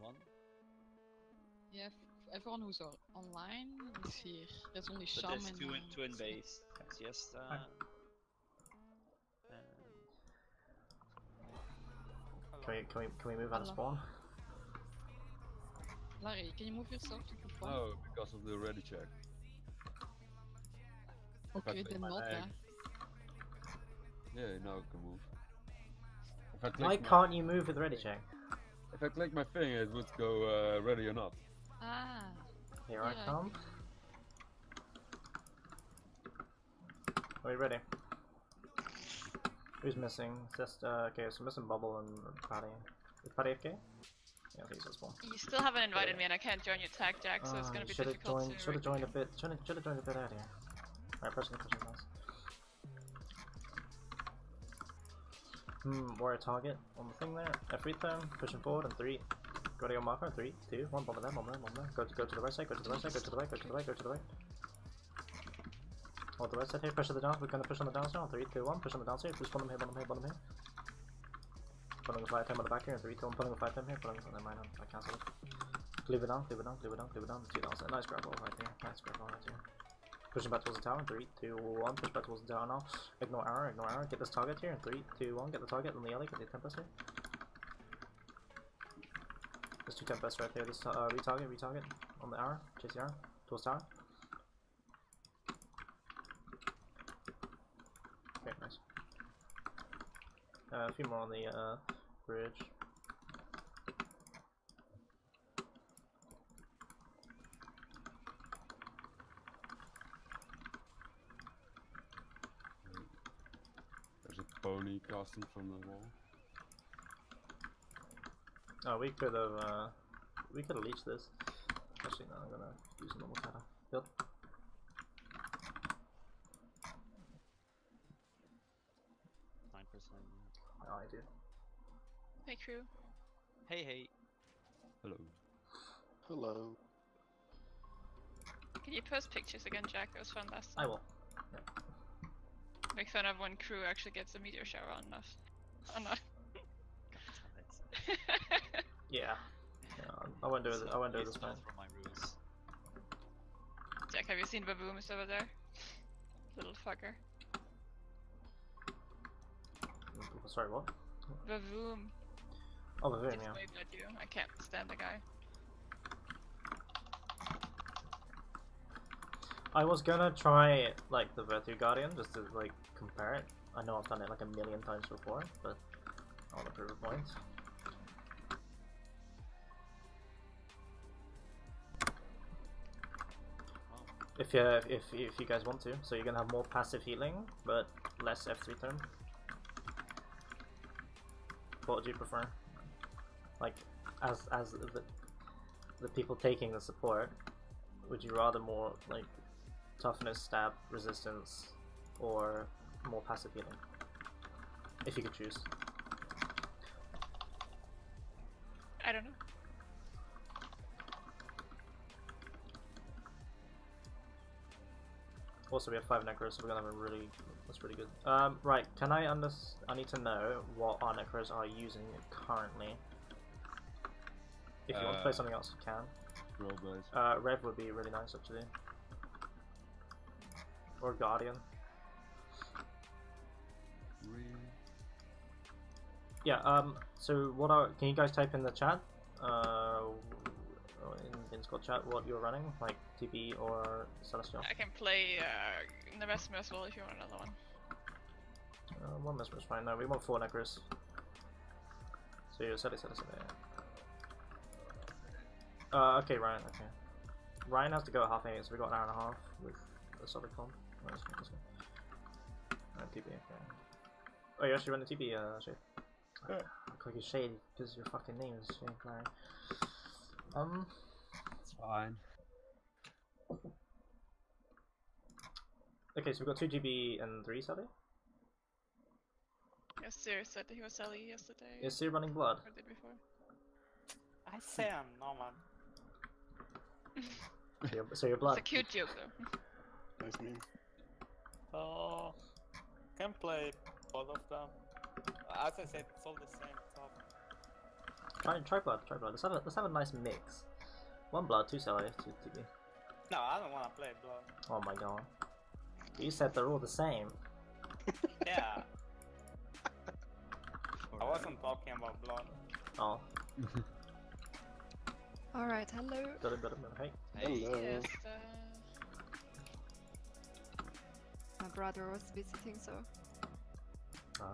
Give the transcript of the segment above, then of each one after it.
one? Yeah, everyone who's online is here. There's only But Sham there's and two in base. Siesta. Can we move out of spawn? Larry, can you move yourself to the front? No, because of the ready check. Okay, then not that. Yeah, now I can move. If I click Why can't you move with ready check? If I click my finger, it would go ready or not. Ah. Here I come. Are we ready? Who's missing? Just okay, so missing Bubble and Patty. Is Patty FK? Yeah, I think he's at spawn. You still haven't invited me and I can't join your tag, Jack, so it's gonna be difficult to... Should have joined a bit earlier. Alright, pressing nice. Warrior target on the thing there. F3 turn, pushing forward, and 3. Go to your marker, 3, 2, 1, bomb there. Go to the right side, go to the right. Hold the right side here, pressure the down, we're gonna push on the down now. 3, 2, 1, push on the down side, push bottom here. Putting a 5 time on the back here, 3, 2, 1, putting a 5 time here, never mind, I cancel it. Cleave it down, 2 down, nice grab all right here, Pushing back towards the tower, 3, 2, 1, push back towards the tower now. Ignore arrow, get this target here, 3, 2, 1, get the target on the alley, get the Tempest here. There's 2 Tempests right here, this retarget on the arrow, chase the arrow, towards tower. Okay, nice. A few more on the bridge. There's a pony casting from the wall. Oh, we could have leached this. Actually, no, I'm gonna use a normal kata. Build. 9%. Oh, I do. Hey crew. Hey. Hello. Hello. Can you post pictures again, Jack? It was fun last time. I will. Yeah. Make fun of when crew actually gets a meteor shower on us. On us. Yeah. I won't do it. I won't do this man. For my rules. Jack, have you seen Babooms over there? Little fucker. Sorry, what? Vavoom. Oh, the Vavoom, He's yeah. waving at you. I can't stand the guy. I was gonna try like the Virtue Guardian just to like compare it. I know I've done it like a million times before, but I want to prove a point. If you guys want to, so you're gonna have more passive healing, but less F3 turn. What would you prefer? Like, as the people taking the support, would you rather more like toughness, stab, resistance, or more passive healing? If you could choose. I don't know. Also, we have 5 necros, so we're gonna have a really. That's really good. Right. Can I I need to know what our necros are using currently. If you want to play something else, you can. Rev would be really nice, actually. Or Guardian. Yeah. So what are? Can you guys type in the chat? In Discord chat, what you're running, like TP or Celestial? I can play Mesmer as well if you want another one. One Mesmer is fine. No, we want 4 necros. So you're set it. Okay, Ryan. Okay. Ryan has to go at half 8, so we got an hour and a half with a solid comp. Let's go. TP. Okay. Oh, you actually run the TP, Shade. Yeah. Look like you're Shade because your fucking name is Shade Larry. It's fine. Okay, so we've got 2 GB and 3 Sally? Yes, Sir said that he was Sally yesterday. Is Sir running blood? Or did before. I say I'm normal. So you're blood? It's a cute joke though. Nice meme. Oh, can play both of them. As I said, it's all the same top. Try blood. Let's have a nice mix. 1 blood, 2 Celery, 2 TB. No, I don't want to play blood. Oh my god. You said they're all the same. Yeah. I wasn't talking about blood. Oh. Alright, hello. Hey. Hello. Yes, My brother was visiting, so Ah.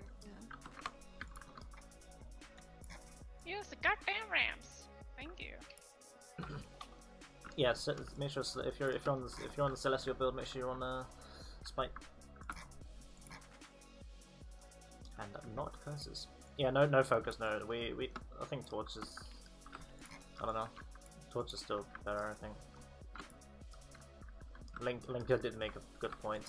yeah. use the goddamn ramps. Thank you. Yeah, so make sure if you're on the Celestial build, make sure you're on the Spike. And not curses. Yeah, no focus. No, I think Torch is. I don't know. Torch is still better. I think. Linker did make a good point.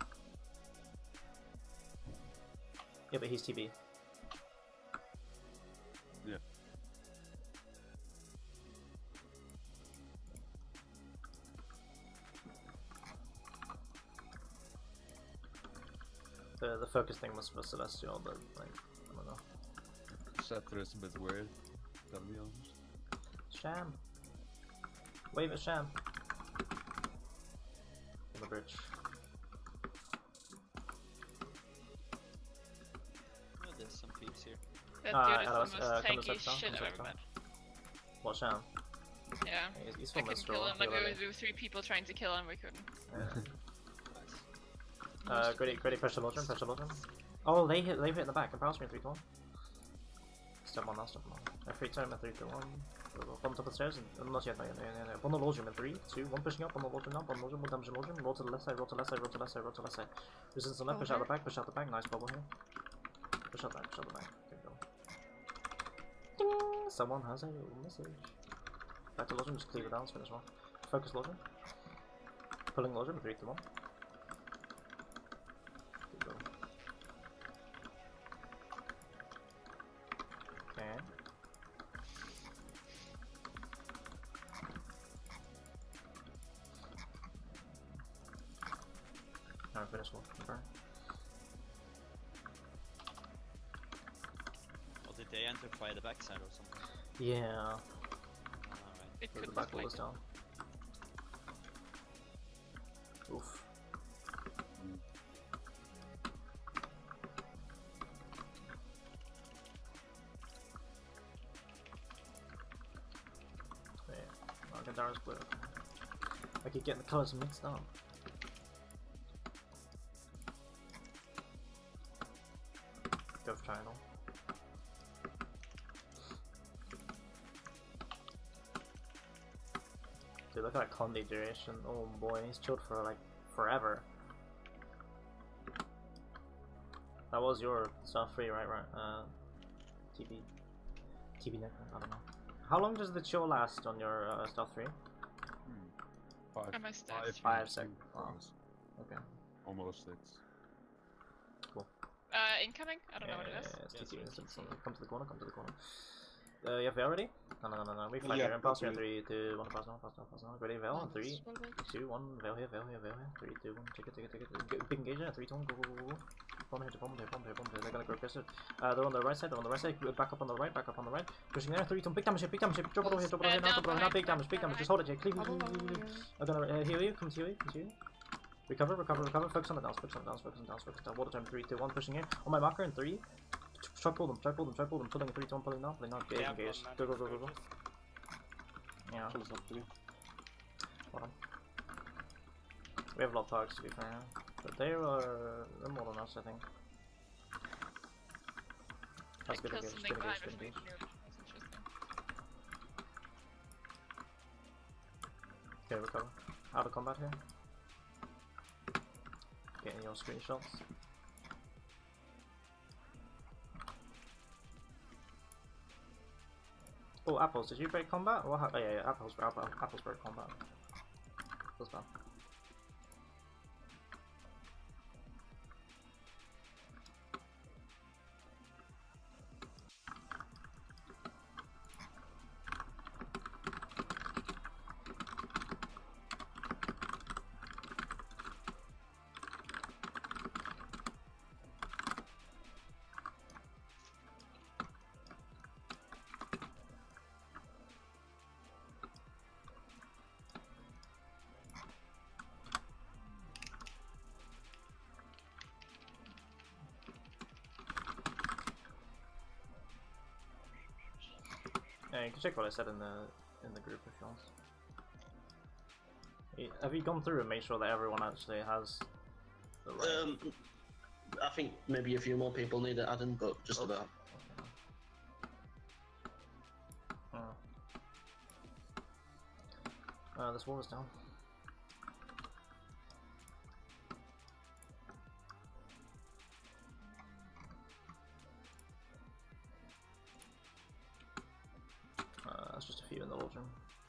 Yeah, but he's TB. Yeah. The focus thing was for Celestial, but like I don't know. Scepter is a bit weird, to be honest. Sham. Wave at Sham. On the bridge. Oh, there's some peeps here. That Alright, dude is Alice, the most come to tanky Septon, shit come to I've ever Septon. met. What Sham? Yeah. He's I from couldn't kill him. Like we were 3 people trying to kill him, we couldn't. Gritty, pressure Lodrum, pressure Lodrum. Oh, they hit in the back. And pass me 3 to 1. Step on now, step on. 3 to 1, 3 to 1. On top of the stairs, and not yet, no. On the Lodrum in 3, 2, 1 pushing up, on the Lodrum now, on Lodrum, 1 damage on Lodrum, roll to the left side, roll to left side, roll to left side, roll to left side. Resistance on left, push out the back, nice bubble here. Push out the back, Good go. Ding! Someone has a message. Back to Lodrum, just clear it down, finish one. Focus Lodrum. Pulling Lodrum, 3 to 1. Good go. Okay. Alright, finish one. Okay. Or did they enter by the backside or something? Yeah. Alright. It The could back look wall like is down. Oof. Yeah, Gandara's blue. I keep getting the colours mixed up. Go for triangle. Dude, look at that Conde duration. Oh boy, he's chilled for like forever. That was your stuff free, right? TB neck. I don't know. How long does the chill last on your stuff 3? 5 Am I stats? 5 seconds. Wow. hours. Okay. Almost 6. Incoming? I don't know what it is. It's Yes, TT. yes, yes, yes. Come to the corner. You have Veil ready? No. We fight Yeah, here. Pass here. totally. 3, 2, 1. Pass now. Ready? Veil on 3, 2, 1. Veil here. 3, 2, 1. Take it. Big engagement. 3, 2, 1. Go. Bomb here. They're gonna go aggressive. They're on the right side. Back up on the right. Pushing there. 3, 2, 1. Big damage. Drop it over here. Now. Big damage. Just hold it, Jake. Clean. I'm gonna heal you. Come to you. Recover. Focus on the downs. Water time. 3, 2, 1. Pushing in. On my marker in 3. Try pull them. Pulling 3, 2, 1. Pulling now. Engage. Go. Yeah. Kill us up 3. Hold on. We have a lot of targets to be fair, but they're more than us, I think. That's good Kill engage. something Good behind engage. us. That's interesting. Okay, recover. Out of combat here. Getting your screenshots. Oh, Apples, did you break combat? What? Oh, yeah, Apples broke combat. Feels bad. Yeah, you can check what I said in the group if you want. Have you gone through and made sure that everyone actually has the right? I think maybe a few more people need it adding, but just about. This wall is down. That's just a few in the Lordrum.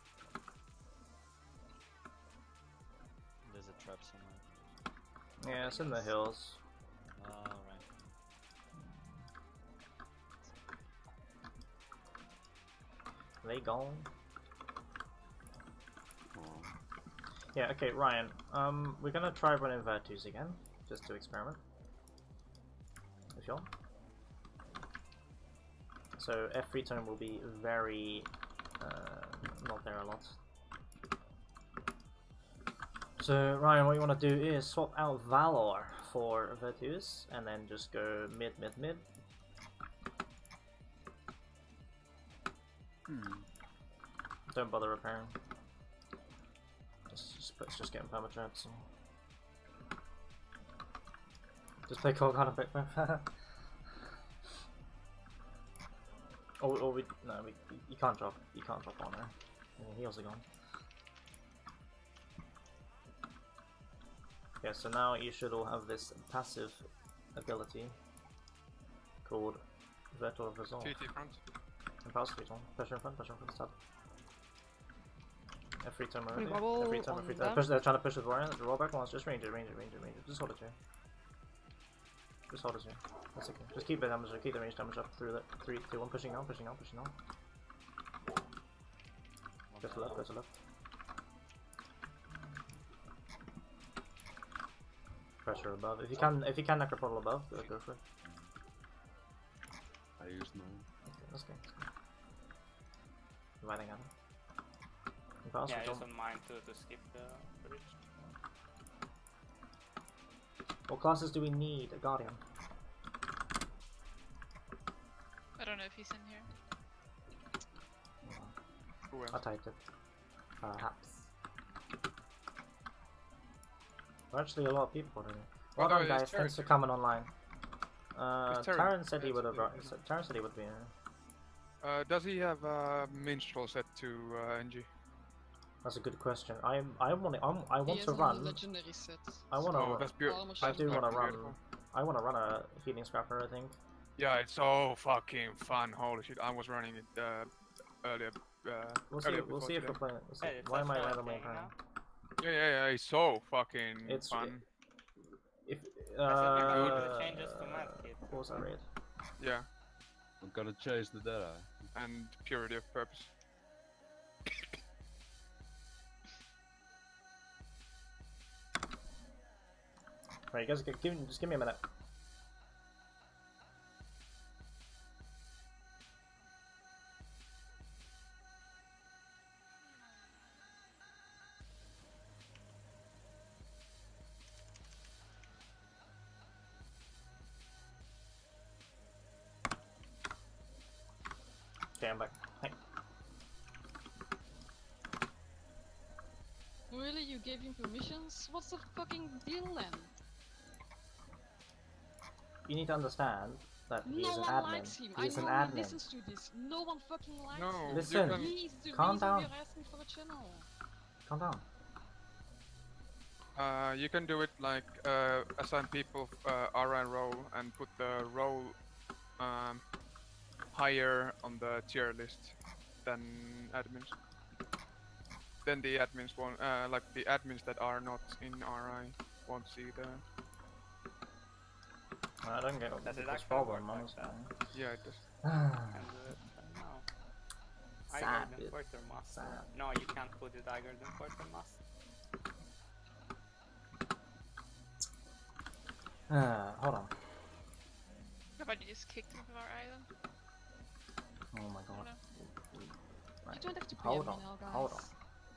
There's a trap somewhere. Yeah, it's in the hills. Alright. They gone. Oh. Yeah, okay, Ryan. We're gonna try running Virtus again, just to experiment. If you want. So F3 turn will be very not there a lot. So Ryan, what you want to do is swap out Valor for Virtus, and then just go mid. Don't bother repairing. It's just getting permatrapped. So. Just play Korgan a bit, man. Or you can't drop on there. Yeah, heals are gone. Yeah, so now you should all have this passive ability called Virtual Resolve. TT front. And pass free one. Pressure in front, stab. Every time We already. wobble Every time. on them. They're trying to push with Warrior. The rollback one's just range it. Just hold it here. Just hold it here. That's okay. Just keep the damage, keep the range damage up through that. 3, 2, 1, pushing on. Go to left, Pressure above. If you can necropodal above, go for it. I used mine. Okay, let's go. Inviting at him. Pass, Yeah, I use mine to skip the bridge. What classes do we need? A Guardian. I don't know if he's in here. Who else? I typed it. Perhaps. There are actually a lot of people already. Well done, guys. Thanks for coming online. Taran said he would have. Taran said he would be here. Does he have a minstrel set to NG? That's a good question. I want He has to only run. legendary set. I want Oh, to. that's beautiful. I do want to run. Beautiful. I want to run a feeding scrapper. I think. Yeah, it's so fucking fun. Holy shit! I was running it earlier. We'll see. earlier We'll before see if today. we're playing. We'll see. Hey, Why am I that's randomly thing playing? now. Yeah, it's so fucking It's fun. If The changes to medkit. what was that raid? Yeah, I'm gonna chase the Deadeye. and purity of purpose. Right, you guys, just give me a minute. Okay, I'm back. Hey. Really? You gave him permissions? What's the fucking deal then? You need to understand that he's No an one admin. likes him. He's I an know admin. he listens to this. No one fucking likes No, him. Listen. you can- He's the Calm reason down. we're asking for a channel. Calm down. You can do it like assign people RN role and put the role higher on the tier list than admins. Then the admins won't, like the admins that are not in RI won't see the. I don't get Does it this actually problem, work like honestly. Yeah, it does. Can do it. No. Sad Higher than bit. Quartermaster. Sad. No, you can't put it higher than Quartermaster. Hold on. How about you just kicked him from our island? Oh my god. You don't have to pay Hold me on. now, guys. Hold on.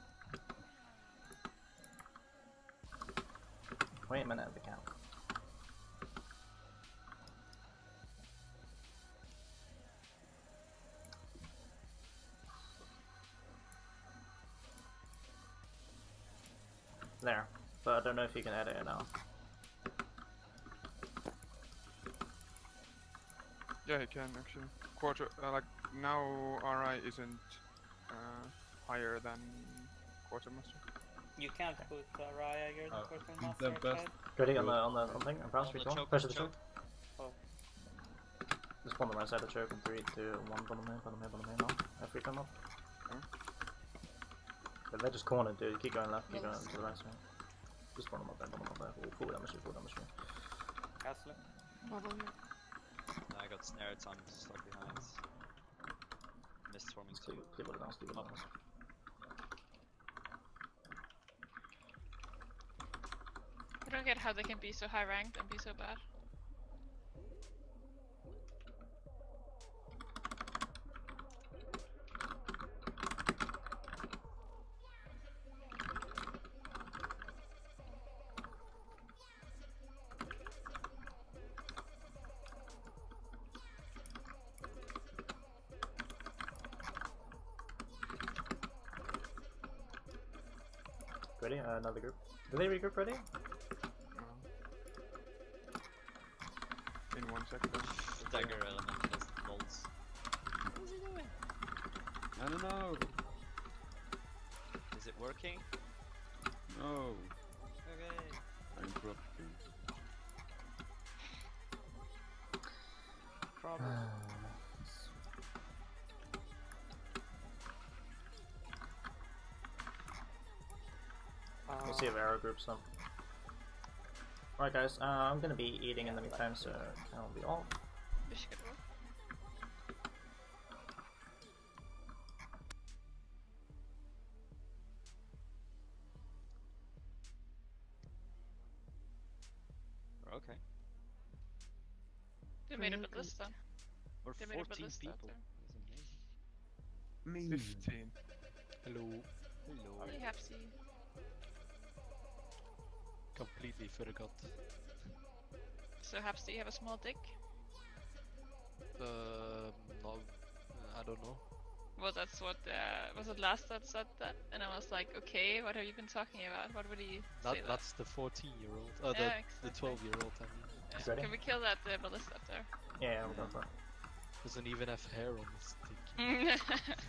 Wait a minute at the count. snare, but I don't know if you can edit it now. Yeah, he can actually. Quarter, like now RI isn't higher than quartermaster. You can't put Raya Oh, Quartermaster the best- outside. Ready on the thing? And bounce, On the 3, 2, 1. choke, Pressure the choke. choke. Oh. Just spawn them right side of the choke in 3, 2, 1. Bottom main now. Every come up. But they're just cornered, dude. Keep going left, keep going to the right side. Just spawn them up there, spawn them up there. Full damage, full damage. Castle. Bubble here. I got snared, so I'm stuck behind. Mist forming Just too. clear it down, clear it down. I don't get how they can be so high ranked and be so bad. Ready? Another group. Do they regroup ready? In 1 second. Dagger element has bolts. What's he doing? I don't know. Is it working? No. Okay. I interrupted you. Problem. We'll see if arrow groups them. Alright guys, I'm gonna be eating in the meantime, so I'll be off. Wish you could roll. We're okay. They made a Very ballista. We're They made a 14 ballista people. there. That's amazing. 15. Hello. Hello. Holy hapsy. Completely forgot. So hapsy, you have a small dick? No, I don't know. Well, that's what, was it last that said that? And I was like, okay, what have you been talking about? What would he say that? That's the 14-year-old. Yeah, The exactly. 12-year-old, I mean. Yeah. Ready? Can we kill that ballista up there? Yeah, we'll go for it. Doesn't even have hair on his dick.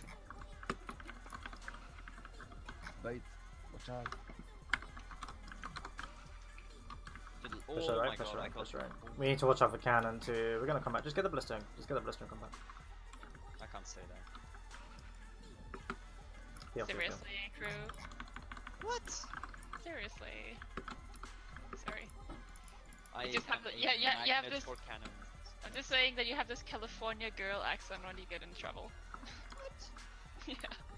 Wait. Watch out. Little- Push that oh right, my push god, right, I got push right. We need to watch out for cannon too. We're gonna come back. Just get the blister. Just get the blister and come back. I can't say that. Feel free, feel. Seriously, crew? What? Seriously. Sorry. I just have am the- a yeah, you have magnet this- for cannons. I'm just saying that you have this California girl accent when you get in trouble. What? Yeah.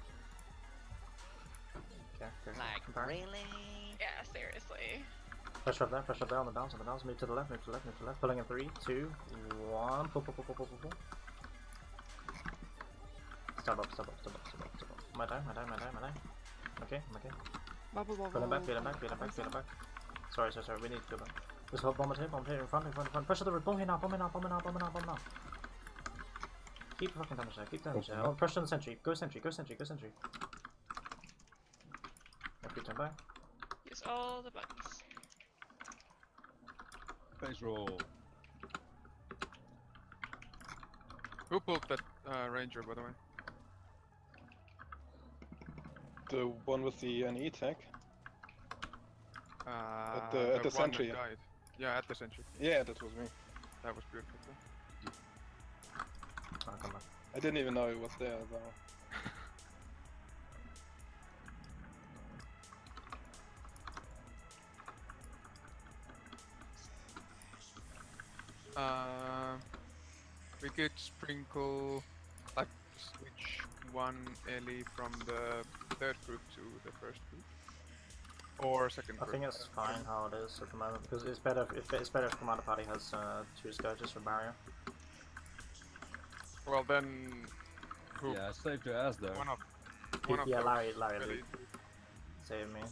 Okay, okay. Like, Compare. really? Yeah, seriously. Pressure up there on the bounce, move to the left, move to the left, move to the left. Pulling in 3, 2, 1. Pull. Stop up. My time. Okay, I'm okay. Bubble, bubble. Feel him back. Sorry, we need to go back. Just hold bomb it here, in front. Pressure the bomb here now. Keep fucking damage there, Oh, pressure on the sentry. Go sentry. If we turn back. Use all the buttons. Face roll. Who pulled that ranger, by the way? The one with the NE tech? At the one sentry. that died. Yeah, at the sentry. Yeah, that was me. That was beautiful. Oh, come on. I didn't even know it was there though. We could sprinkle, like, switch one Ellie from the third group to the first group, or second I group. think it's fine how it is at the moment because it's better if Commander Party has 2 scourges for barrier. Well then, who? Yeah, save your ass there. One of Yeah, those Larry, really- save me.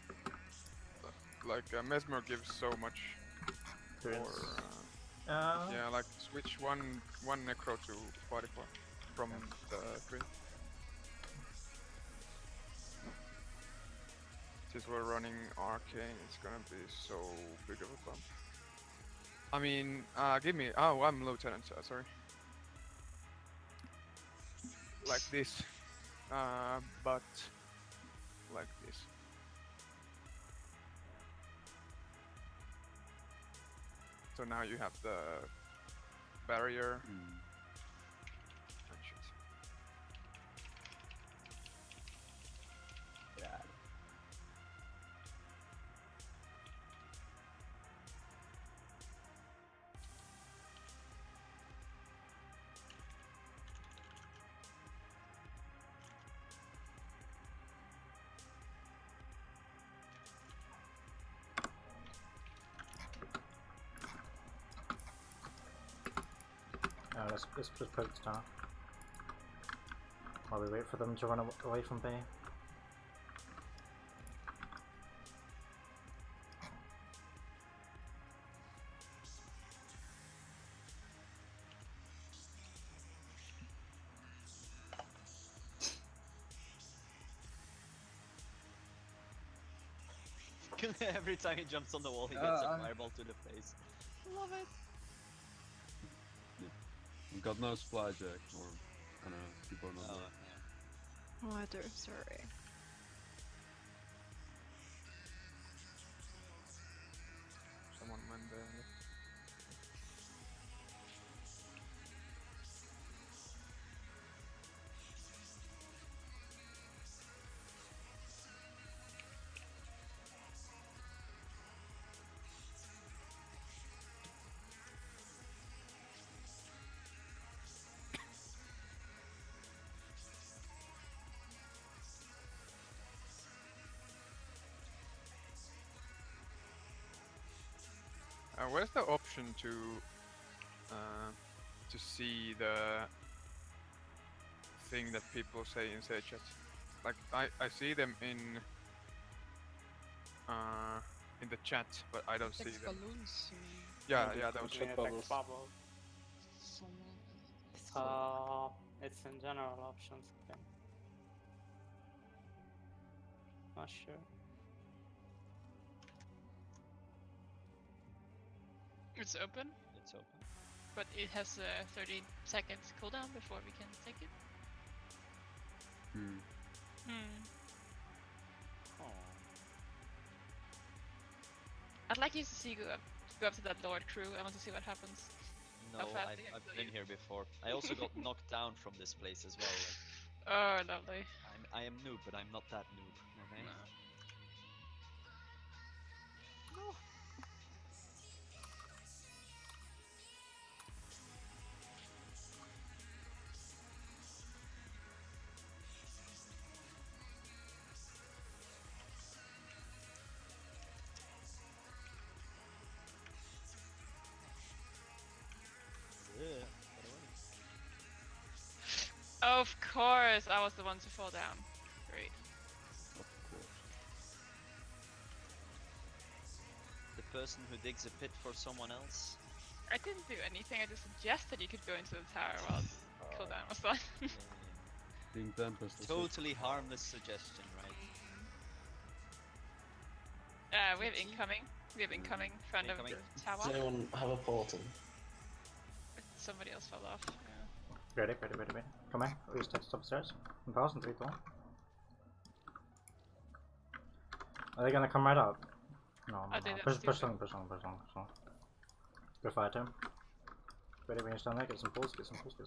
Like Mesmer gives so much. Or yeah, like switch one necro to 44 from the 3. Since we're running arcane, it's gonna be so big of a bump. I mean, give me. Oh, I'm lieutenant. Sorry. Like this, but like this. So now you have the barrier. Oh, shit. Let's just put it down while we wait for them to run away from Bay. Every time he jumps on the wall, he gets a fireball to the face. Love it. We've got no supply jack, or I don't know, people are not there. Water, sorry. Someone went there. Where's the option to see the thing that people say in Sage chat? Like I see them in the chat, but I don't see Text them. balloons, you mean? Yeah, those Chat bubbles. It's in general options, I think. Not sure. It's open, It's open. but it has a 30 seconds cooldown before we can take it. I'd like you to see go up to that Lord crew. I want to see what happens. No, How fast they I've kill been you. here before. I also got knocked down from this place as well. Oh, lovely. I am noob, but I'm not that noob. Okay. Of course, I was the one to fall down. Great. Of course. The person who digs a pit for someone else. I didn't do anything. I just suggested you could go into the tower while cooldown was done. Being Tempest. is Totally harmless suggestion, right? We have incoming. We have incoming front Incoming. of the tower. Does anyone have a portal? Somebody else fell off. Ready. Come here. We step upstairs. In pause in 3, 2, 1. Are they gonna come right out? No. They don't Push do on. Go fight him. Ready when you stand there, get some pulls.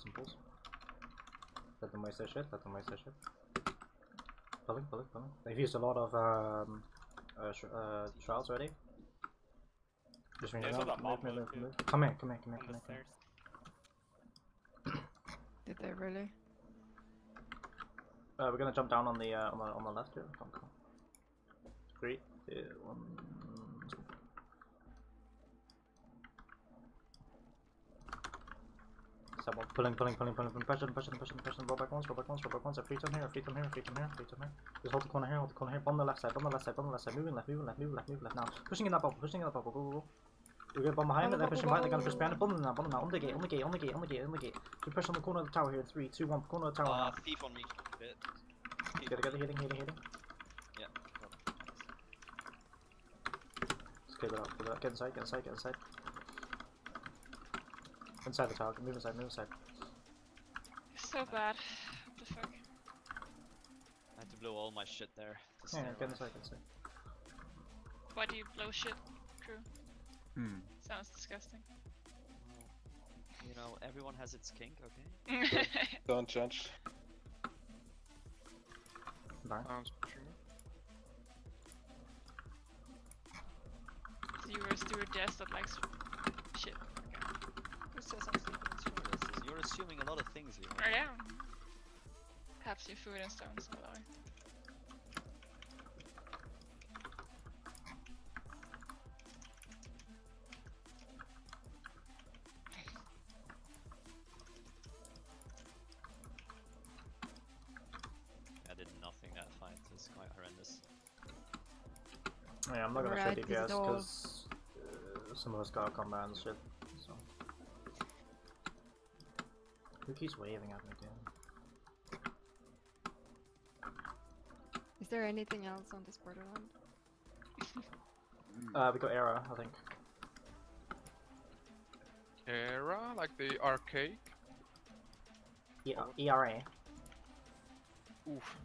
Let them waste their shit. Pulling. They've used a lot of shrouds already. Just There's a lot of move. too. Come here. On the stairs. Did they really? We're gonna jump down on the left here. Come. 3, 2, 1. Someone pulling. Push them. Roll back once. A free time here. Just hold the corner here. Bomb the left side. Moving left now. Pushing in that bubble. Go. We're gonna bomb behind it. They're pushing behind. They're gonna push behind it. Bomb them now. On the gate. We push on the corner of the tower here. 3, 2, 1. Corner of the tower now. Thief on me. Bit. Hitting. Yeah. Clear it up, clear it up. Get inside, get inside, get inside. Inside the tower, move inside, move inside. So bad. What the fuck? I had to blow all my shit there. To Yeah, stay get alive. inside, get inside. Why do you blow shit, crew? Hmm. Sounds disgusting. Well, you know, everyone has its kink, okay? Don't judge. Darn. Sounds pushing me. So you were a stewardess that likes shit. Who says I'm sleeping in stewardesses? You're assuming a lot of things here. I am. Perhaps your food and stones, by the way. I did nothing that fight. It's quite horrendous. Yeah, I'm not gonna Right, show this DPS is all- because some of us got combat and shit. So. Who keeps waving at me, dude? Is there anything else on this borderland? We got Era, I think. Era, like the arcade. ERA. Oof.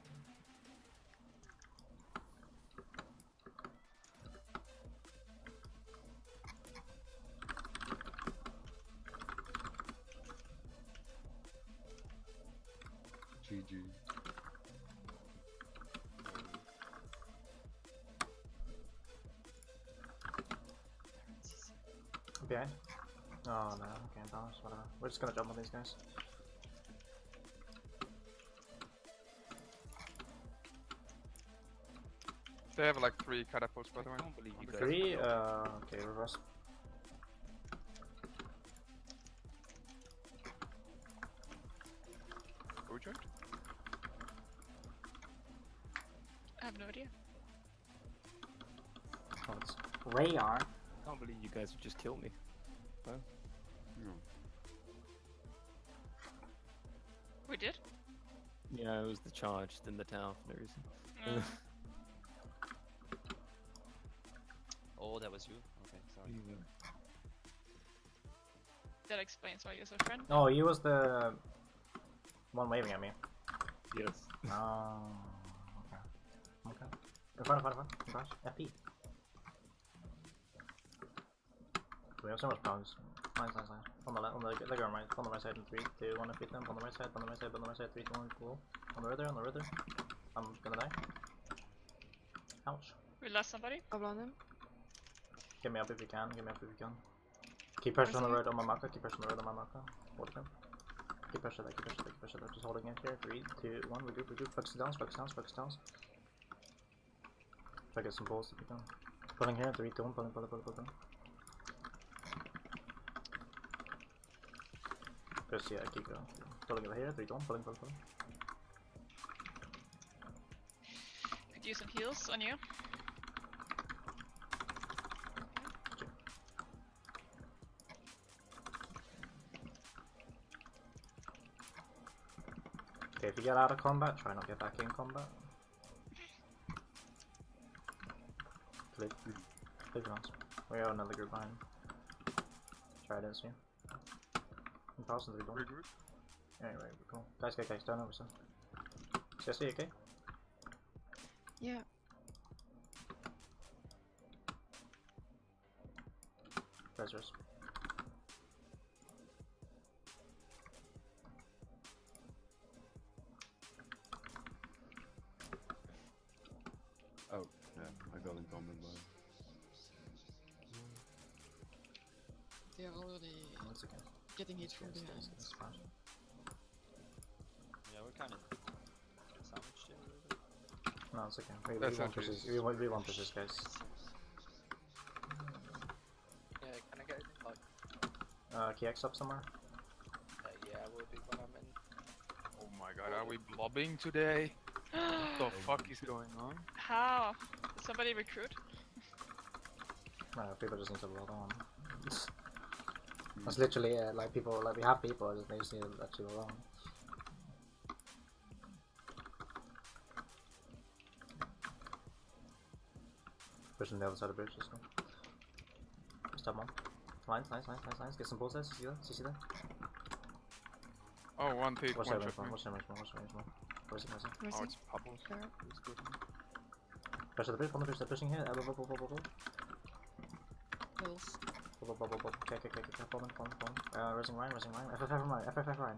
GG. Behind? Oh no, okay, balance, whatever. We're just gonna jump on these guys. They have like 3 catapults, by the way. I can't believe you guys. 3, okay, reverse. Who joined? I have no idea. Oh, it's Rayar. I can't believe you guys would just kill me. No. We did? Yeah, it was the charge, then the tower for no reason. Oh, that was you? Okay, sorry. That explains why you're so friendly. Oh, he was the one waving at me. Yes. Oh, okay. Okay. In front, Gosh, FP. We have so much problems. Nice. On the left, on the right, on the right side in 3, 2, 1, defeat them. On the right side, 3, 2, 1, cool. On the river. I'm gonna die. Ouch. We lost somebody? Double on him. Get me up if you can, Keep pressure on the road on my marker, Hold him. Keep pressure there. Just holding it here. 3, 2, 1, regroup. Focus down. Try to get some balls if you can. Pulling here, 3, 2, 1, pulling. Just, yeah, keep going. Pulling over here, 3, 2, 1, pulling. Could use some heals on you. Okay, if you get out of combat, try not to get back in combat. Click once. We have another group behind. Try it, see. I'm passing through the door. Anyway, cool. Guys, turn over some. CSC, okay? Yeah. Treasures. Oh, yeah, I got in common by. They are already Once again. getting hit from behind. It's fine. Yeah, we're kind of sandwiched here a little bit. No, it's okay. We That's won't push actually- this. We won't push this, guys. Yeah, can I get it? Like, KX up somewhere? yeah, I will be when I'm in. Oh my god, are we blobbing today? What the fuck is going on? How? Did somebody recruit? No, people just need to log on. That's literally it. Like people, like we have people, they just need to let you alone. Pushing the other side of the bridge, let's go. Step one. Lines, lines, lines, lines, lines. Get some balls there. CC there. CC there. Oh, one peak, Watch one that range shot more. me. Watch that range more. Watch that range more. Where's it? Where's it? Where's Oh, he? it's bubbles. There. It's good. Pressure the bridge. On the bridge. They're pushing here. Bubble. Hills. Bubble. Okay. Falling. Raising Ryan. FFF Ryan. FFF Ryan.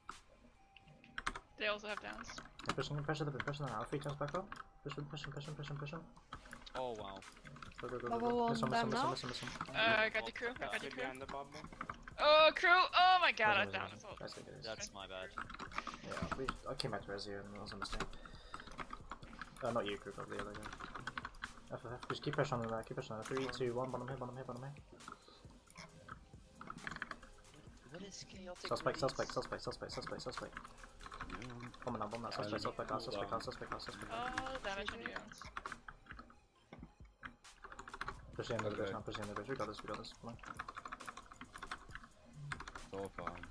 They also have downs. They're pushing him. Pressure the bridge. Pressure the now. 3 times back up. Push him. Oh wow. Go. Bubble Miss him. on them now? Miss him. I got the crew. I got the Still crew. behind the bubble. Oh, crew! Oh my god, I Raise him, downed raise as him. well. That's good, guys. That's my bad. Yeah, I came back to res you and it was a mistake. Not you, crew, probably the other guy. FFF, just keep pressure on the back, keep pressure on the 3, 2, 1, bottom here. What is chaotic? Suspect. Yeah. Bomb that, suspect out. Oh, damage on you. Push the end of the bridge Okay. now, push the end of the bridge, we got this, come on. It's all fine.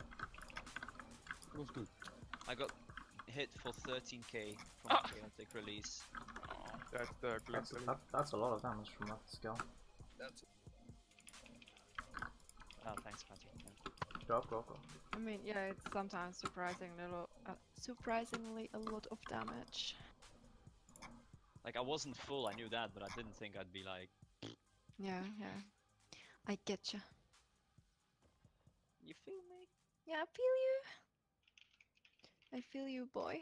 It was good. I got hit for 13k from Oh. chaotic release. That's the glitch. That's a lot of damage from that skill. That's. Oh, thanks, Patrick. Yeah. Go up. I mean, yeah, it's sometimes surprisingly a lot of damage. Like I wasn't full, I knew that, but I didn't think I'd be like. Yeah. I get ya. You feel me? Yeah, I feel you. I feel you, boy.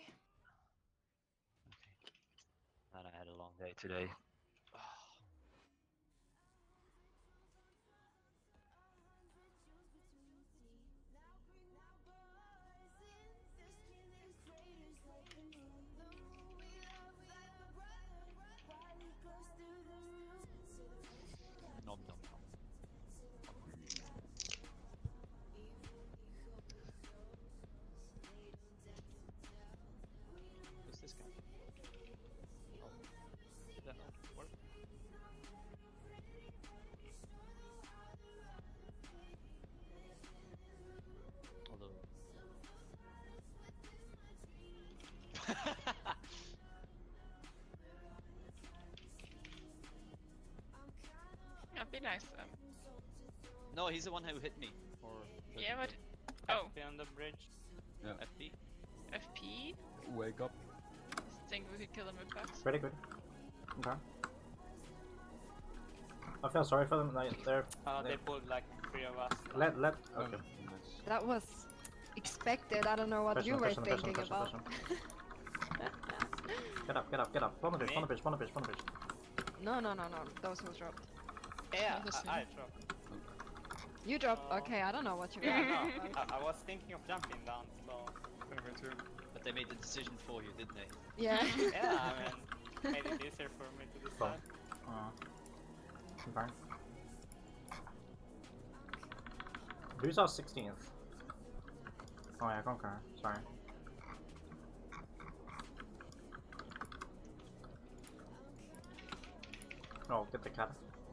Glad I had a long day today. Nom nom nom. Who's this guy? Oh. What the hell? What? Although. Yeah, be nice to them. No, he's the one who hit me. Or Yeah, but. Oh, Behind the bridge. FP. FP? Wake up. Think we could kill them with bugs? Ready, good. Okay. I feel sorry for them, like, they're... They pulled like 3 of us. Let, okay. Nice. That was expected. I don't know what you were thinking about. Get up. On the bridge. No. Those who dropped. Yeah, Listen. I dropped. You dropped. Okay, I don't know what you Yeah, got. no, I was thinking of jumping down slow. Me too. But they made the decision for you, didn't they? Yeah. Yeah, I mean, made it easier for me to decide. Okay. Who's our 16th? Oh yeah, Conqueror. Sorry. Oh, get the cat.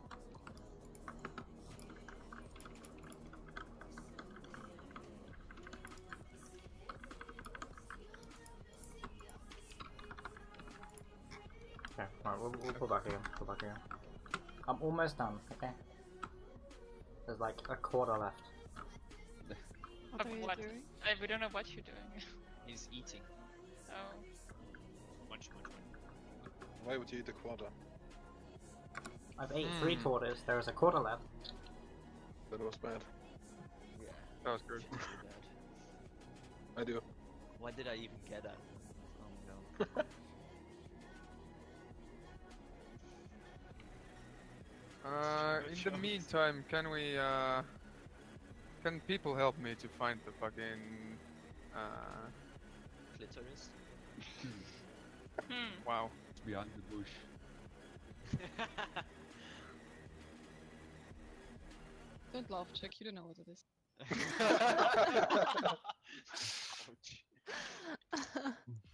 Okay, alright, we'll pull back again. I'm almost done, okay? There's like a quarter left. What Of are you what? doing? We don't know what you're doing. He's eating. Oh. Munch. Why would you eat a quarter? I've ate 3 quarters, there is a quarter left. That was bad. That was good. I do. Why did I even get that? Oh no. In the meantime, can people help me to find the fucking Clitoris? wow. It's behind the bush. Don't laugh, Chuck. You don't know what it is. Ouch.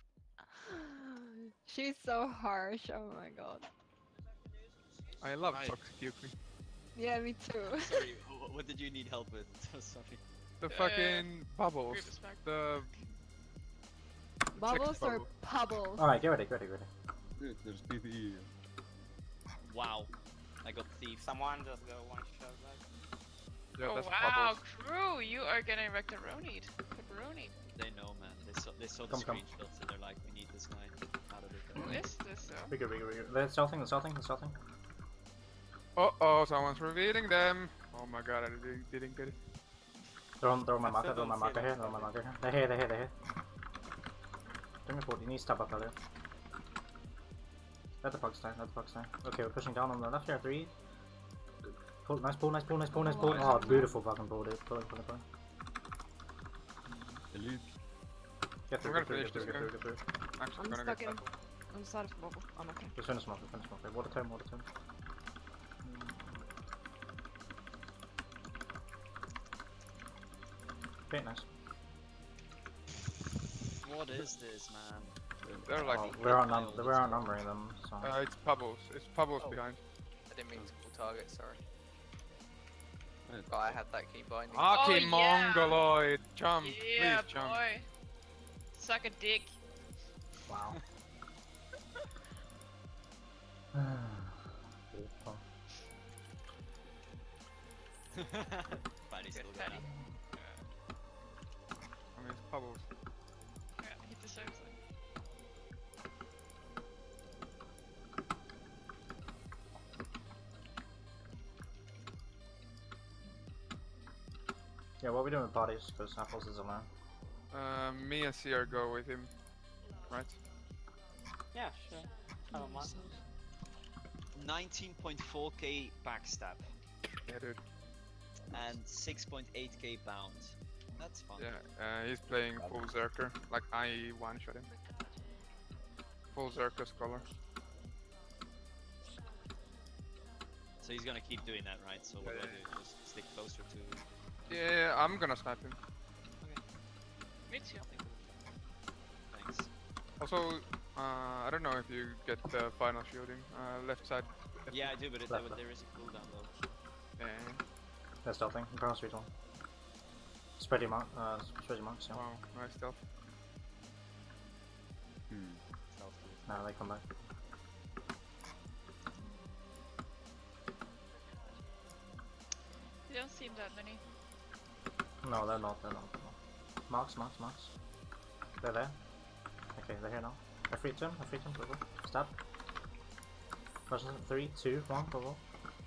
She's so harsh. Oh my god. I love Hi. toxic Yuki. Yeah, me too. Sorry, what did you need help with? Sorry. The fucking bubbles. Group is back. The Bubbles or bubble. pubbles? Alright, get ready. Dude, there's PvE here. Wow. I got thief. Someone just go one shot back. Yeah, Oh that's wow, bubbles. crew, you are getting rectoronied. Pepperoni. They know, man. They saw the Come. screenshots and they're like, we need this guy out of Who it. is this though? Bigger. They're stealthing, they're stealthing. Oh, someone's revealing them. Oh my god, I didn't get it. They're on my marker, still they're on my don't marker see here, them. they're on my marker here. They're here. Bring me forward, you need to step up earlier. Let the pugs die. Okay, we're pushing down on the left here, 3. Pull, nice pull. Oh, beautiful fucking pull, dude. Pulling. Elite. Get through, I'm gonna get finish through. this Actually, I'm gonna stuck get in that. on the side of the bubble. I'm okay. Just finish smoke. Water turn. Okay, nice. What is this, man? They're like, Oh, we're outnumbering them, so... it's Pubbles. It's Pubbles Oh. behind. I didn't mean to pull target, sorry. But I had that key binding. Aki Oh, yeah. Mongoloid! Jump! Yeah, Please jump. boy. Suck a dick. Wow. Finally still Good got Paddy. it. I mean, it's Pubbles. Yeah, he deserves it. Yeah, what are we doing with bodies? Because Apples is alone. Me and Seer go with him. Right? Yeah, sure. I don't mind. 19.4k backstab Yeah, dude. and 6.8k bound. That's fun. Yeah, he's playing full Zerker. Like, I one-shot him. Full Zerker Scholar. So he's gonna keep doing that, right? So what do I do? Just stick closer to... Yeah, I'm gonna snipe him. Me too. Thanks. Also, I don't know if you get the final shielding. Left side. Yeah, I do, but Left. there is a cooldown though. Yeah. They're stealthing. Cross street one. Spread your marks, yeah. Wow, nice stealth. No, they come back. You don't seem that many. No, they're not. Marks. They're there. Okay, they're here now. I freed him, go. Stab. Person 3, 2, 1, go.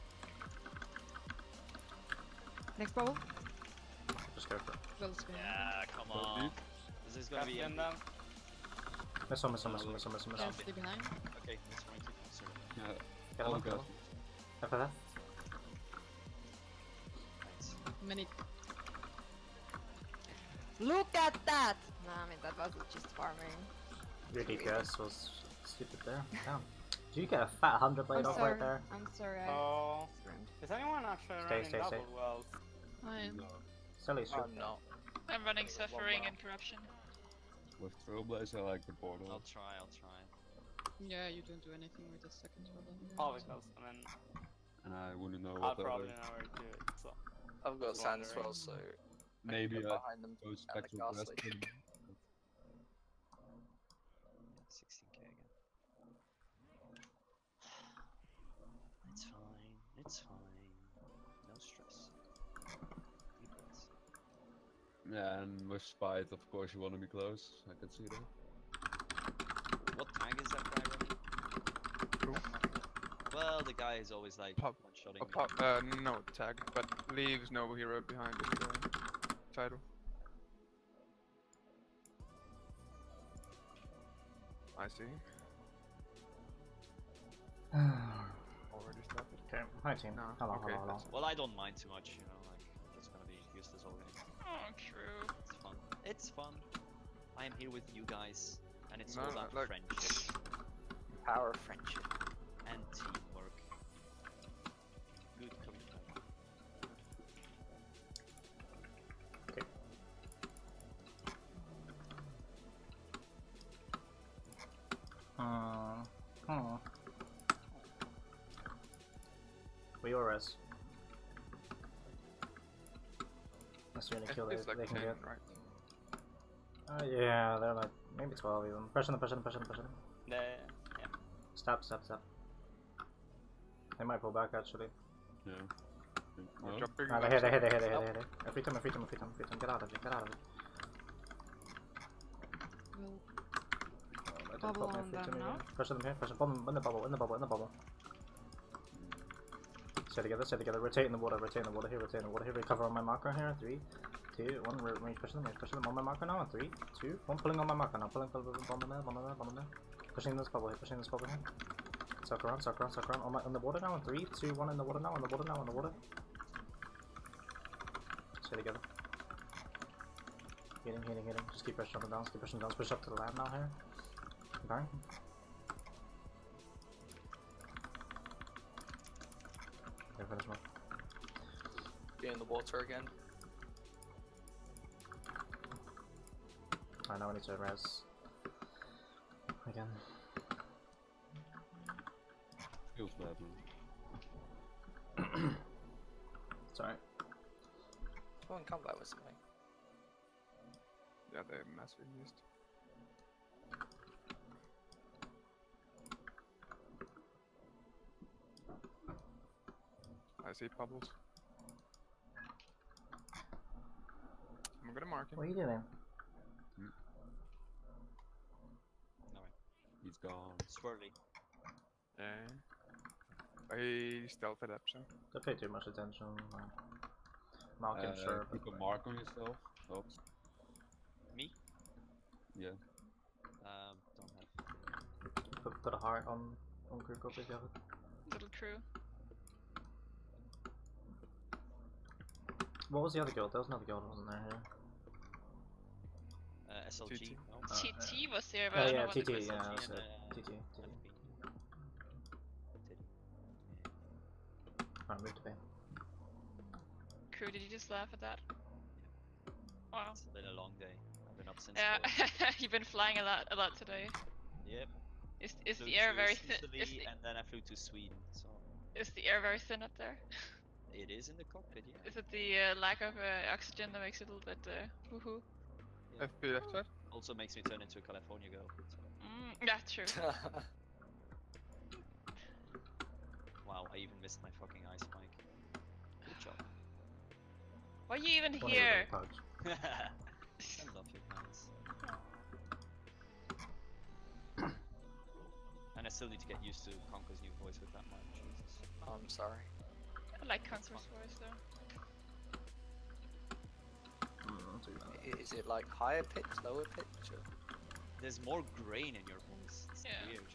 Next bubble. Just go for it. Well spin. Yeah, come on. This is gonna be Cast a... in them. Miss one. Yeah, stay behind. Okay, that's right. Sorry. Yeah, Get all him, the get guys. him. After that. Thanks. Many. Look at that! Nah, I mean, that was just farming. Your DPS was stupid there. Damn. Did you get a fat 100 blade off right there? I'm sorry, I Oh, screamed. is anyone actually Stay, running stay. double wells? I am. Silly Oh shit. no. I'm running Suffering and Corruption. With Trailblazer, I like the portal. I'll try. Yeah, you don't do anything with the second All one. because, I mean, And I wouldn't know I'll what the probably other... never do it, so. I've got Just sand as well, wondering. so Maybe get I behind them go and the Spectral ghastly. Breastplate. 16k again. It's fine. No stress. Deep breaths. Yeah, and with Spite, of course, you want to be close. I can see that. What tag is that guy running? Well, the guy is always like Pop. one-shotting. No tag, but leaves no hero behind in the title. I see. Already started. Okay, hi team. No, Hello, okay, hello. that's- Well, I don't mind too much, you know, like, it's gonna be useless all game. Oh, true. It's fun. I am here with you guys, and it's No, all no, about like- friendship Power of friendship. and teamwork. Good commitment. We or us. That's the only kill It's they like can 10, get. right? Yeah, they're like maybe 12 even. Pressure them. The, yeah. Stop. They might pull back actually. Yeah. Or No? jumping. Ah, left they hit side. it. Every time. Get out of it. Will Bubble on them now. Pressure them here. Pressure them in the bubble. Stay together. Rotate in the water here. Recover on my marker here. 3, 2, 1. Range push them on my marker now. 3, 2, 1. Pulling on my marker now. Pulling bomb in there. Pushing this bubble here. Suck around. On the water now. 3, 2, 1. In the water now. On the water. Stay together. Hitting. Just keep pushing them down. Push up to the land now here. Bang. Yeah, finish one. Be in the water again. I know I need to res again. Feels bad, man. Sorry. Go in combat with something. Yeah, they massively missed. I see bubbles. I'm gonna mark him. What are you doing? No way. He's gone. Swirly. Yeah. He stealth adaptation. Don't pay too much attention. Malkin, sure. Keep a mark on yourself. Helps. Me? Yeah. Don't have. Put a heart on Kirk if you have it. Little crew. What was the other guild? There was another guild, wasn't there? Yeah. SLG. TT. No? TT was there, but I Yeah, don't know yeah, what TT, the yeah, SLG that's and, it. TT. Alright, move to bay. crew. Did you just laugh at that? Wow. It's been a long day. I've been up since. Yeah, you've been flying a lot today. Yep. Is Flew the air to very thin? Sicily, and then I flew to Sweden. So Is the air very thin up there? it is in the cockpit. Yeah. Is it the lack of oxygen that makes it a little bit woohoo? FP left side. Also makes me turn into a California girl. So. Yeah, true. Wow, I even missed my fucking ice spike. Good job. Why are you even One here? of the bugs. I love you guys. And I still need to get used to Conker's new voice with that man. Jesus. I'm sorry. I like Consor's voice though. Not too bad. Is it like higher pitch, lower pitch? Or? There's more grain in your voice. It's Yeah. weird.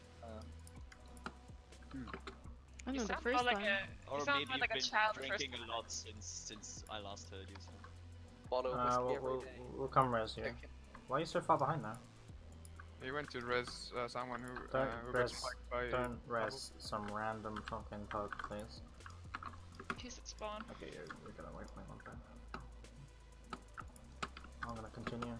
I You know the sound first more like time. a. Or You sound maybe more you've like a been child the first drinking time. a lot since I last heard you. So. Bottle of whiskey every We'll day. come res here. Okay. Why are you so far behind now? He went to res someone who Don't got res, spiked by. don't res some random fucking pug, please. He's at spawn. Okay, you're gonna wait for me one time. I'm gonna continue.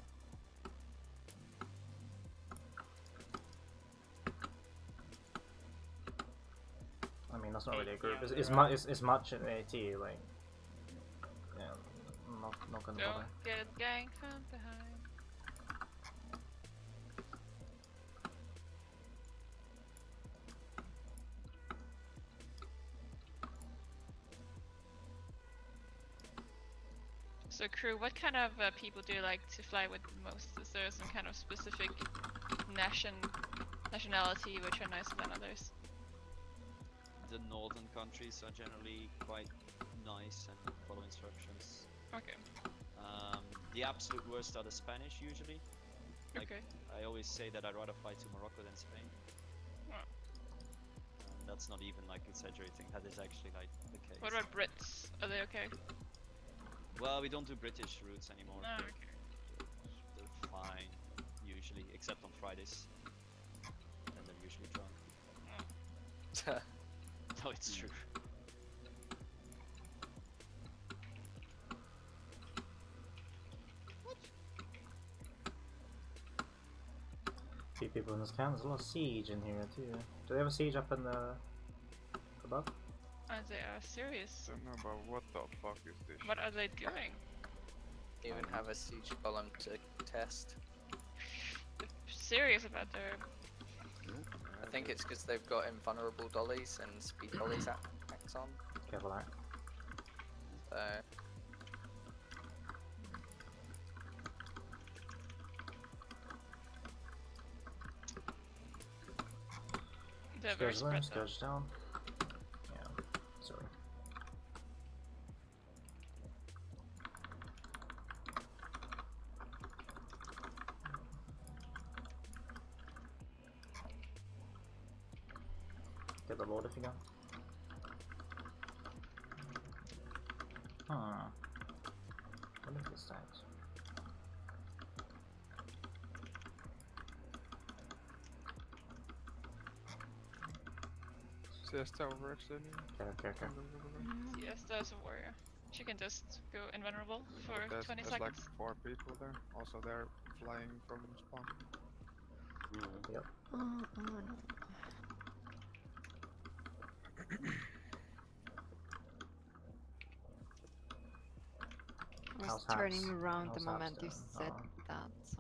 I mean, that's not really a group. It's much in AT, like. Yeah, not gonna bother. Don't get ganked from behind. So crew, what kind of people do you like to fly with the most? Is there some kind of specific nationality which are nicer than others? The northern countries are generally quite nice and follow instructions. Okay. The absolute worst are the Spanish usually. Like, Okay. I always say that I'd rather fly to Morocco than Spain. Oh. And that's not even like exaggerating, that is actually like the case. What about Brits? Are they okay? Well, we don't do British routes anymore. Oh, okay. They're fine, usually, except on Fridays. And they're usually drunk. No, it's true. Few people in this camp. There's a lot of siege in here too. Do they have a siege up in the above? They are serious. Don't know about what the fuck is this. What are they doing? Even have a siege column to test. They're serious about their think it's because they've got invulnerable dollies and speed dollies acts on. Careful that. So They're very Scourge spread there, though. Scourge down. Yeah, sorry. Get the load if you can. What if this times? Siesta overextending. Okay. Yes, there's a warrior. She can just go invulnerable for There's 20 like seconds. 4 people there. Also, they're flying from spawn. Yep. Oh no. I was How's turning Haps? around the How's moment Haps you doing? said Oh. that, so.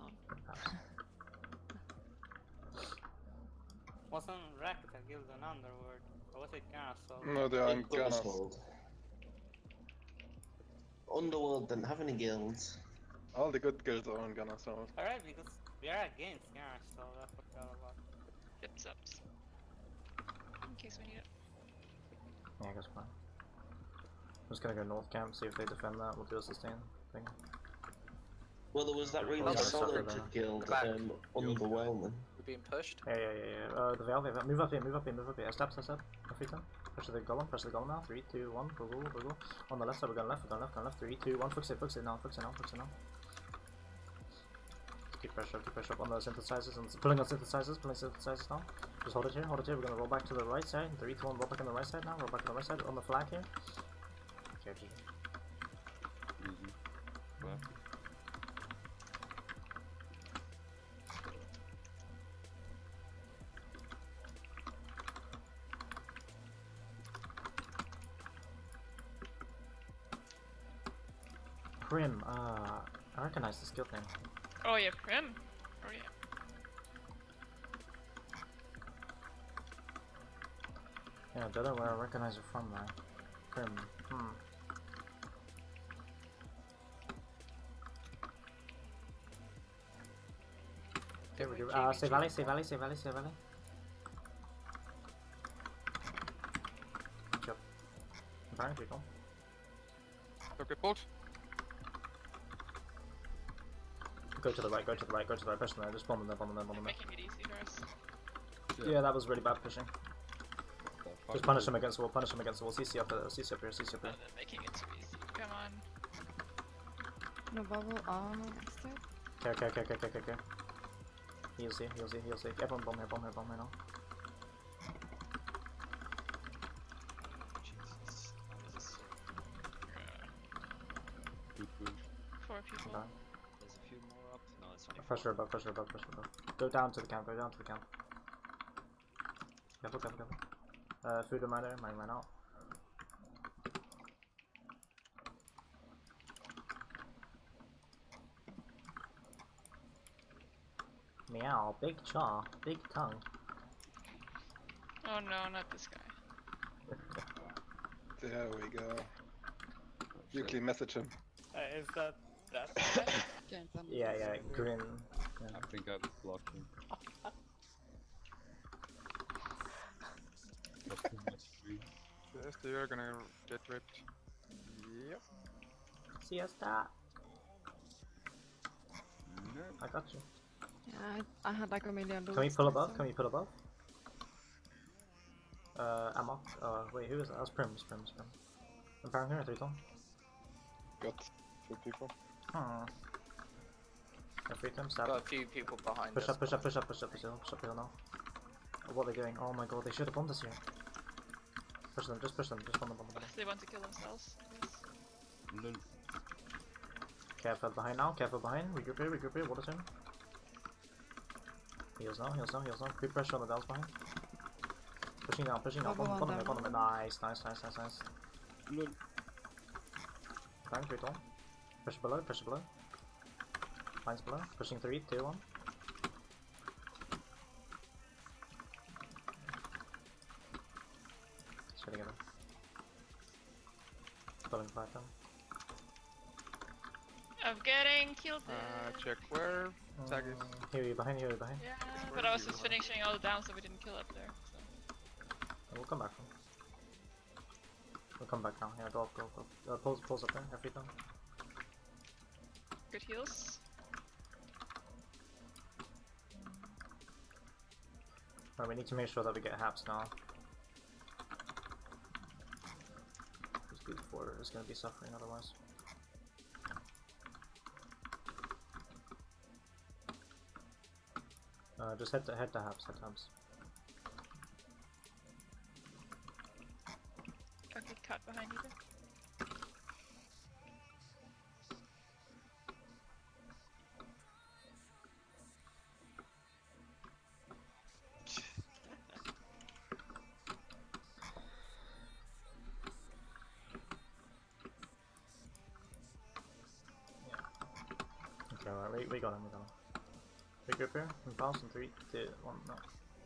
Wasn't Rakta guild an underworld? Or was it Garrison? No, they are in It Ghana. was sold. Underworld didn't have any guilds. All the good guilds are in Ghana, so Alright, because we are against Garrison, so that's what we're all about. Yep, subs. In case we need it. Yeah, I guess fine. I'm just gonna go north camp, see if they defend that. We'll do a sustain thing. Well, there was that really Yeah, solid sucker guild, back. Underwhelming. we're being pushed. Yeah. The Veil. Move up here. Step. Every time. Pressure the golem now. 3, 2, 1. Go. On the left side, we're going left. 3, 2, 1. Fix it now. Keep pressure up on the synthesizers and pulling synthesizers now. Just hold it here. We're gonna roll back to the right side. 3, 2, 1. Roll back on the right side now. On the flag here. Okay, GG. Easy. Well, Prim, I recognize the skill thing. Oh yeah, Prim. Oh yeah. Yeah, I don't know where I recognize it from now. Prim. Okay, we do. Say valley. Good job. Apparently, people. Okay, pulled. Go to the right, press them there, just bomb them there. Making it easy for us. Yeah, that was really bad pushing. fuck Just punish is them it? against the wall, CC up here. They're making it too easy. Come on. No bubble on next to it. Okay. Heal C. Everyone bomb here now. Jesus. How is this? Good push. 4 people. Okay. There's a few more up. No, it's only 4. Pressure above. Go down to the camp. Careful. Food reminder, mine ran out. Meow, big jaw, big tongue. Oh no, not this guy. there we go. You can message him. Is that Can't tell me. Yeah, grin. I think I blocked him. That's too much free. Siesta, you're gonna get ripped. Yep. Siesta. No. I got you. Yeah, I had like a million. Can we pull above? Amok. Wait, who is that? That's Prim. I'm powering here, 3 ton. Got 2 people. Every time, stab. Got a few people behind Push us. up the hill now. What are they doing? Oh my god, they should have bombed us here. Push them, just bomb them. They want to kill themselves. Yes. Lol. Careful behind. Regroup here, water's in. Heals now. Quick pressure on the bells behind. Pushing down. Bottom. Nice. Lol. Climb 3 tall. Push below. Lines below. Pushing 3, 2, 1. Pulling 5 them. I'm getting killed. Check where tag is. Here you behind, here you behind. Yeah, but I was just finishing all the downs so we didn't kill up there. So. We'll come back from. We'll come back down. Yeah, go up, go up, go up. Pulls up there, everything. Good heals. Right, we need to make sure that we get Haps now. This Beat 4 is going to be suffering otherwise. Just head to Haps, head to Haps. Don't get caught behind either. Okay, alright, we got him, we got him. Regroup here, and pause in 3, 2, 1, no.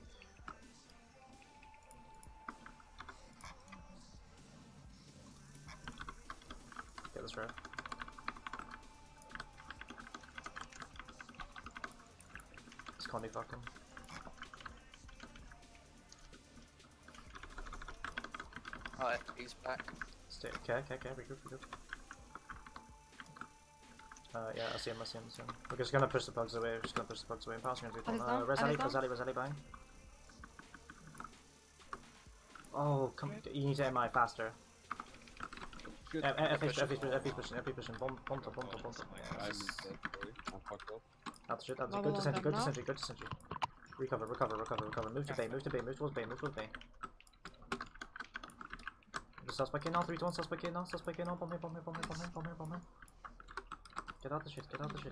Get this red. It's Condy fucking. Alright, he's back. Stay, okay, regroup. Yeah, I see him. We're just gonna push the bugs away, and pass me on people. Rosalie bang. Oh, come, you need to MI faster. FP pushing, bomb top. I'm fucked up. Out the shit, go to sentry. Recover. Move to bay, move towards bay. The suspect in now, 3 to 1, suspect in now, bomb him. Get out the shit.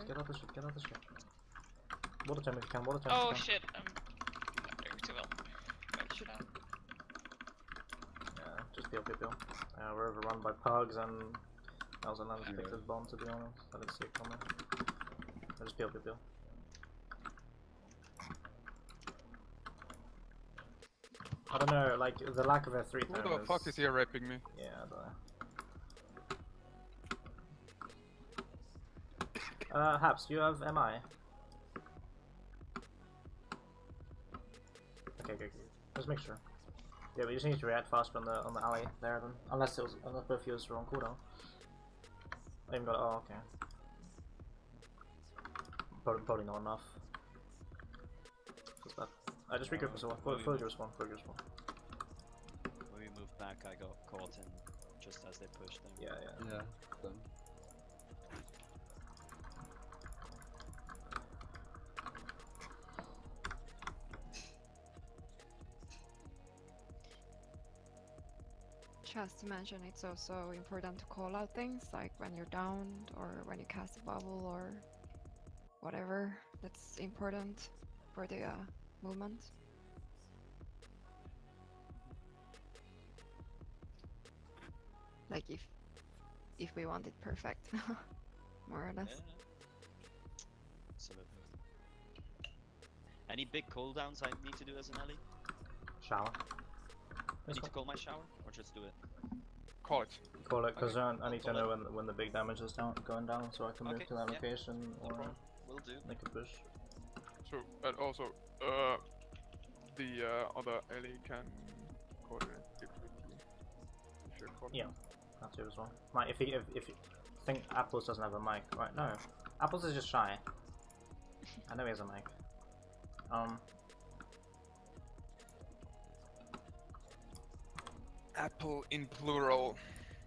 Water time if you can, Oh shit, I'm not doing too well. Maybe should have. Yeah, just peel. We're overrun by pugs and that was an unexpected bomb, to be honest. I didn't see it coming. Just peel. I don't know, like, the lack of F3 Who the fuck is here raping me? Yeah, I don't know. Haps, do you have MI? Okay, good. Just make sure. Yeah, we just need to react faster on the alley there then. Unless both of you were on cooldown. I even got oh okay. Probably not enough. Just that. I just regroup as well. Fully respawn. When we moved back, I got caught in just as they pushed them. Yeah. Done. Just to mention, it's also important to call out things like when you're downed or when you cast a bubble or whatever. That's important for the movement. Like if we want it perfect, more or less. Yeah. Absolutely. Any big cooldowns I need to do as an alley? Shower. I need to call my shower, or just do it? Call it. Call it, because Okay. I need to know when the big damage is going down, so I can move Okay, to that yeah. location No or problem. Will do. make a push. So, and also, the other alley can coordinate it with you. If you're coordinating. Yeah, that too as well. Right, if you think Apples doesn't have a mic, right? No, Apples is just shy. I know he has a mic. Apple in plural.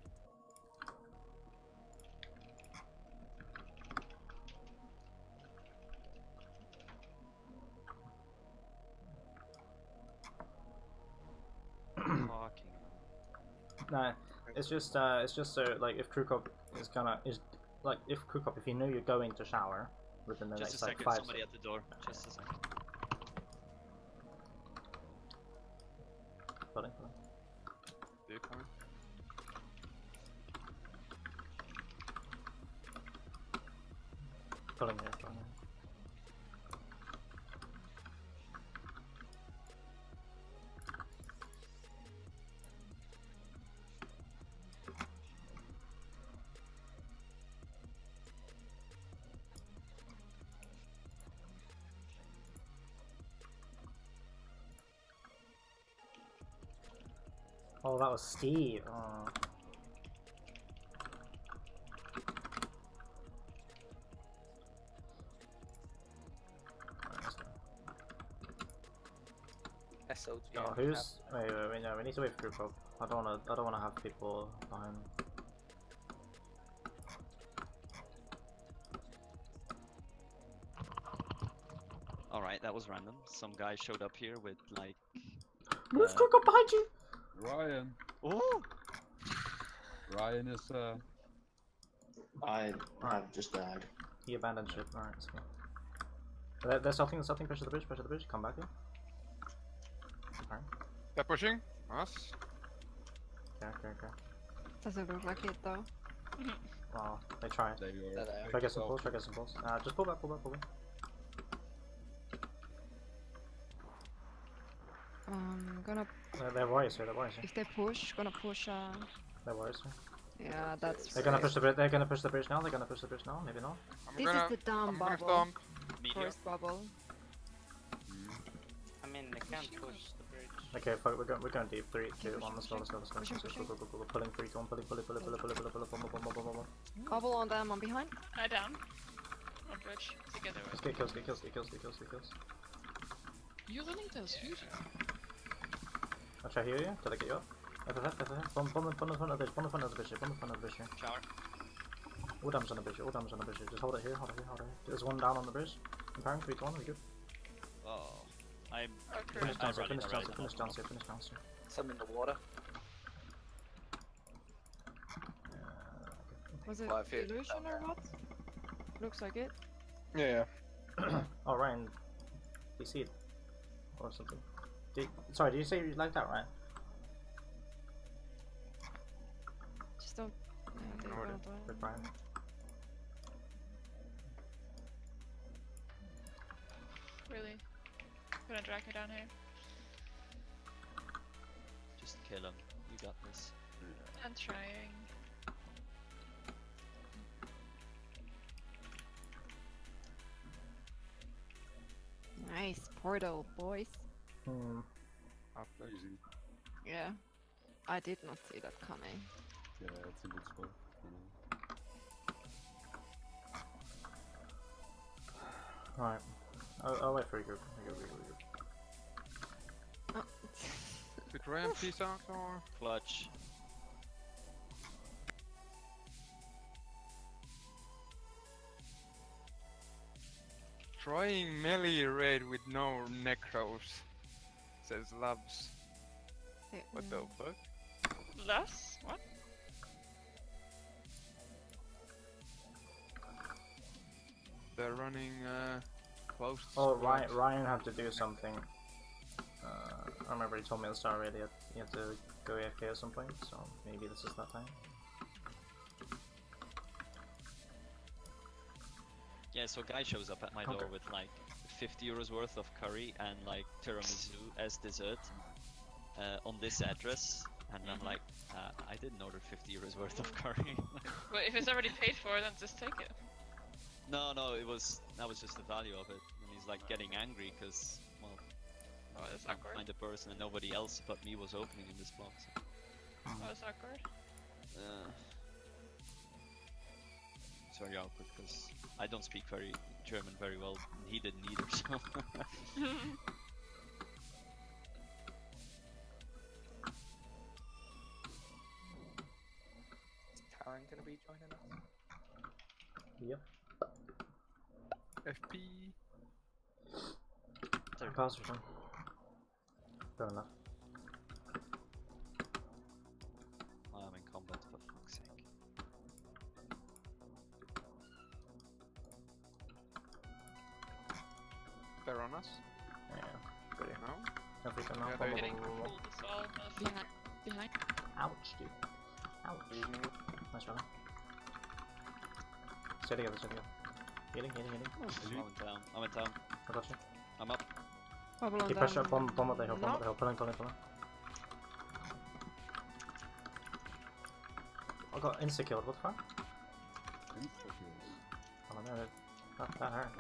No, it's just so like if Krukop is if you know you're going to shower within the Just a next like second, 5 somebody at the door. Just a second. Pulling. Do you come? Pulling here. Oh, that was Steve. Oh. SLG. Oh, who's? Wait, no, we need to wait for group up. I don't wanna have people behind. Alright, that was random. Some guy showed up here with like. Move, quick up behind you! Ryan. Oh! Ryan is I've just died. He abandoned ship. Alright, let's go. There's something. Pressure the bridge. Come back here. Alright. They're pushing us. Okay. Doesn't look like it though. Wow, they try it. there you are. There. Try to get some pulls. Just pull back. Gonna They're warriors here. if they push, gonna push. They're warriors here. Yeah, that's. They're gonna push the bridge. They're gonna push the bridge now. Maybe not. I'm This gonna, is the dumb I'm gonna bubble. stomp. Meteor. First bubble. I mean, they can't push the bridge. Okay, fuck. We're going deep. 3, 2, 1. Let's go. Go. Pulling 3, 2, 1. Pull. Bubble on them. I'm behind. I down. On bridge. Together. Let's get kills. You're running this huge. I'll try to heal you. Till I get you up. FF. Bomb in front of the bridge. Shower. All damage on the bridge. Just hold it here. There's one down on the bridge. Comparing 3 to 1. We good. Oh. I'm. Okay. Finish downstairs. running Finish already. downstairs. Some in the water. Was it Well, I feel illusion or what? Looks like it. Yeah. Oh, Ryan. DC or something. Sorry, did you say you like that, Ryan? Just don't. Yeah, Order. With Ryan. Really? Gonna drag me down here. Just kill him. You got this. I'm trying. Nice portal, boys. Easy. Yeah. I did not see that coming. Yeah, it's a good spot. Alright. I'll wait for you. Oh. Did Ryan peace out or? Clutch. Trying melee raid with no necros. Says loves. What the fuck? Less? What? They're running close. Oh, Ryan had to do something. I remember he told me at the start already that he had to go AFK at some point, so maybe this is that time. Yeah, so guy shows up at my door with like 50 euros worth of curry and like tiramisu as dessert on this address, and I'm like, I didn't order 50 euros worth of curry. But if it's already paid for, then just take it. No, that was just the value of it. And he's like getting angry because, well, Oh, that's I'm awkward. kind of person and nobody else but me was opening in this block. So. Oh, that's awkward. It's very awkward because I don't speak German very well, and he didn't either. So. Is Taran gonna be joining us? Yep. FP. Pass or something. Fair enough. I'm in combat, for fuck's sake. They're on us. Yeah. Good. No? Everything Yeah, now. they- Getting pulled as well. Behind. Ouch, dude. Ouch. Nice running. Stay together. Healing. I'm in town. I got you. I'm up. Bubble on Keep them. pressure. Bomb at the hill. Pulling. I got insta-killed. What the fuck? Oh no, that hurt.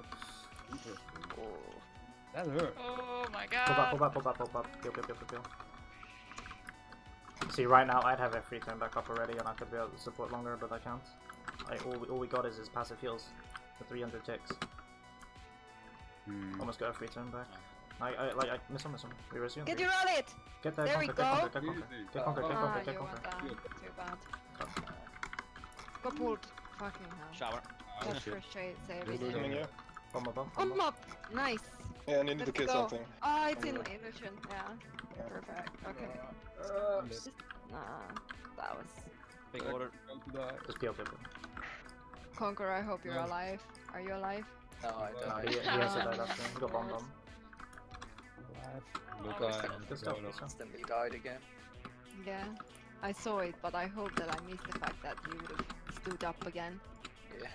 That hurt. Oh my Pull god. back. Heal. See, right now I'd have a free turn back up already, and I could be able to support longer, but I can't. All we got is his passive heals for 300 ticks. Almost got a free turn back. I miss him. We resume. Get your rally it! Get that There we conquer, go. get conquer. You want that. Too bad. Got pulled. Fucking hell. Shower. That first shade save. Coming here. Bomb above. I'm up. Nice. Yeah, I needed to Let's kill go. something. Ah, it's in illusion. Yeah. Perfect. Okay. Nah, that was. Big order. Just peel people. Conqueror, I hope you're alive. Are you alive? No, I No, don't. he has to die that turn. He got bombed on. Good stuff. Instantly died again. Yeah. I saw it, but I hope that I missed the fact that you would have stood up again. Yeah.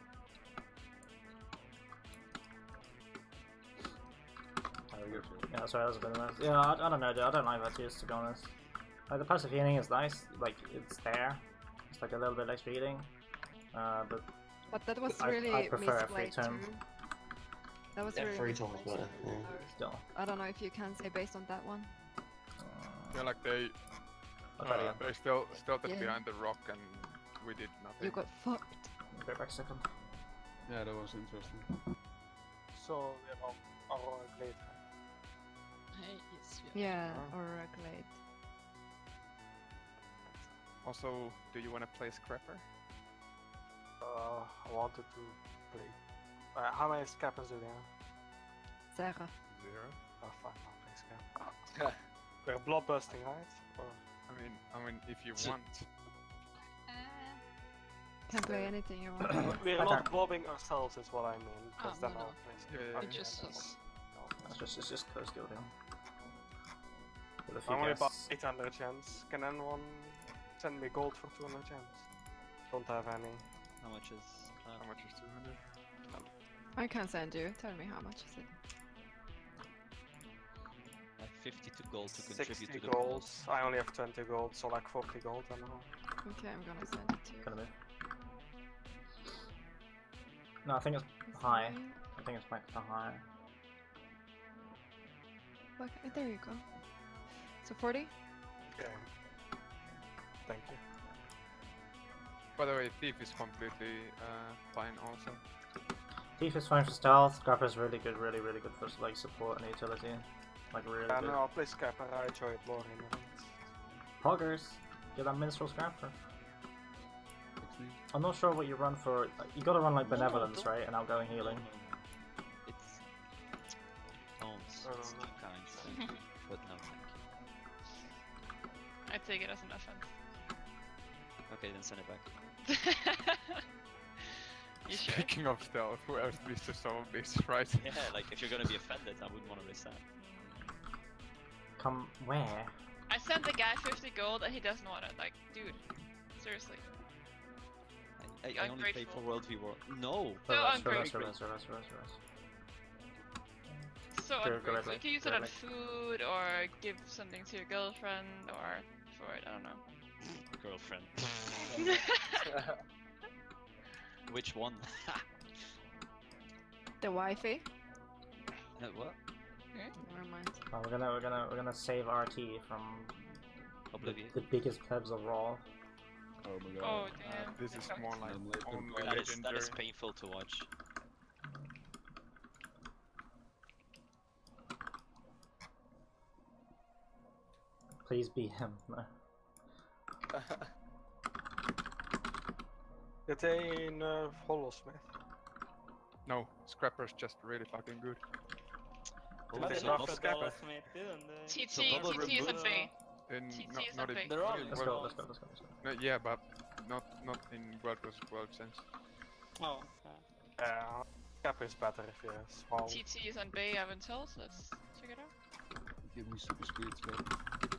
Yeah, sorry, that was a bit nice. Yeah, I don't know, dude. I don't like that use, to be honest. Like, the passive healing is nice. Like, it's there. It's like a little bit extra healing. But that was I really prefer a free misplayed turn. too. That was Yeah, really free turn was misplayed. better. Yeah. Still. I don't know if you can say based on that one. Yeah, like they still stood Yeah. behind the rock and we did nothing. You got fucked. Go back a second. Yeah, that was interesting. So we have Aurora Glade. Hey, yes, Yeah, or a glade. Also, do you want to play Scrapper? I wanted to play. How many scrappers do we have? Sarah. 0. Oh fuck, I'll play scrap. We're blob bursting, right? Or... I mean, if you want. Can play anything you want. We're not blobbing ourselves, is what I mean. Because Oh, then no, I'll no. play Yeah, scrap. It just is. It's just close kill down. With a few I'm only about guys. 800 gems. Can anyone send me gold for 200 gems? Don't have any. How much is How much is 200? I can send you. Tell me how much is it. 52 gold to contribute 60 to the gold. I only have 20 gold, so like 40 gold and all. Okay, I'm gonna send it to you. Gonna move. No, I think it's high. I think it's max to high. Okay, there you go. So 40? Okay. Thank you. By the way, Thief is completely fine also. Thief is fine for stealth. Scrapper is really good for like support and utility. Like really Yeah, good. no, I'll play scrapper. I enjoy it more in the ranks. Poggers, get that minstrel scrapper. I'm not sure what you run for. You gotta run like benevolence, right? And outgoing healing. It's tones. It's two kinds. Thank you. But no, thank you. I take it as an offense. Okay, then send it back. You sure? Speaking of stealth, who else needs to solve this, right? Yeah, like if you're gonna be offended, I wouldn't want to risk that. Come where? I sent the guy 50 gold and he doesn't want it. Like, dude, seriously. I only pay for World v World. No! So ungrateful. Reverse. So Go ungrateful. right, You can use it on right. food or give something to your girlfriend or for it, I don't know. Girlfriend. Which one? The wifey? What? Never mind. Oh, we're gonna save RT from Oblivion. the biggest plebs of Raw. Oh my god. Oh damn. This is more like only That is legendary. painful to watch. Please be him. No. Did they nerf Holosmith? No, Scrapper's just really fucking good. Did Oh, they so nerf bubble- Scrapper? TT is on B. In, TT not, is not on in, B. not in Let's world, go. no, yeah, but not in World vs World sense. Oh, yeah. Scrapper is better if you small. TT is on B, I've been told, so let's check it out. Give me super speed, Scrapper.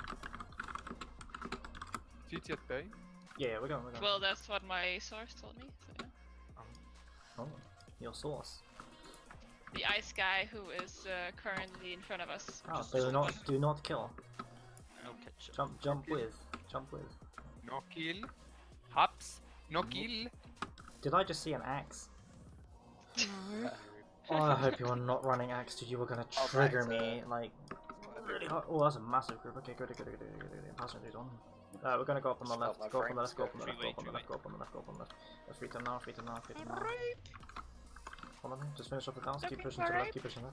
TT at Bay? Yeah, we're going. Well, that's what my source told me, so yeah. Oh, your source. The ice guy who is currently in front of us. Oh, do not kill. No ketchup. Jump with. No kill. Hops. No kill. Did I just see an axe? No. Oh, I hope you are not running axe, dude. You were gonna trigger me like really hard. Oh, that's a massive group. Okay, good. Passing dude on. We're gonna go up on the left, Spelt go my up on the left, go up frames, on the left, go up on the left, go up on the left, go up on the left. Free time now, free time now, free time now. Hold on, just finish up the downs, keep Looking pushing to the for left, rape. keep pushing left.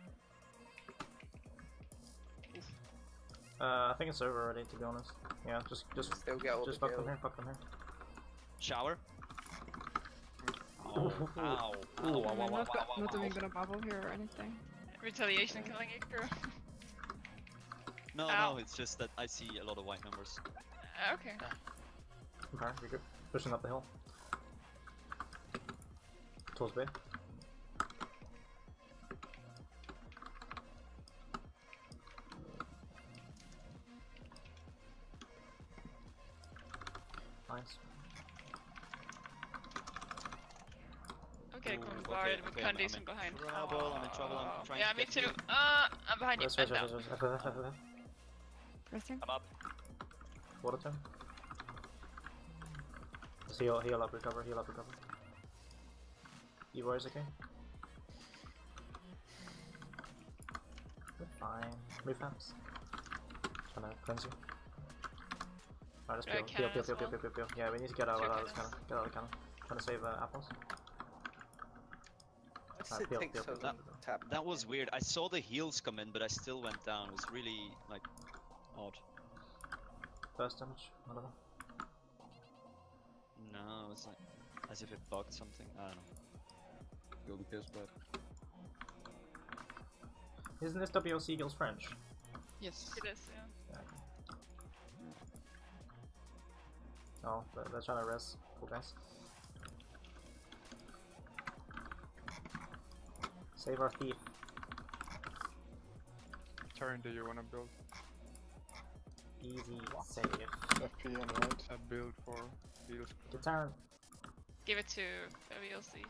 I think it's over already, to be honest. Yeah, just Still get all just the fuck them kills. here, fuck them here. Shower. Ooh. Ow. Ow. I'm Wow, wow, wow, not wow, even wow. gonna bubble here or anything. Retaliation killing Icarus. No, Ow. no, it's just that I see a lot of white numbers. Okay. Okay, you're good. Pushing up the hill. Towards B. Nice. I'm getting Ooh, bombarded with okay, I'm condition in behind. trouble, I'm in trouble, I'm trying Yeah, to me get too. you. I'm behind you. Rest, I'm rest, down. rest, rest, rest. F. Pressing. I'm up. Water turn. Just heal up, recover, heal up, recover. Evo is okay. We're fine. Move fast. Trying to cleanse you. Alright, Yeah, let's peel. cannon as well. Peel. Yeah, we need to get out Two of this cannons. cannon. Get out of the cannon. Trying to save apples. What's Alright, it peel, take peel, so peel, long peel. to tap? That was weird. I saw the heals come in, but I still went down. It was really, like, odd. First damage. I don't know. No, it was like, as if it bugged something. I don't know. Kill the kiss bed. Isn't this W.O. Seagull's French? Yes. It is, yeah. Oh, they're trying to res. Cool guys. Save our thief. Turn do you wanna build? Easy save. FP on right. A build for heals. Good turn. Give it to WLC.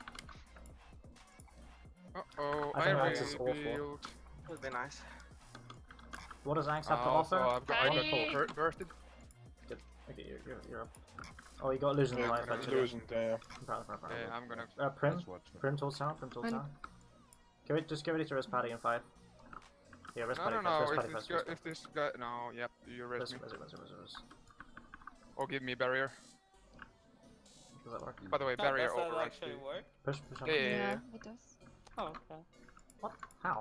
Uh-oh, I I think Axe is awful. revealed. Would be nice. What does Axe have to So offer? I've got Tiny. bursted. Good. Okay, you're up. Oh, you got illusion Yeah, life actually. illusion, yeah. Proud. Yeah, I'm gonna. Prim? Let's watch it. Prim towards town, Prim towards Fine. town. Just get ready to rest Paddy in 5. Yeah, rest No, Paddy no, first, no. rest If Paddy this first. guy, Rest if this guy, no, yep, you rest me. Res. Or give me barrier. Does that work? By the way, barrier overrides actually too. work? Push on. Yeah, yeah, yeah. It does. Oh, okay. What? How?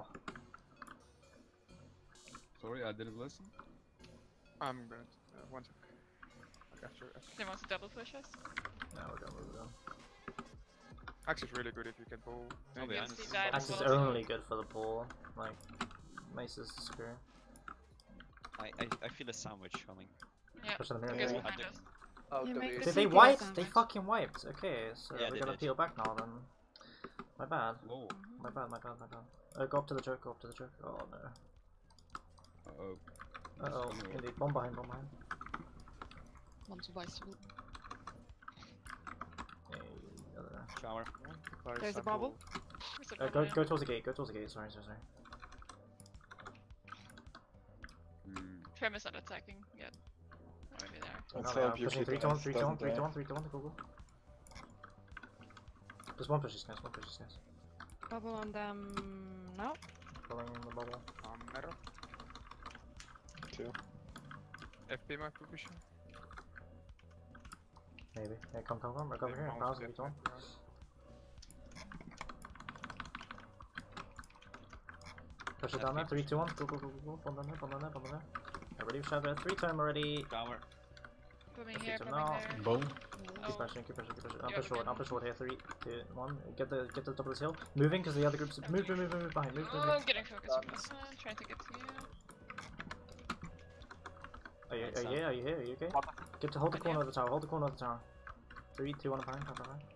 Sorry, I didn't listen. I'm gonna. One sec. I got your. They want to double push us? No, we're gonna move on. Axe is really good if you can pull. I'll be Yes, honest. he died Axe as is well. only good for the pull. Like, Mace is superior. I feel a sandwich coming. Yeah. Push on the Guys mirror. Yeah. behind us. Oh, You make W. the Did they CPS wipe? damage. They fucking wiped. Okay, so Yeah, we're they gonna did. peel back now then. My bad. Whoa. My bad. Go up to the jerk. Oh no. Uh-oh. Uh-oh. Indeed. Bomb behind. Want to buy some. Hey, other there. Shower. There's a bubble. Where's the Go bubble? towards the gate. Sorry. Hmm. Trim is not attacking yet. Already there. Let's No, hope you pushing keep 3 to 1, 3 to 1, doesn't 3 to die. 1, 3 to 1, go. Just one push this guys. Bubble on them now. Following in the bubble. Metal. 2. FP might be pushing. Maybe. Yeah, come, recover They here. mount Browse it, 3 to 1. yeah. Push it down there, 3 to 1, go. Bomb down there. Ready for shove 3 time already. Shower. Booming That's here, it, booming no. there. Boom. Oh. Keep pushing. I'll Yeah, push okay. forward here, 3, 2, 1. Get the top of this hill. Moving, because the other groups. Move behind. Move. Oh, I'm getting focused from this one. Trying to get to you. Are you here? Are you okay? Get to hold the corner of the tower. 3, 2, 1, behind.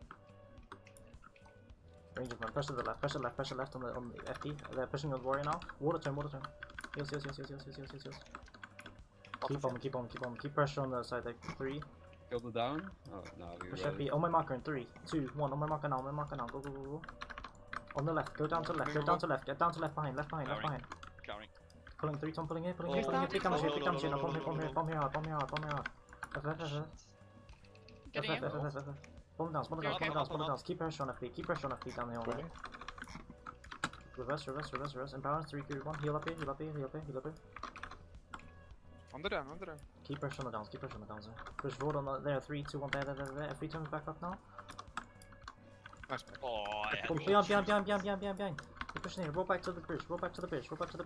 Range of them. Pressure to the left on the FD. They're pushing on the warrior now. Water turn. Heals. Keep on. Keep pressure on the side. Like 3. Killed it down. Oh, no, you're Push ready. FD. On my marker in 3, 2, 1. On my marker now. Go. On the left. Go down to left. Get down to left behind. Showering. Pulling 3 ton. Pulling here. Oh, 3 comes here. no. Bomb here hard. Getting in. Bomb down. Up. Keep pressure on FD. Down the hill there. Reverse. Imbalance. 3, 2, 1. Heal up here. On the down, on the down. Keep pressure on the downs, keep pressure on the downs. Push forward on the, there, 3, 2, 1, there. Every time back up now. Nice back. Oh, I had Behind. Keep pushing here, roll back to the bridge, roll back to the bridge.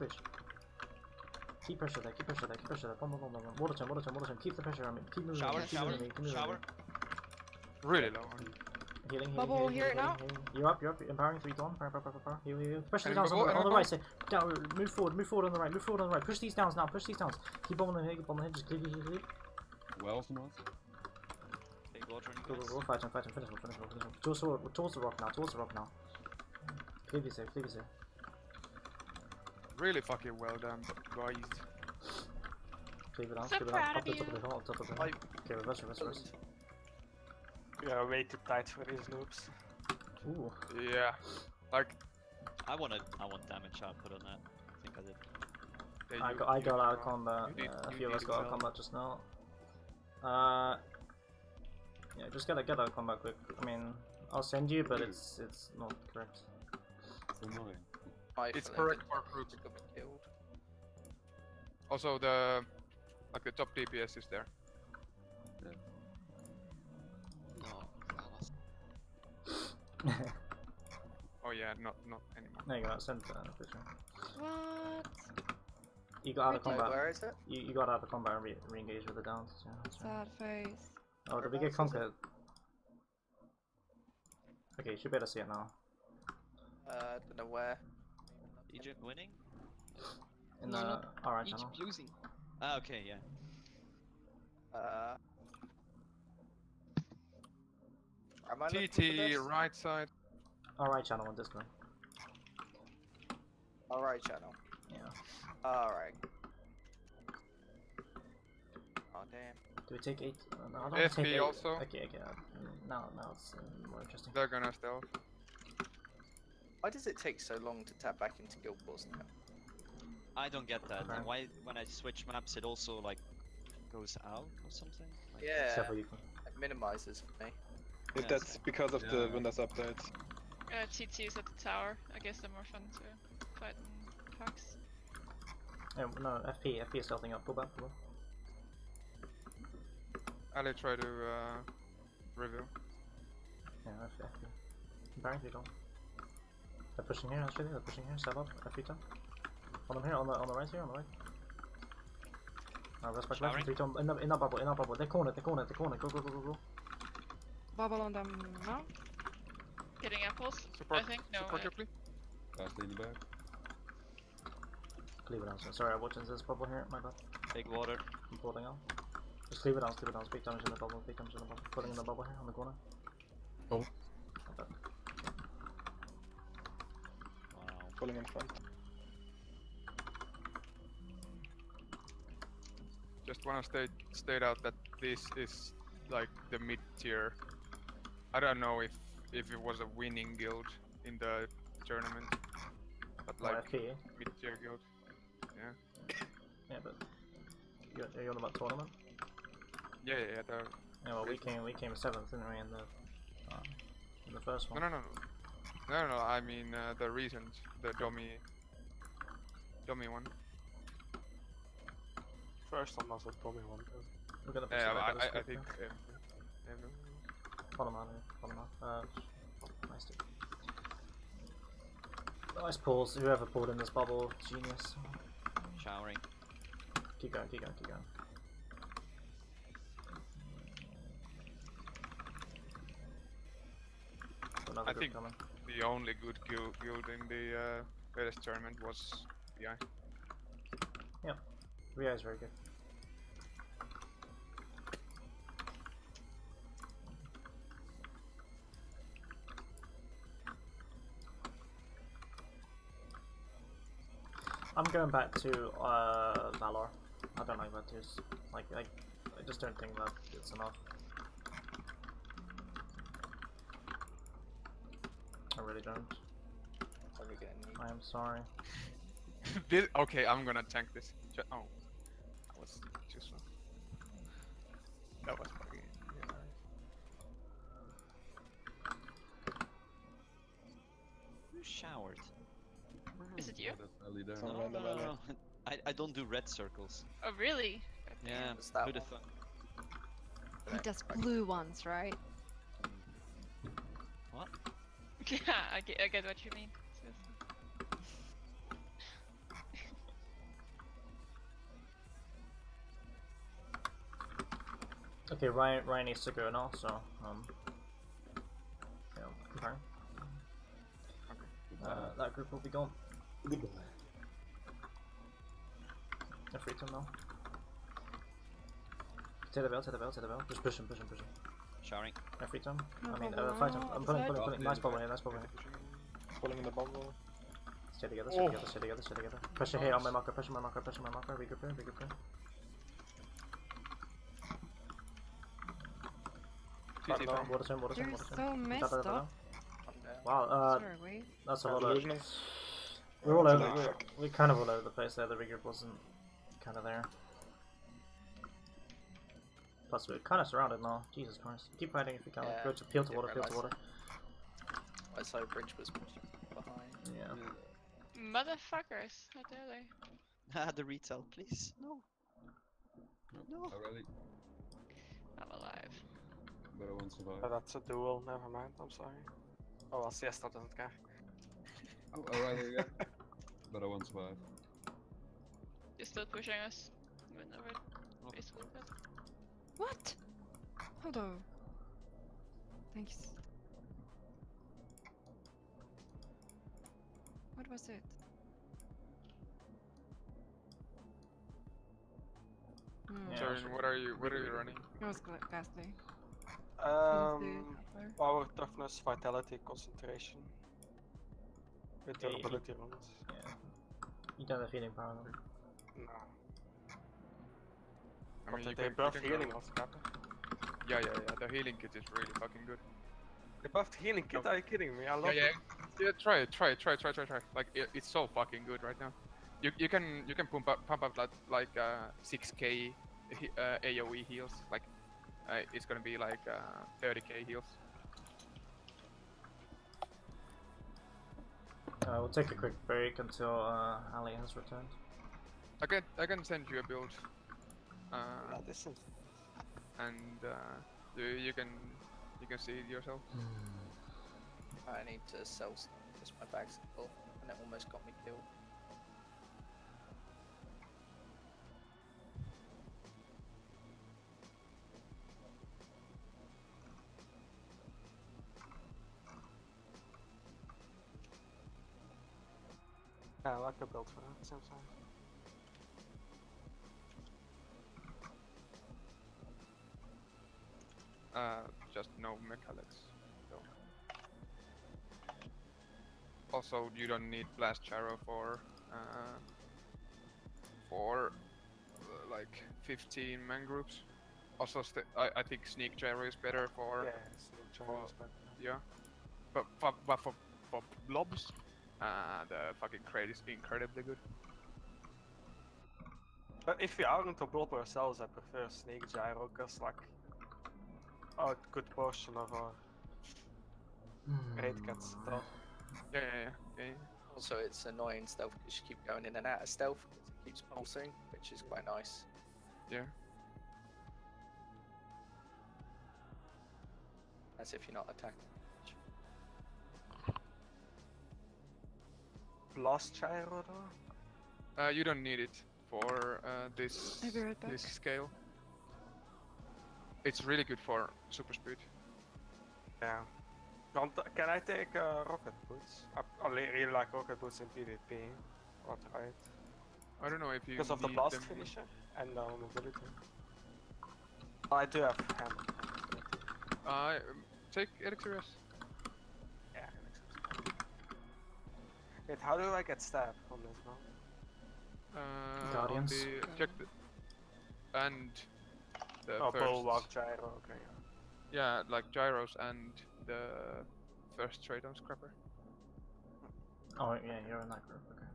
Keep pressure there. Boom. Water time. Keep the pressure on me. Keep moving. shower. Really low. Healing. Bubble here now. You're up. Empowering 3 to 1. Power. Heal. Pressure Any downs bubble, on any the right side. Down. Move forward on the right. Push these downs now. Keep on the head. Just clear. Wells north. Big water in Go. Fight him. Finish him. Towards the rock now. Clear this here. Really fucking well done, guys. Clear it down. So proud of Up the top of the hill. Okay, reverse. We are way too tight for these loops. Ooh. Yeah. Like, I want damage output on that. I think I did. yeah, I got out of combat. you did- A you few of us did got out of well. combat just now. Yeah, just get out of combat quick. I mean, I'll send you, but it's not correct. It's annoying. It's correct for group. Got me killed. Also, the top DPS is there. Oh yeah, not anymore. There you go. Send the picture. What? You got out of combat. Where is it? You got out of combat and re-engaged with the downs. Yeah, that's right. Sad face. Oh, did we get conquered? Okay, you should be able to see it now. Don't know where. Egypt winning? In No, the not alright Egypt channel. losing. Ah, okay, yeah. Am I looking for TT this? right side. Alright channel on Discord. Alright, channel. Yeah. Alright. Oh damn. Do we take 8? No, I don't wanna FP take 8. also. Okay. Now it's more interesting. They're gonna stealth. Why does it take so long to tap back into Guild Wars now? I don't get that. Okay. And why, when I switch maps, it also like goes out or something? Like, Yeah, Except for you can. it minimizes for me. Yes. That's because of the Yeah. Windows updates. TT's at the tower. I guess they're more fun to fight in packs. No, FP is stealthing up. Go back. Ali try to reveal. Yeah, FP. Apparently don't. They're pushing here, actually. They're pushing here. Step up. FP time. On them here. On the right here. On the right. Respect left. 3 to in that bubble. They corner. Go. Bubble on them now. Getting apples, Support, I think. No, support your plea. Fastly in the back. Cleave it down. Sorry, I'm watching this bubble here. My bad. Big water. I'm holding out. Just cleave it down. Big damage in the bubble. Putting in the bubble here on the corner. Oh. Wow. Pulling in front. Just wanna state out that this is like the mid tier. I don't know if it was a winning guild in the tournament, but like FP. mid tier guild. Yeah. Yeah, but you're on about tournament. Yeah. They're Yeah, well, we came 7th, didn't we, in the first one. No. I mean the recent, the dummy one. First one was a dummy one. We're gonna push Yeah, it back I to think. this Follow him out. Nice dude. Nice pulls. Whoever pulled in this bubble, genius. Showering. Keep going. Another I group think coming. the only good guild in the latest tournament was BI. VI is very good. I'm going back to Valor. I don't like that too. Like I just don't think that it's enough. I really don't. Probably getting I am sorry. Okay, I'm gonna tank this. Oh, that was too slow. That was fucking. Who showered? Is it you? Somewhere in the middle. I don't do red circles. Oh really? Yeah, It's that who'da one. thought? He does blue ones, right? What? Yeah, I get what you mean. Okay, Ryan needs to go now, so yeah, confirm. That group will be gone. Goodbye. A free turn now. Take the bell, take the bell, take the bell. Just push him, push him, push him. Showering. A free turn. No I mean, problem, fight him. no, I'm it's pulling. Nice bubble here, nice bubble here. Pulling in the bubble. Stay together, stay together, stay together, stay together. Pressure here on my marker, pressure my marker, pressure my marker. Regroup here, regroup here. TT farm. Water turn, water turn, You're water turn. so messed up. Wow, Sorry, wait. that's a lot Illusion. of... We're all over, we're kind of all over the place there, the regroup wasn't kind of there. Plus we're kind of surrounded now, Jesus Christ. Keep fighting if you can, Yeah, go to peel to didn't water, peel to realise. water. I saw Bridge was pushing behind. Yeah. Motherfuckers, how dare they? Ah, the retail, please. No. No. Already. I'm alive. But I won't survive. Oh, that's a duel, never mind, I'm sorry. Oh well, Siesta doesn't care. Oh, O'Reilly again. But I won't survive. You're still pushing us. Even though we're basically dead. What? Hold on. Thanks. What was it? Yeah, Sorry, sure. what are you running? It was ghastly. Power, toughness, vitality, concentration. With Yeah, durability runes. Yeah. You don't have healing power though. No. I mean, But you they can buffed go- healing also, Kappa. Yeah. The healing kit is really fucking good. They buffed healing kit? Are you kidding me? I love Yeah. it. Yeah, try it. Like it's so fucking good right now. You can pump up like 6k AOE heals. Like it's gonna be like 30k heals. We'll take a quick break until Ali has returned. I can send you a build. This is And you can see it yourself. I need to sell stuff because my bag's full and it almost got me killed. yeah, I like a build for that, same time. Just no mechanics. So. Also, you don't need blast gyro for like 15 man groups. Also, I think sneak gyro is better for Yeah, sneak gyro is better. yeah. But for blobs, the fucking crate is incredibly good. But if we aren't on blob ourselves, I prefer snake gyro because like a good portion of our raid gets stealth. Yeah. Also, it's annoying stealth because you keep going in and out of stealth because it keeps pulsing, which is quite nice. Yeah. As if you're not attacking. Blast gyro though? You don't need it for this I'll be right back. this scale. It's really good for super speed. Yeah. Can I take rocket boots? I really like rocket boots in PvP. Or try it. I don't know if you Because of the need blast them. finisher and mobility. I do have hammer. Take Elixir S. Yeah, wait, how do I get stabbed on this now? Guardians. Check the and the Oh, first. bulwark gyro, okay. Yeah, like gyros and the first trade on scrapper. Oh yeah, you're in that group, okay.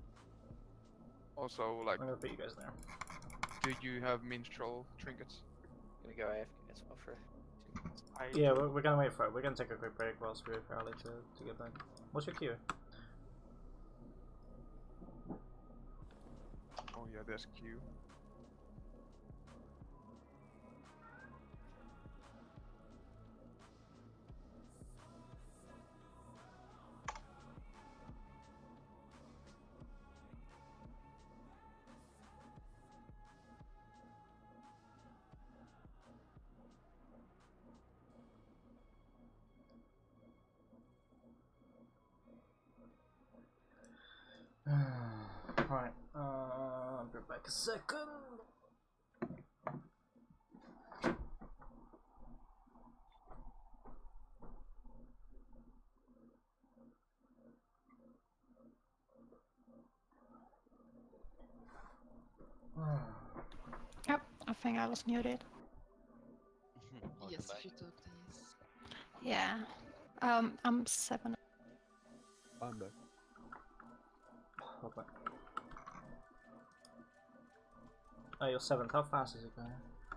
Also, like, I'm gonna put you guys there. do you have minstrel trinkets? I'm gonna go AFK as well for 2 minutes. Yeah, we're gonna wait for it. We're gonna take a quick break whilst we wait for Ali to get back. What's your queue? Oh yeah, there's Q. Right, I'll be back a second. Yep, I think I was muted. Yes, if you talk, then yes. Yeah. I'm 7. I'm back. Okay. Oh, you're 7th. How fast is it going?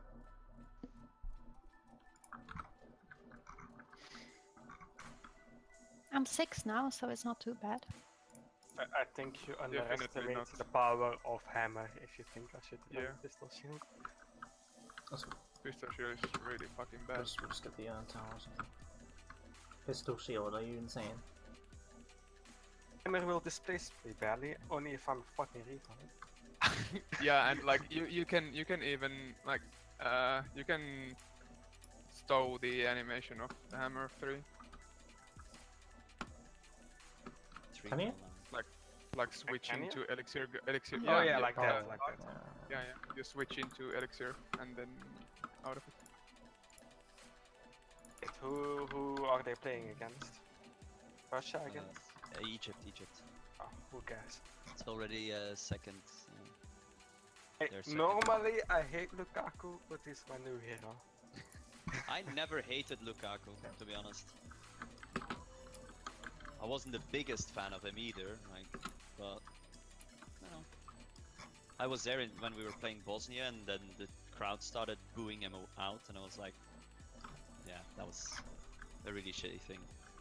I'm 6 now, so it's not too bad. I think you Definitely underestimate not. the power of hammer if you think I should have Yeah. pistol shield. Pistol shield is really fucking bad. We'll just get the tower or something. Pistol shield, are you insane? Hammer will displace me barely, only if I'm fucking retarded. Yeah, and like you can even like you can stow the animation of the hammer 3. Can you? Like switch can you? into elixir. Oh yeah, like that, like that. Yeah, yeah. You switch into elixir and then out of it. Who are they playing against? Russia against? Egypt. Oh, who cares? It's already second. Hey, They're second. normally I hate Lukaku, but he's my new hero. I never hated Lukaku, to be honest. I wasn't the biggest fan of him either, like, but you know, I was there when we were playing Bosnia, and then the crowd started booing him out, and I was like, yeah, that was a really shitty thing.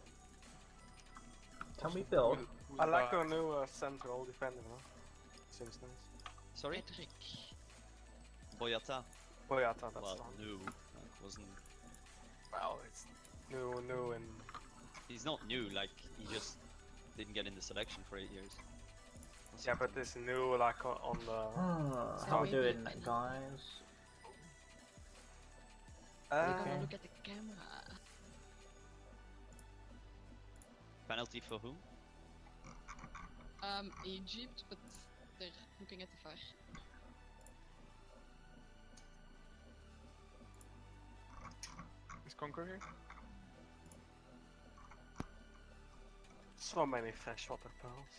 Can we build? I like our new central defender, no? Seems nice. Sorry? Boyata. Boyata, that's well, the one. new. Like, wasn't. Well, it's new and. He's not new. Like he just didn't get in the selection for 8 years. Yeah, but it's new, like on the. How we doing, guys? Okay. Look at the camera. Penalty for whom? Egypt, but they're looking at the far. Is Conquer here? So many freshwater pearls.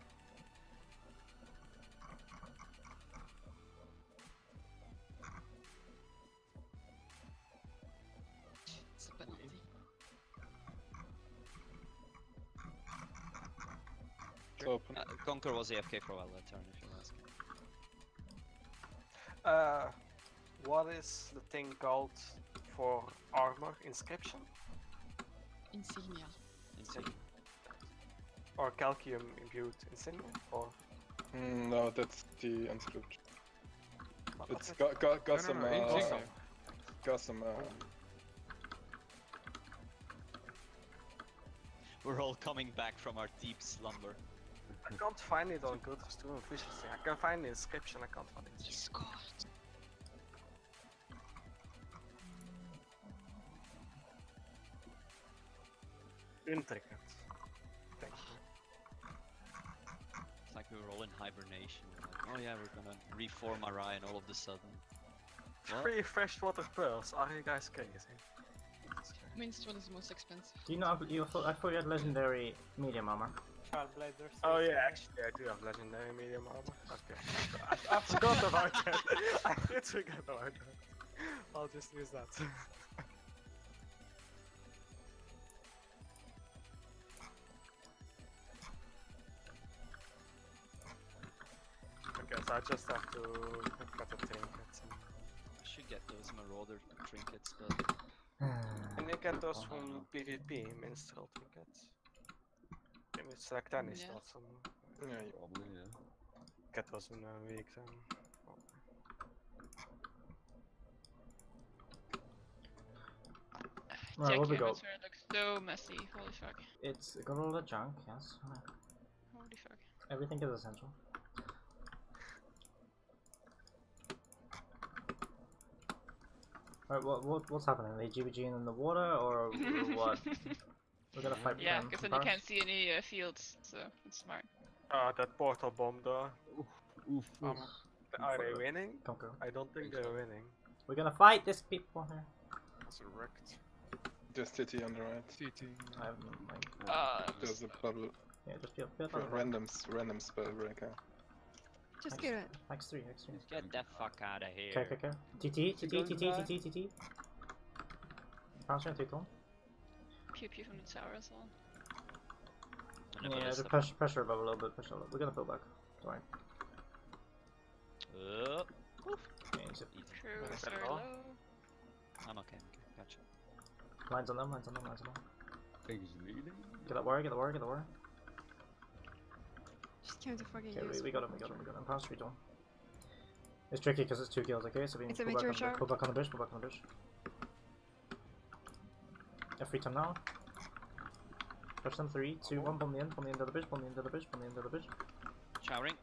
It's a penalty. It's open. Conquer was AFK for a while that turn, if you're asking. What is the thing called for armor? Inscription? Insignia. Insignia. Or calcium imbued insignia? Or No, that's the inscription. what It's is got some insignia. got some We're all coming back from our deep slumber. I can't find it on Cultist 2 efficiency. I can find the inscription, I can't find it. Discord. Intricate. Thank you. It's like we were all in hibernation. We're like, oh yeah, we're gonna reform Orion all of a sudden. What? 3 freshwater pearls, are you guys crazy? Means one is the most expensive. Do you know? I thought you had legendary medium armor. Oh yeah, actually I do have legendary medium armor. Okay. I forgot about that. I did forget about that. I'll just use that. Okay, so I just have to get the trinkets. I should get those Marauder trinkets, but Can you get those Oh, from no. PvP, minstrel trinkets? Can you select any Yeah. slots on? yeah. Probably, yeah. Get those in a week then. Right, what we got? Jackhammer looks so messy. Holy fuck. It's got all the junk, yes. Holy fuck. Everything is essential. Alright, what's happening? Are they GBGing in the water or what? We're gonna fight Yeah, them because then from you Paris? can't see any fields, so it's smart. That portal bomb though. Oof. Are they winning? Come go. I don't think they're winning. We're gonna fight this people here. That's a wrecked. Just TT on the right. TT. I have no There's a bubble. Yeah, just build Random spell breaker. Just get it. X3. Get the fuck out of here. Okay. TT. Bounce around 3 tall. Pew pew from the tower as well. Yeah, just pressure above a little bit. We're gonna pull back. Don't worry. Yeah, he's True, it's very low. I'm okay. Gotcha. Lines on them. Things leading. Get that warrior. Just came to fucking Okay, use. we got him. Pass 3 tall. It's tricky because it's 2 kills, okay? So we It's pull a meteor shower. back on the bush. Free time now. Push them 3, 2, 1, bomb the end of the bush. Showering.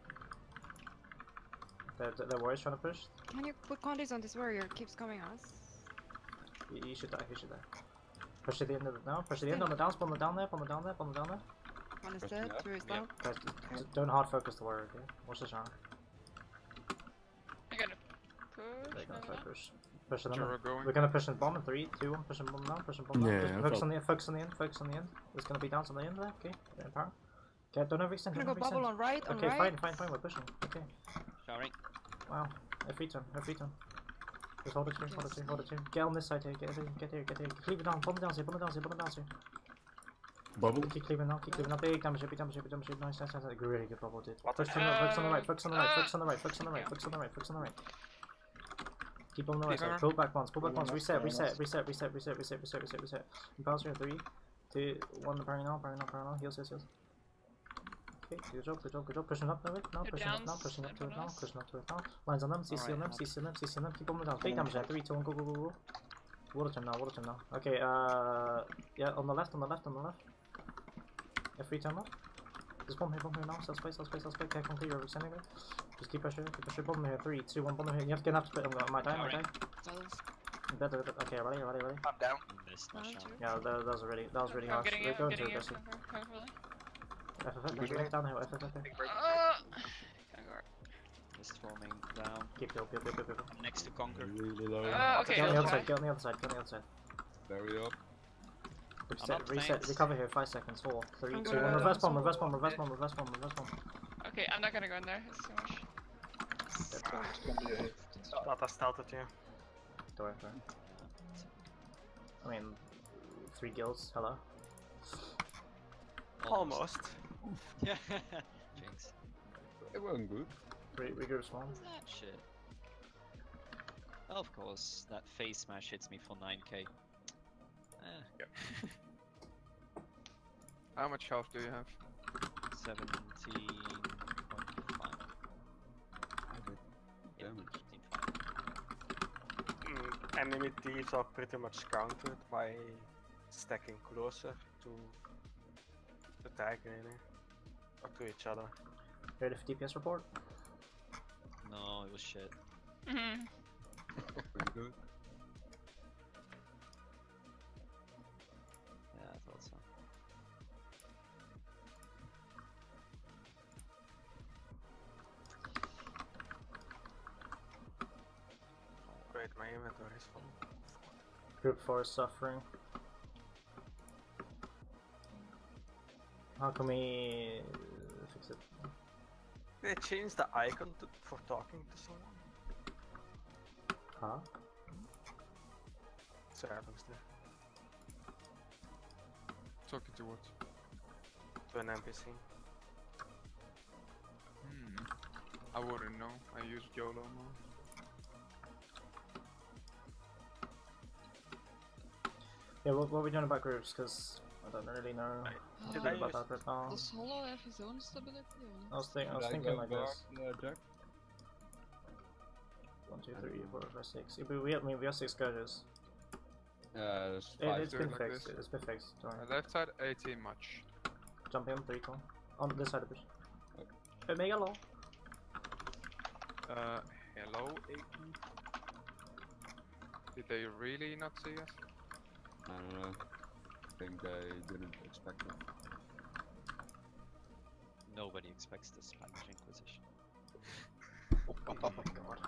The warrior's trying to push. Can you put condies on this warrior? Keeps coming us. He should die. Push to the end of it now. Push to the end on the downs. Bomb the down there. One is dead, 2 is down. Guys, don't hard focus the warrior, okay? Watch the shower. I gotta They're push. gonna push. Push them. Jura going. We're gonna push in bomb in 3, 2, 1. Push in bomb now. Yeah, Focus on the end. There's gonna be downs on the end there. Okay. They're in power. Okay, don't overextend. I'm gonna go bubble on right. Okay, fine. We're pushing. Okay. Showering. Wow. Every turn. Just hold it here. Get on this side here. Get here. Cleave it down. Bomb it down here. Bubble. Keep cleaving up. Big damage. Nice. Really good bubble, dude. Focus on the right. Focus on the right. Keep on the right side. Pull back once. Reset. Impulse here. 3, 2, 1. Parry now. Heals. Okay, good job. Pushing up to it now. Pushing up to it now. Lines on them. CC on them. Keep on them down. Big damage there. 3, 2, 1. Go. Water time now. Okay, yeah, on the left. Yeah, free time up. Just bomb here now. Sell space. Okay, complete. You're extending it. Just keep pressure. Bomb here. 3, 2, 1. Bomb here. You have to get enough to put. I might die. Better. Okay, ready. I'm down. Yeah, that was really I'm harsh. getting We're it, going I'm to getting it. aggressive. Hopefully. FFF, down the hill. FFF. Just forming down. Keep heal. Next to conquer. Really low. Okay. Get on the other side. Very up. Reset. Recover here. 5 seconds. 4, 3, 2, I'm 1. gonna- Reverse bomb. Okay, I'm not gonna go in there. It's too much. It's gonna be a hit. Tata stealth at you. Don't worry. I mean, 3 gills. Hello. Almost. Yeah. Jinx. It wasn't good. Regroup spawn. What's that shit? Of course, that face smash hits me for 9k. How much health do you have? 17.5. Damage. Enemy thieves are pretty much countered by stacking closer to the tag really. Or to each other. Ready for DPS report? No, it was shit. Mhm. Pretty good. Yeah, I thought so. Wait, my inventory is full. Group 4 is suffering. How can we fix it? They changed the icon for talking to someone. Huh? Seriously. Talking to what? To an NPC. I wouldn't know. I use YOLO more. Yeah, what are we doing about groups? Because I don't really know Did about I that right now. Does Hollow have his own stability I or was thinking like this. 1, 2, 3, 4, 5, 6. Yeah, but we have 6 scourges. There's It's 5. been like fixed. this. It's been fixed. Don't worry. Left side 18 much. Jump in, 3, 2. On this side of the bush. Mega low. Hello, 18. Did they really not see us? I don't know. I think they didn't expect it. Nobody expects the Spanish Inquisition. Oh my god.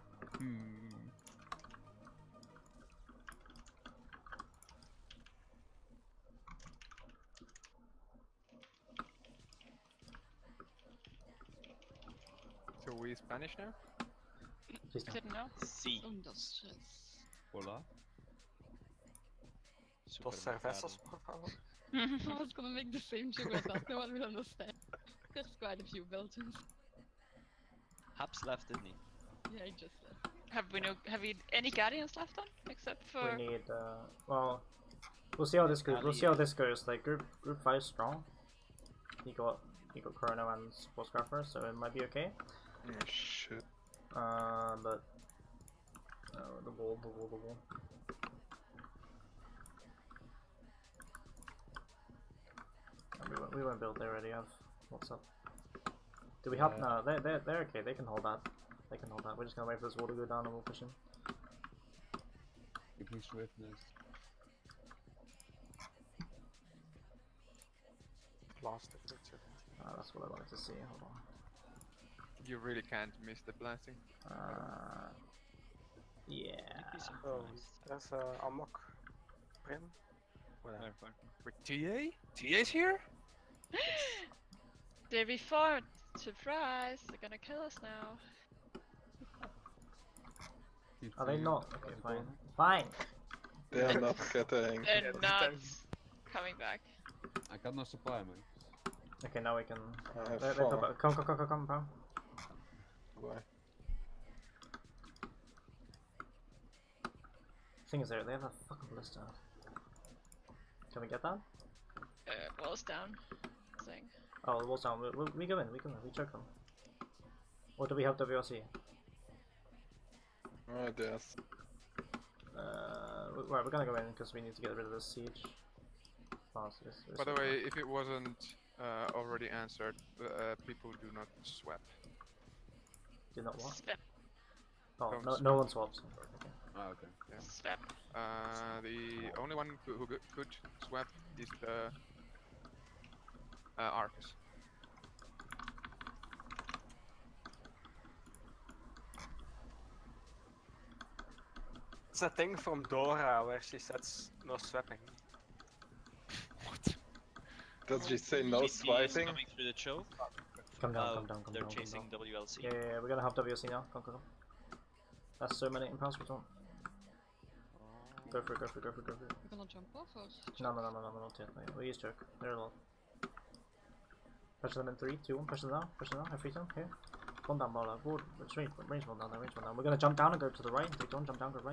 So we Spanish now? Please don't. Didn't know. Sí. Stress. Hola. Dos cervezas, por favor. I was gonna make the same joke, but that no one will understand. There's quite a few Belgians. Haps left, didn't he? Yeah, I just left. Have we any Guardians left on? Except for... We need, well, we'll see how this goes. We'll see how this goes. Like, group 5 is strong. He got Chrono and Sportscrapper, so it might be okay. Oh shit. But the wall. We won't build. They already have. What's up? Do we have? No, they're okay. They can hold that. They can hold that. We're just gonna wait for this wall to go down and we'll push him. Give me swiftness. Plastic. That's what I wanted to see. Hold on. You really can't miss the blasting. Yeah. Oh, there's Amok. Prim. Whatever. With TA? TA's here? They reformed! Surprise! They're gonna kill us now. Are they not? Okay, fine. Fine! They're not getting... They're not coming back. I got no supply, man. Okay, now we can... four. Come, bro. Why? Thing is, they have a fucking blister. Can we get that? Walls down. Thing. Oh, the wall's down. We go in, we choke them. Or do we have WRC? Oh, there's... Right, we're gonna go in because we need to get rid of this siege. By the way, if it wasn't already answered, people do not swap. Do not what? Swap. Oh, no one swaps. Okay. Oh, okay. Yeah. Swap. The only one who could swap is the Arcus. It's a thing from Dora where she says no swapping. What? Does she say no BT is swiping? coming through the choke. Come down, come They're down. chasing WLC. Yeah, we're gonna have WRC now. Come. That's so many impounds we don't. Go for it. We're gonna jump off or? No, not yet. We use choke. They're low. Pressure them in 3, 2, 1. Pressure them now. Have free time. Here. One down, ball. Range one down. We're gonna jump down and go to the right. Take one. Jump down, go right.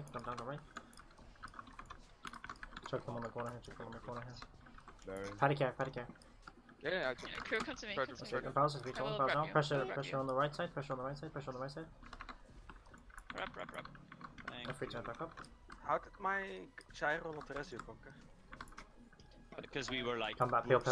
Choke them on the corner here. Paddy care. Yeah, Crew, come to me. Pause as we I will pause grab now. you. Pressure on the right side. Pressure on the right side. Rub. Free time back up. How did my gyro not resume, Conker? Because we were like. Come back. Peel.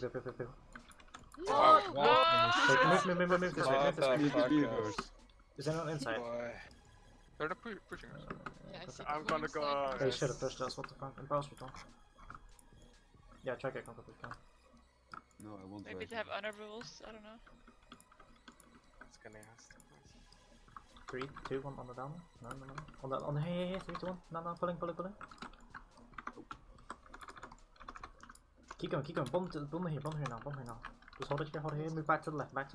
Oh, Move this way. Is anyone inside? they're not pushing us. Yeah, I see. I'm gonna go. They should have pushed us. What the fuck? Impulse return. Yeah, try get contact with Cam. No, I won't. maybe they have honor rules. I don't know. It's gonna ask. 3, 2, 1 on the down. No. On the hey, 3, 2, 1. No, pulling. Keep going. Bomb here now. Just hold it here. Move back to the left.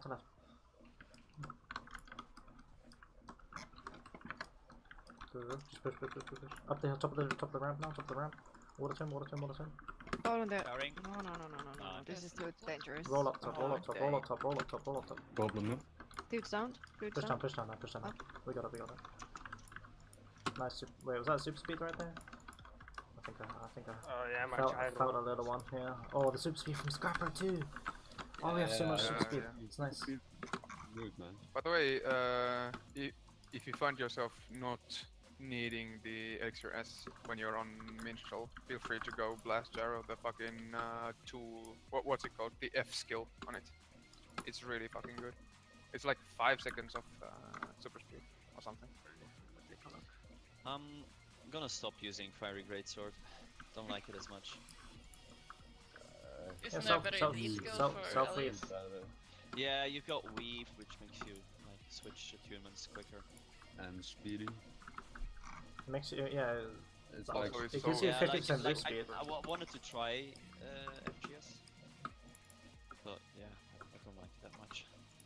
Just push. Up the top of the ramp now. Water turn. Oh, there. Powering. No. This is too dangerous. Roll up top. Problem, no? Dude's down. Push down now. We got it. Nice. Wait, was that super speed right there? I think I Oh yeah, my felt a gyro. little one. Yeah. Oh, the super speed from Scrapper too. Oh, we have so much super speed. Yeah. It's nice. Good, man. By the way, if you find yourself not needing the Elixir S when you're on Minstrel, feel free to go blast Gyro, the fucking tool. What's it called? The F skill on it. It's really fucking good. It's like 5 seconds of super speed or something. I'm gonna stop using Fiery Greatsword. Don't like it as much. Isn't there a better elite skill for elites? Yeah, you've got weave, which makes you like switch attunements quicker. And speedy. Makes you, yeah. It's like it gives you 50% boost speed. I wanted to try FGS, but yeah, I don't like it that much.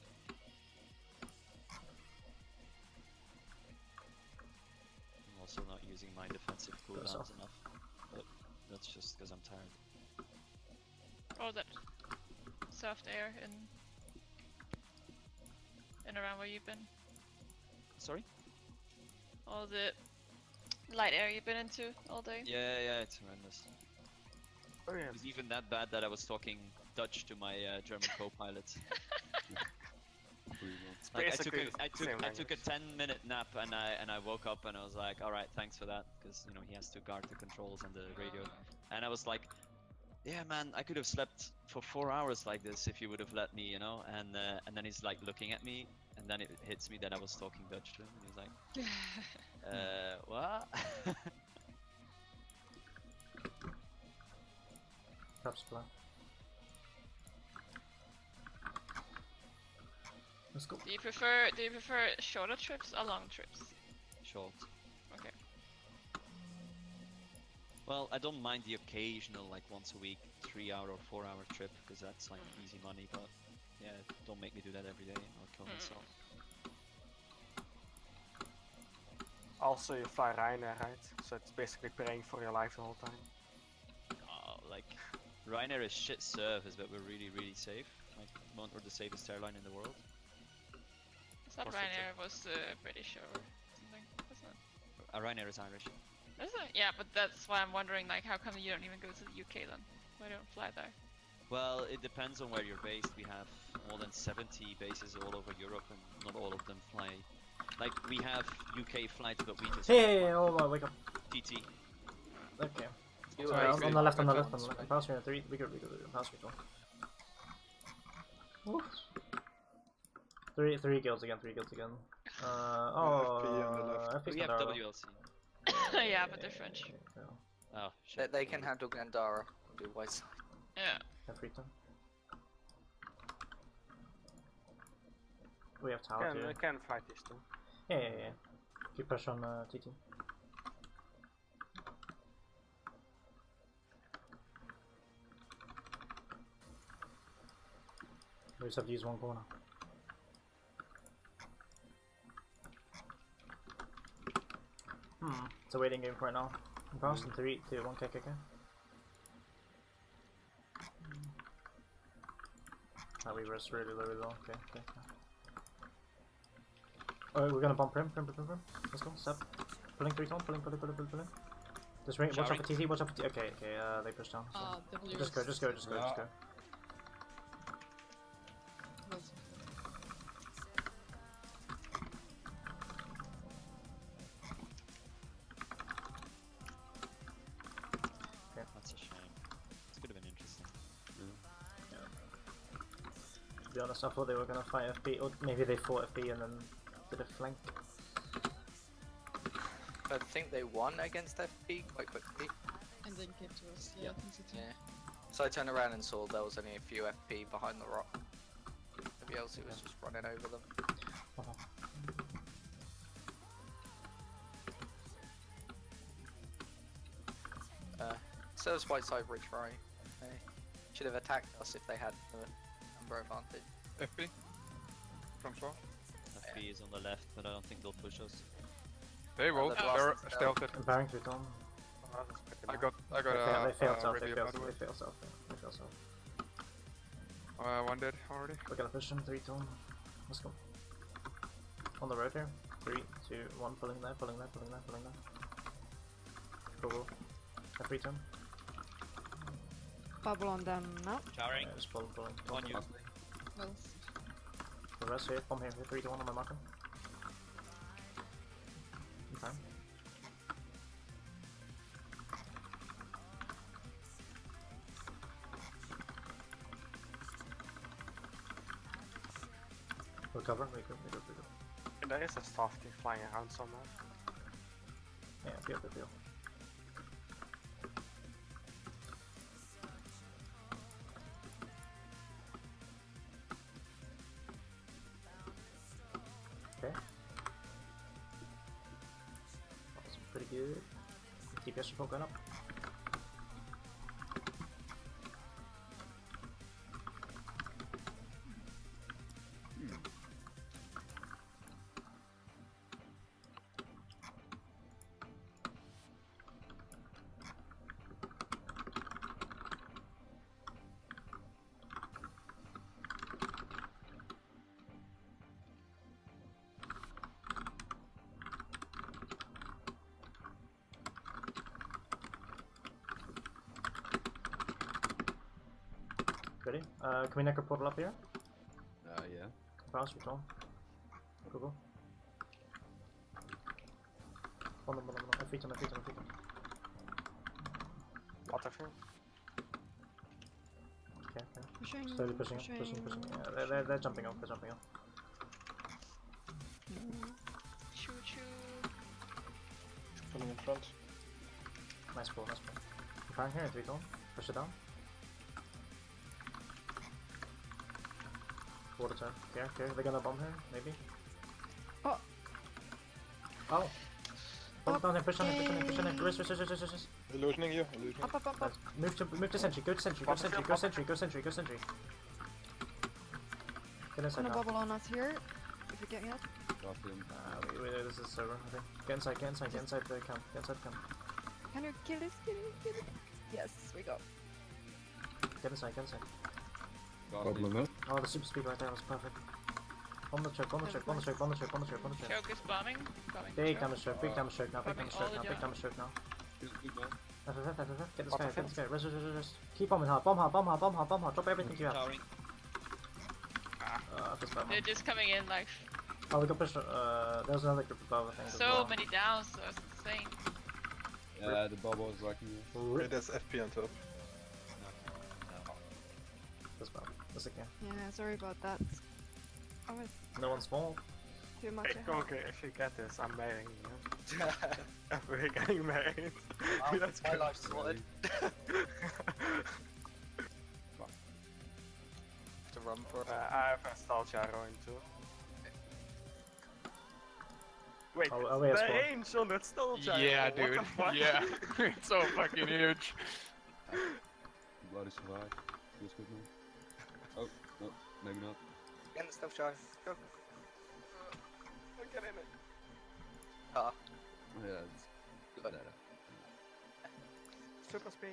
I'm also not using my defensive cooldowns enough, but that's just because I'm tired. All that soft air in around where you've been. Sorry? All the light air you've been into all day. Yeah, it's horrendous. Oh yeah. It was even that bad that I was talking Dutch to my German co-pilot. Like, I took a 10-minute nap and I woke up and I was like, all right, thanks for that, because you know he has to guard the controls and the radio. And I was like, yeah, man, I could have slept for 4 hours like this if you would have let me, you know. And then he's like looking at me, and then it hits me that I was talking Dutch to him, and he's like, what? Perhaps plan. Let's go. Do you prefer shorter trips or long trips? Short. Okay. Well, I don't mind the occasional, like once a week, 3-hour or 4-hour trip, because that's like easy money, but yeah, don't make me do that every day, I'll kill myself. Also, you fly Ryanair, right? So it's basically praying for your life the whole time. Like, Ryanair is shit service, but we're really, really safe. Like, we're the safest airline in the world. I thought Ryanair was British or something, wasn't it? Ryanair is Irish. Is it? Yeah, but that's why I'm wondering, like, how come you don't even go to the UK then? Why don't you fly there? Well, it depends on where you're based. We have more than 70 bases all over Europe, and not all of them fly. Like, we have UK flights, but we just... Hey, oh my, wake up. TT. Okay. Sorry, on the left. Pass me 3, we good, pass me 2. Oof. 3 guilds again. FP's we have WLC. Yeah, but they're French. Oh, shit. They can handle Gandara and do white side. Yeah. Freetown. We have tower too. We can fight this too. Yeah. Keep pressure on TT. We just have to use one corner. It's a waiting game for right now. I'm passing 3, 2, 1, okay. Now we rest really low. Okay. Alright, we're gonna bump him. Let's go, step. Pulling 3 tone, pulling. Just ring, watch out for TT, Okay, they push down. So. Just go. That's a shame. This could have been interesting. To be honest, I thought they were gonna fight FP, or maybe they fought FP and then did a flank. I think they won against FP quite quickly. And then came to us, yeah. I think so too. Yeah. So I turned around and saw there was only a few FP behind the rock. Everybody else was just running over them. So is Whiteside retry. They should have attacked us if they had the number advantage. FP? Francois? FP is on the left, but I don't think they'll push us. They will. They're stealthed. Comparing to Tom. I got they failed south. review They by the way. failed south. One dead already. We're gonna push him 3 Tom. Let's go. On the road here. 3, 2, 1. Pulling there. Go. 3 Tom. Bubble on them now. Showering. Yeah, just pulling. On you. Well, The rest here. Bomb here. 3, 2, 1 on my marker. Okay. Recover. There is a softy flying around somewhere. Yeah, feel. good. DPS support going up. Ready? Can we necro portal up here? Yeah. Bounce, return. Go. Bottom. Feet on. Waterfield. Okay. Pushing. Slowly pushing. Yeah, they're jumping up. Choo choo. Pulling in front. Nice pull. Comparing here, 3 on. Push it down. Water turn. Okay. They're gonna bomb here, maybe. Oh! Bomb down here, push on it. Risk. Illusioning you. Up. Move to sentry. Go sentry. Get inside Gonna now. bubble on us here. If we get hit. Got him. This is server, I think. Get inside the camp. Can you kill this? Yes, we go. Get inside. Got him. Oh, the super speed right there was perfect. Bomb the choke. Choke is bombing. Big damage choke now. FF. Get this guy. Rest. Keep bombing hard. Bomb hard. Drop everything you have. Towering. This bad one. They're just coming in like Oh, we got pushed. There's another group above, I think. as so well. many downs, so it's insane. Yeah, the bubble is rocking you. Hey, there's FP on top. That's bad. That's okay. Yeah, sorry about that. I was No one's fault. too much. Hey, Conker, if you get this, I'm marrying you. We're getting married. That's My good. life's sorted. To run for it. I have installed Gyro in too. Wait, wait, the angel that stole Gyro. Yeah, what dude. the fuck? Yeah, it's so fucking huge. Bloody survive. Feels good now. Oh, no, maybe not. Get in the stealth charge. Go. Get in it. Ah, Yeah, it's good. better. Super speed.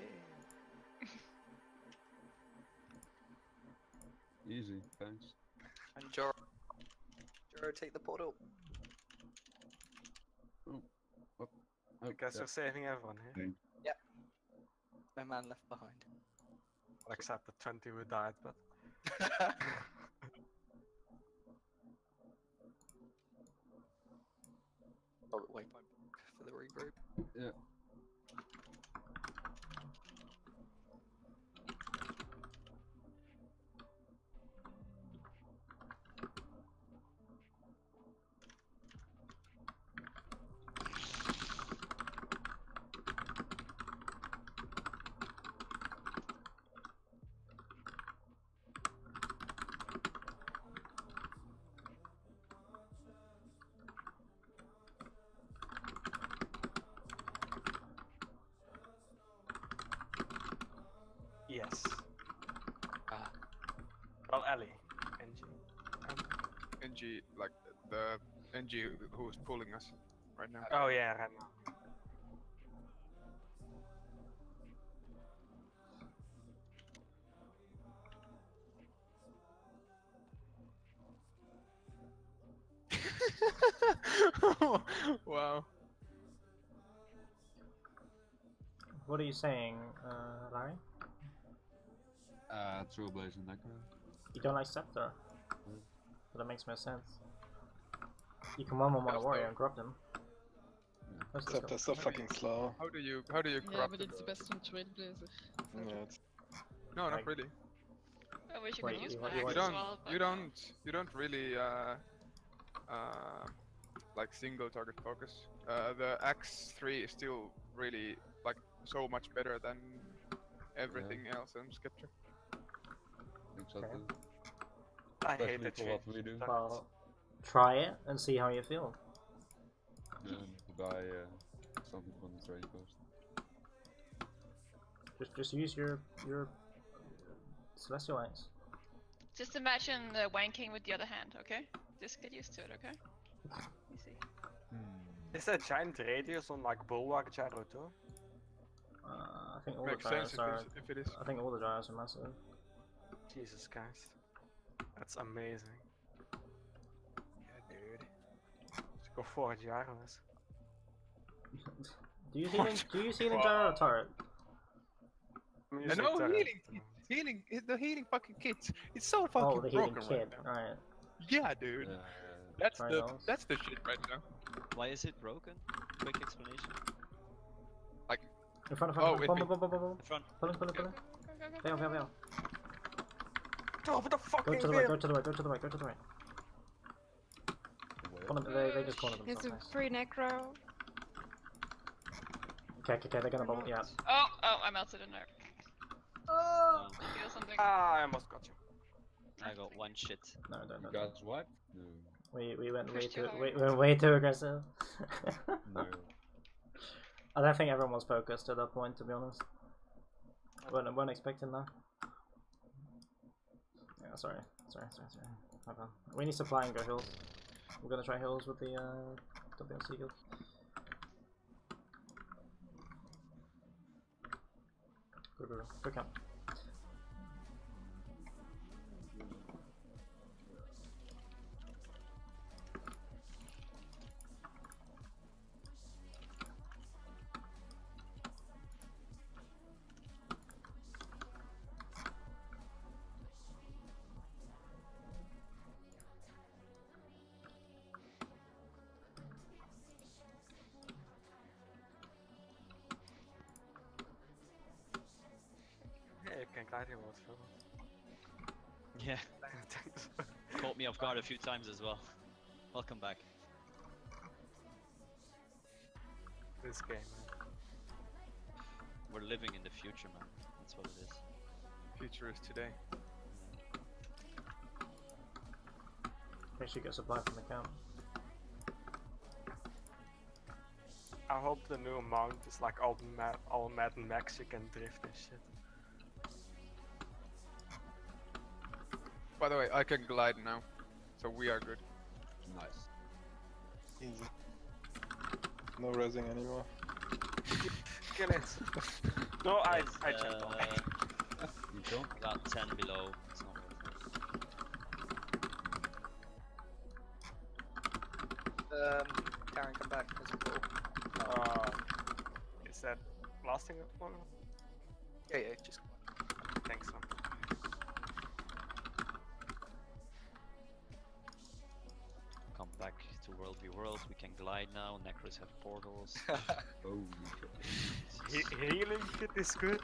Easy, thanks. And Joro, take the portal. Oh, I guess yeah. you're saving everyone here. Yep. No man left behind. Except the 20 who died, but... Oh, waypoint for the regroup. Yeah. Yes. Ah. Well, Ellie. NG. NG, like the NG who's pulling us right now. Oh yeah, right now. Wow. What are you saying, Larry? Trailblazer Necro. You don't like Scepter? But that makes no sense. You can one on a warrior and grab them. Let's just Except go. they're so fucking slow. How do you Yeah, corrupt but it? it's best on Trailblazer. Yeah, it's... No, not really. I wish you Wait, could use you my want- axe You as don't. well. But You don't. You don't really like single target focus. The X3 is still really like so much better than everything else in Skepta. Exactly. I hate Especially the for what we do. Well, try it and see how you feel. Yeah, buy something from the trade post. Just use your celestial eyes. Just imagine wanking with the other hand, okay? Just get used to it, okay? Easy. Is that giant radius on like Bulwark Gyro too? I think all Makes the sense gyros are. if it is. I think all the gyros are massive. Jesus Christ. That's amazing. Yeah, dude. Let's go for gyros. Do you healing gyro turret? I'm And using no turret. the healing fucking kit. It's so fucking Oh, the healing broken kit. right now. Alright. Yeah, dude. Try those. That's the shit right now. Why is it broken? Quick explanation. Like. In front. Oh, it Pull be- him. In front. Fail. Top of the fucking Go to the right. Go to the right. They just cornered It's themselves. a free necro. Okay, they're gonna bubble. Yeah. Oh, I melted in there. Oh. Feel something. Ah, I almost got you. I got one shit. No. Guys, what? No. We went Pushed you hard. we went way too aggressive. No. I don't think everyone was focused at that point, to be honest. Weren't expecting that. Yeah, sorry. My bad. We need supply and go hills. We're gonna try hills with the WLC guild. Go camp. Yeah, you can glide here, what's wrong? Yeah. Caught me off guard a few times as well. Welcome back. This game, man. We're living in the future, man. That's what it is. Future is today. Make sure you get supply from the camp. I hope the new mount is like all Mad Max, you can drift and shit. By the way, I can glide now, so we are good. Nice. Easy. No resing anymore. Kill it. No, I jumped on. You don't? About 10 below. It's not worth it. Karen, come back. There's a pool. Is that lasting long? Yeah, just. Thanks, man. Come back to World v World. We can glide now. Necros have portals. Oh, Healing kit is good.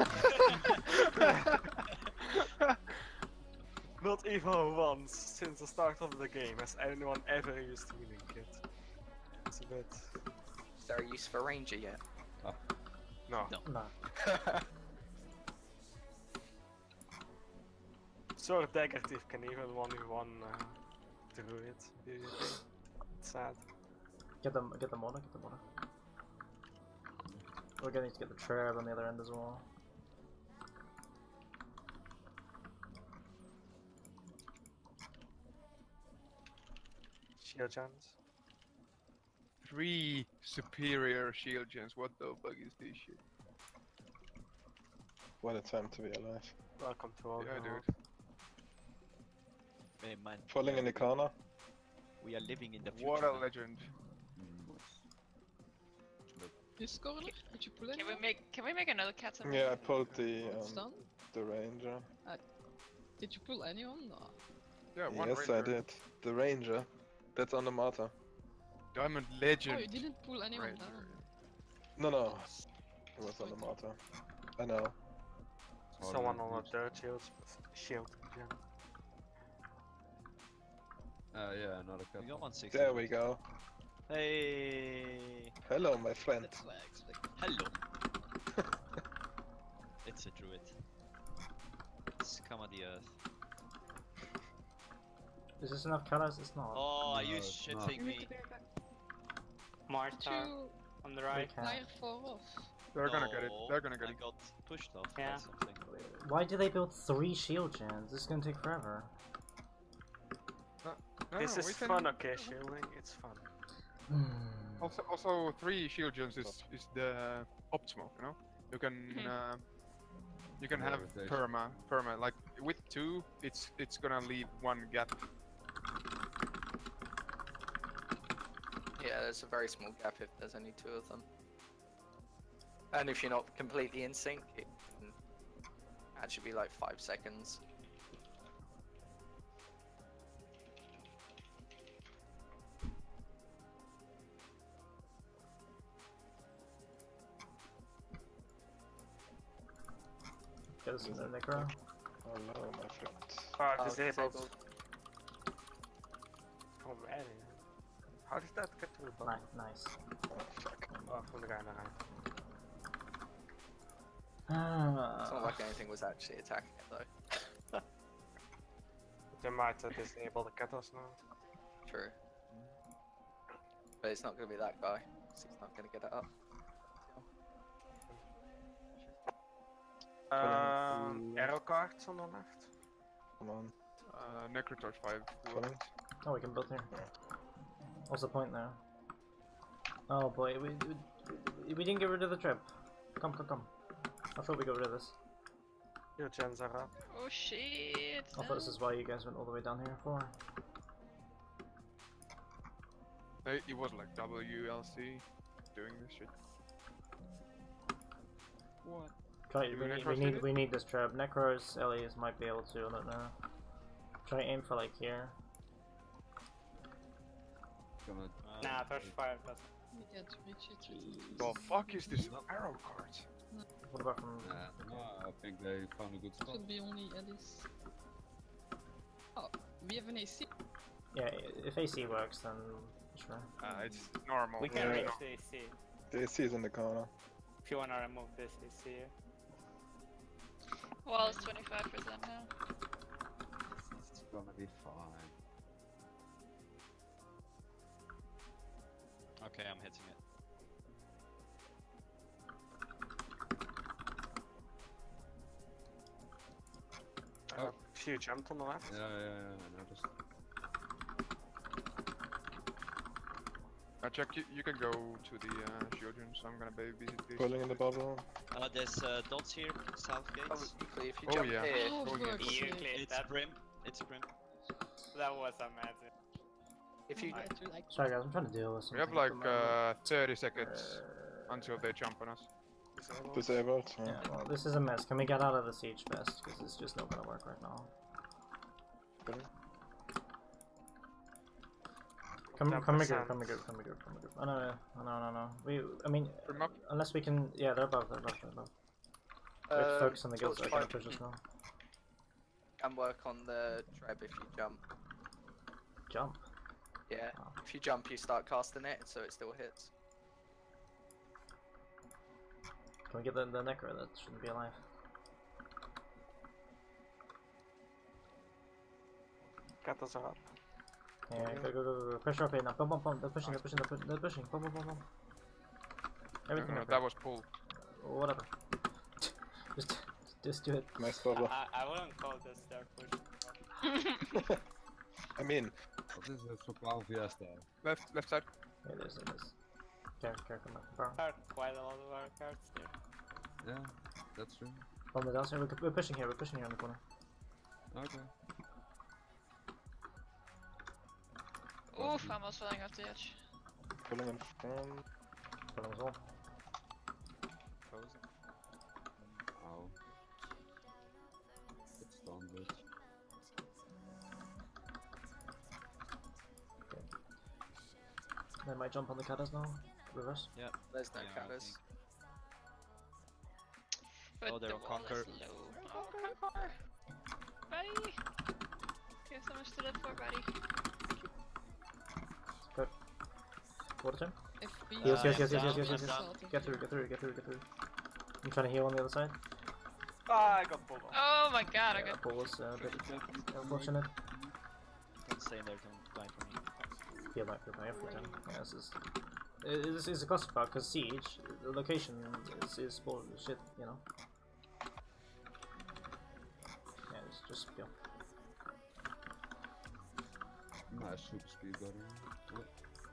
Not even once since the start of the game has anyone ever used healing kit. It's a bit. Is there a use for Ranger yet? No. No. Sword Daggertief can even 1v1 through it. Do you think? It's sad. Get the mono. We're gonna need to get the trap on the other end as well. Shield gens. 3 superior shield gens. What the fuck is this shit? What a time to be alive. Welcome to all Yeah, the world. dude. Hey, man. Falling in the corner. We are living in the future. What a man. legend. You scored? Did you pull it? Can we make another cat? Yeah, I pulled the Stun? ranger. Did you pull anyone? No. Yeah, one Yes, I ranger. did. The ranger. That's on the martyr. Diamond legend. Oh, you didn't pull anyone Ranger. down. No. It was on the martyr. I know. Someone on a dirt shield gen. yeah, another cat. We got 160. There we go. Hey. Hello, my friend. That's what I expected. Hello. It's a druid. Scum of the earth. Is this enough colors? It's not. Oh, are you No, it's shitting me? Did Marta. you... On the right. Fire 4 off. They're gonna get it. They're gonna get I it. got pushed off Yeah. by something. Why do they build 3 shield gens? This is gonna take forever. No, This we is can- fun, okay, shielding. It's fun. Also 3 shield gens is the optimal, you know? You can have perma. Like with 2, it's gonna leave 1 gap. Yeah, there's a very small gap if there's only 2 of them. And if you're not completely in sync, it can actually be like 5 seconds. Goes in the necro. Oh no, my friend. Oh, disabled. Already. How did that get to the bottom? Nice. Oh fuck. Oh, from the guy in the It's not like anything was actually attacking it though. They might have disabled the kettles now. True. But it's not gonna be that guy, so he's not gonna get it up. Arrow cards on the left. Come on. Necrotorch 5. Coming. Oh, we can build here. What's the point now? Oh boy, we didn't get rid of the trip. Come. I thought we got rid of this. Your gens are up. Oh shit! I thought this is why you guys went all the way down here for. It was like WLC doing this shit. What? Try. You We necros need. did We need this trap. Necros, Elias might be able to. I don't know. Try aim for like here. Nah, Torch 5 doesn't. We can't reach it. The fuck is this arrow card? What about from? No, I think they found a good spot. Should be only Alice. Oh, we have an AC. Yeah, if AC works, then sure. It's normal. We can Yeah. reach the AC. The AC is in the corner. If you wanna remove this AC here. Wall is 25% now. It's gonna be fine. Okay, I'm hitting it. Oh. Few jumped on the left. Yeah, I noticed. Jack, you can go to the shield room, so I'm gonna visit this. Pulling in the bubble. There's dots here, south gates. Probably if you Oh, jump yeah. here. Oh, Oh, yeah. fuck's You sake. cleared It's that. Brim. It's Brim. That was amazing. If you I had to, like, Sorry guys, I'm trying to deal with We something. have like 30 seconds until they jump on us. Disabled. Yeah, well, this is a mess. Can we get out of the siege fest? Because it's just not gonna work right now. Come here, come here. Oh no. I mean, Brim up. unless we can, yeah, they're above. We have to focus on the guilds that are gonna Torch push us now. can work on the treb if you jump. Jump. Yeah, Oh. if you jump, you start casting it, so it still hits. Can we get the necro that shouldn't be alive? Kettles are up. Yeah, go. Pressure up here now. Boom. They're pushing. Boom. Everything. No, up that here. was pulled. Whatever. just do it. Nice bubble. I wouldn't call this their push. I mean, Wat is het voor blauw fiesta? Left side. It is. Care, come back. There are quite a lot of our cards here. Yeah, that's true. Bomb the downstairs. We're pushing here. In the corner. Okay. Oof, almost falling off the edge. pulling in front. Pulling as well. Frozen. Ow. It's done, bitch. They might jump on the cutters now. Reverse. Yeah. There's no Yeah, I counters. think. But Oh, they're the on wall Conquer. is low. Oh, Conquer! Buddy! You have so much to live for, buddy. Good. Water time. FP. Yes. I'm down. Get through. I'm trying to heal on the other side. Ah, I got pulled off. Oh my god, I Yeah, got. pull was a bit unfortunate. Don't stay there, don't die for me. Heal might be my every time. Yeah, it's a clusterfuck because Siege, the location is bullshit, you know. Yeah, it's just pure. Nice super speed got in. What?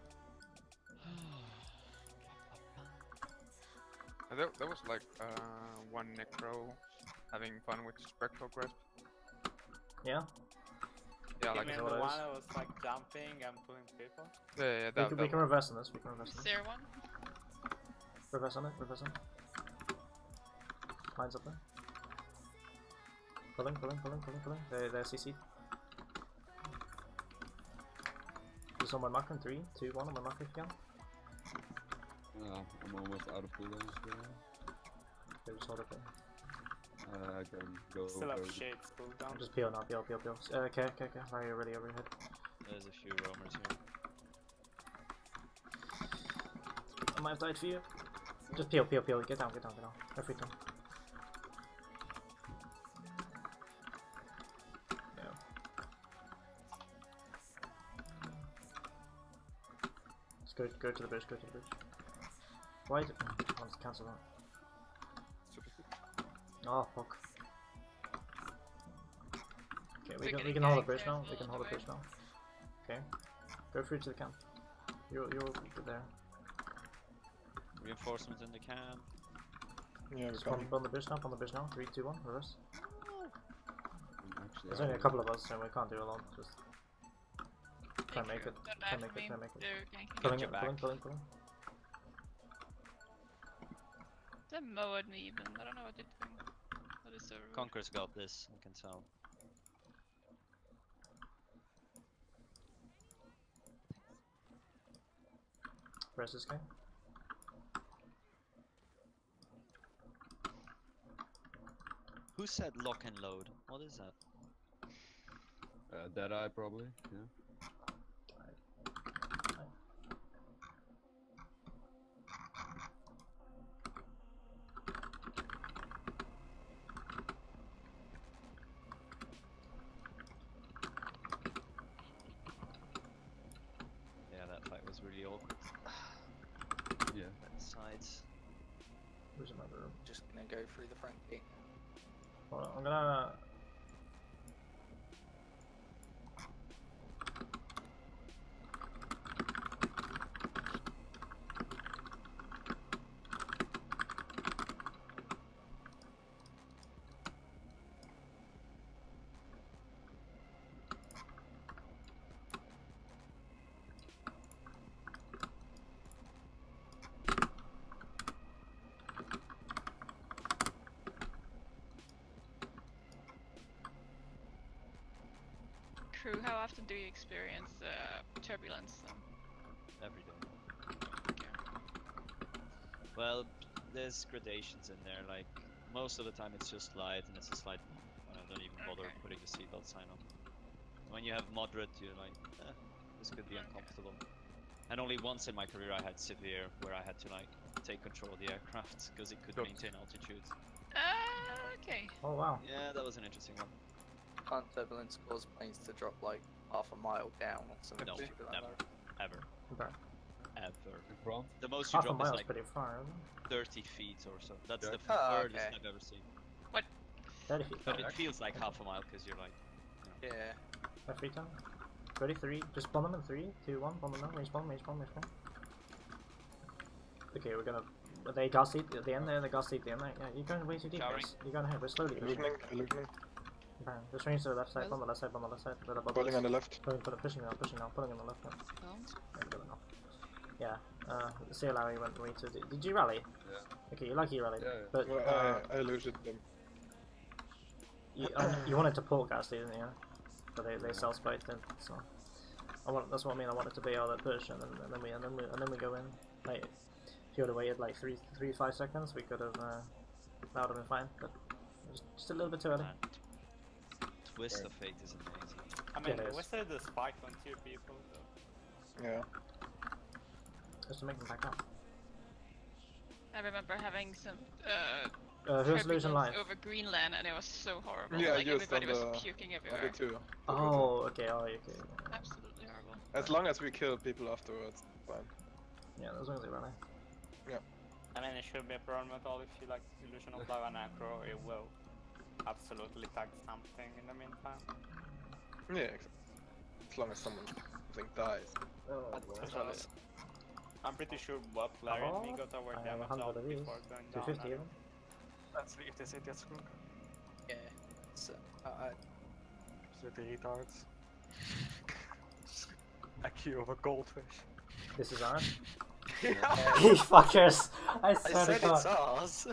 There was like one necro having fun with Spectral Grasp. Yeah? Yeah, You like mean the one that was like jumping and pulling people? Yeah, that, we can reverse on this, we can reverse on Is this. there one? Reverse on it, reverse on it. Lines up there. Pulling. They're CC'd. Just on my marker in 3, 2, 1 on my marker if you can. I'm almost out of cooldowns here. Okay, just hold it there. I can go Still over. have shades pulled down. Just peel now, peel. Okay. Right, you're ready over your head. There's a few roamers here. I might have died for you. Just peel. Get down. Every time. Yeah. Just go to the bridge, Why did I want to cancel that? Oh fuck. Okay, we can hold the bridge now. Okay. Go through to the camp. You're good there. Reinforcements in the camp. Yeah, Just we're coming. on the bridge now. 3, 2, 1, reverse. Actually, There's only a couple of us, so we can't do a lot. Just try and make it. Don't die for me. They're ganking. Pulling. They mowed me even. I don't know what they're doing. That is so rude. Conquer's got this, I can tell. Where's this guy? Who said lock and load? What is that? Deadeye probably, yeah. Yeah, that fight was really awkward. Yeah. Sides. Where's another room? Just gonna go through the front gate. Hold on, I'm gonna. Crew, how often do you experience turbulence? Every day. Well, there's gradations in there, like, most of the time it's just light and it's a slight, I don't even bother putting the seatbelt sign on. When you have moderate, you're like, this could be uncomfortable. And only once in my career I had severe, where I had to like, take control of the aircraft, because it could maintain altitude. Okay. Oh wow. Yeah, that was an interesting one. Can't turbulence cause planes to drop like half a mile down or something No, stupid like never. that? Ever. Okay. Ever. The most you Half a drop is mile's like pretty far, isn't it? 30 feet or so. That's the Oh, furthest okay. I've ever seen. What? 30 feet. But it feels like half a mile because you're like, Yeah. Every time. 33. Just spawn them in 3, 2, 1. Spawn them now. Respawn. Okay, we're gonna. They gas seat at the end there. They gas seat at the end there. Yeah, you're going way too deep. Showering. Guys. You're going ahead. We're slowly. Illusioning. Okay, just range to the left side. On the left side. With a Pulling on the left. Pushing now. Pulling on the left. Now. Yeah, good enough. Yeah. See how Larry went way to. Did you rally? Yeah. Okay, you lucky you rallied. Yeah. But Well, I illusioned them. you wanted to pull gas, didn't you? But they self spiked in, so that's what I mean. I wanted to bail that push, and then we go in. Like, if you would have waited like 5 seconds, we could have that would have been fine. But just a little bit too early. Twist of fate is amazing. I mean, Yeah, it is. was there the spike on 2 people though? Yeah. Just to make them back up. I remember having some Who's losing turbulence life? over Greenland, and it was so horrible. Yeah, like just everybody on was the puking other everywhere. two. Oh, okay. Oh, okay. Absolutely horrible. As long as we kill people afterwards, fine. Yeah, as long as they rally. I mean, it should be a problem at all if you like Illusion of Lava and Acro, it will absolutely tag something in the meantime. Yeah, as long as something dies. Oh, I'm pretty sure what Larry and me got our I have damage 100 out of these. before going down. 250 even. That's if they say that's good. Yeah. So, So the retards. A queue of a goldfish. This is ours. Yeah. You fuckers! I swear I said to God. it's ours.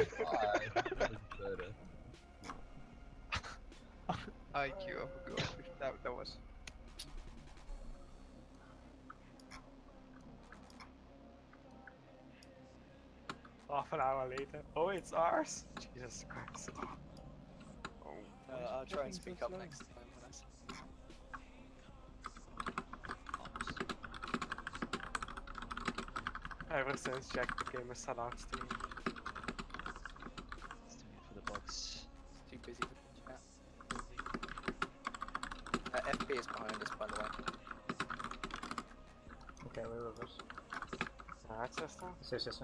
IQ of a goldfish. That was. Half an hour later. Oh, it's ours? Jesus Christ. I'll try and speak up next time when I say. Ever since Jack became a sellout stream. Let's do it for the box. Too busy with the chat. FB is behind us, by the way. Okay, we reverse. Alright, sister. Stay, sister.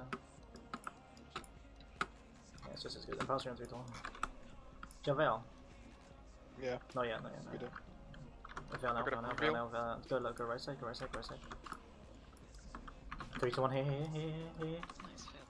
Yeah, sister's good. I'm passing around 3 to 1. Javel. Yeah. Not yet, not yet. We do. Vel now. Go right side, go right side, go right side. 3 to 1, here. Nice fail.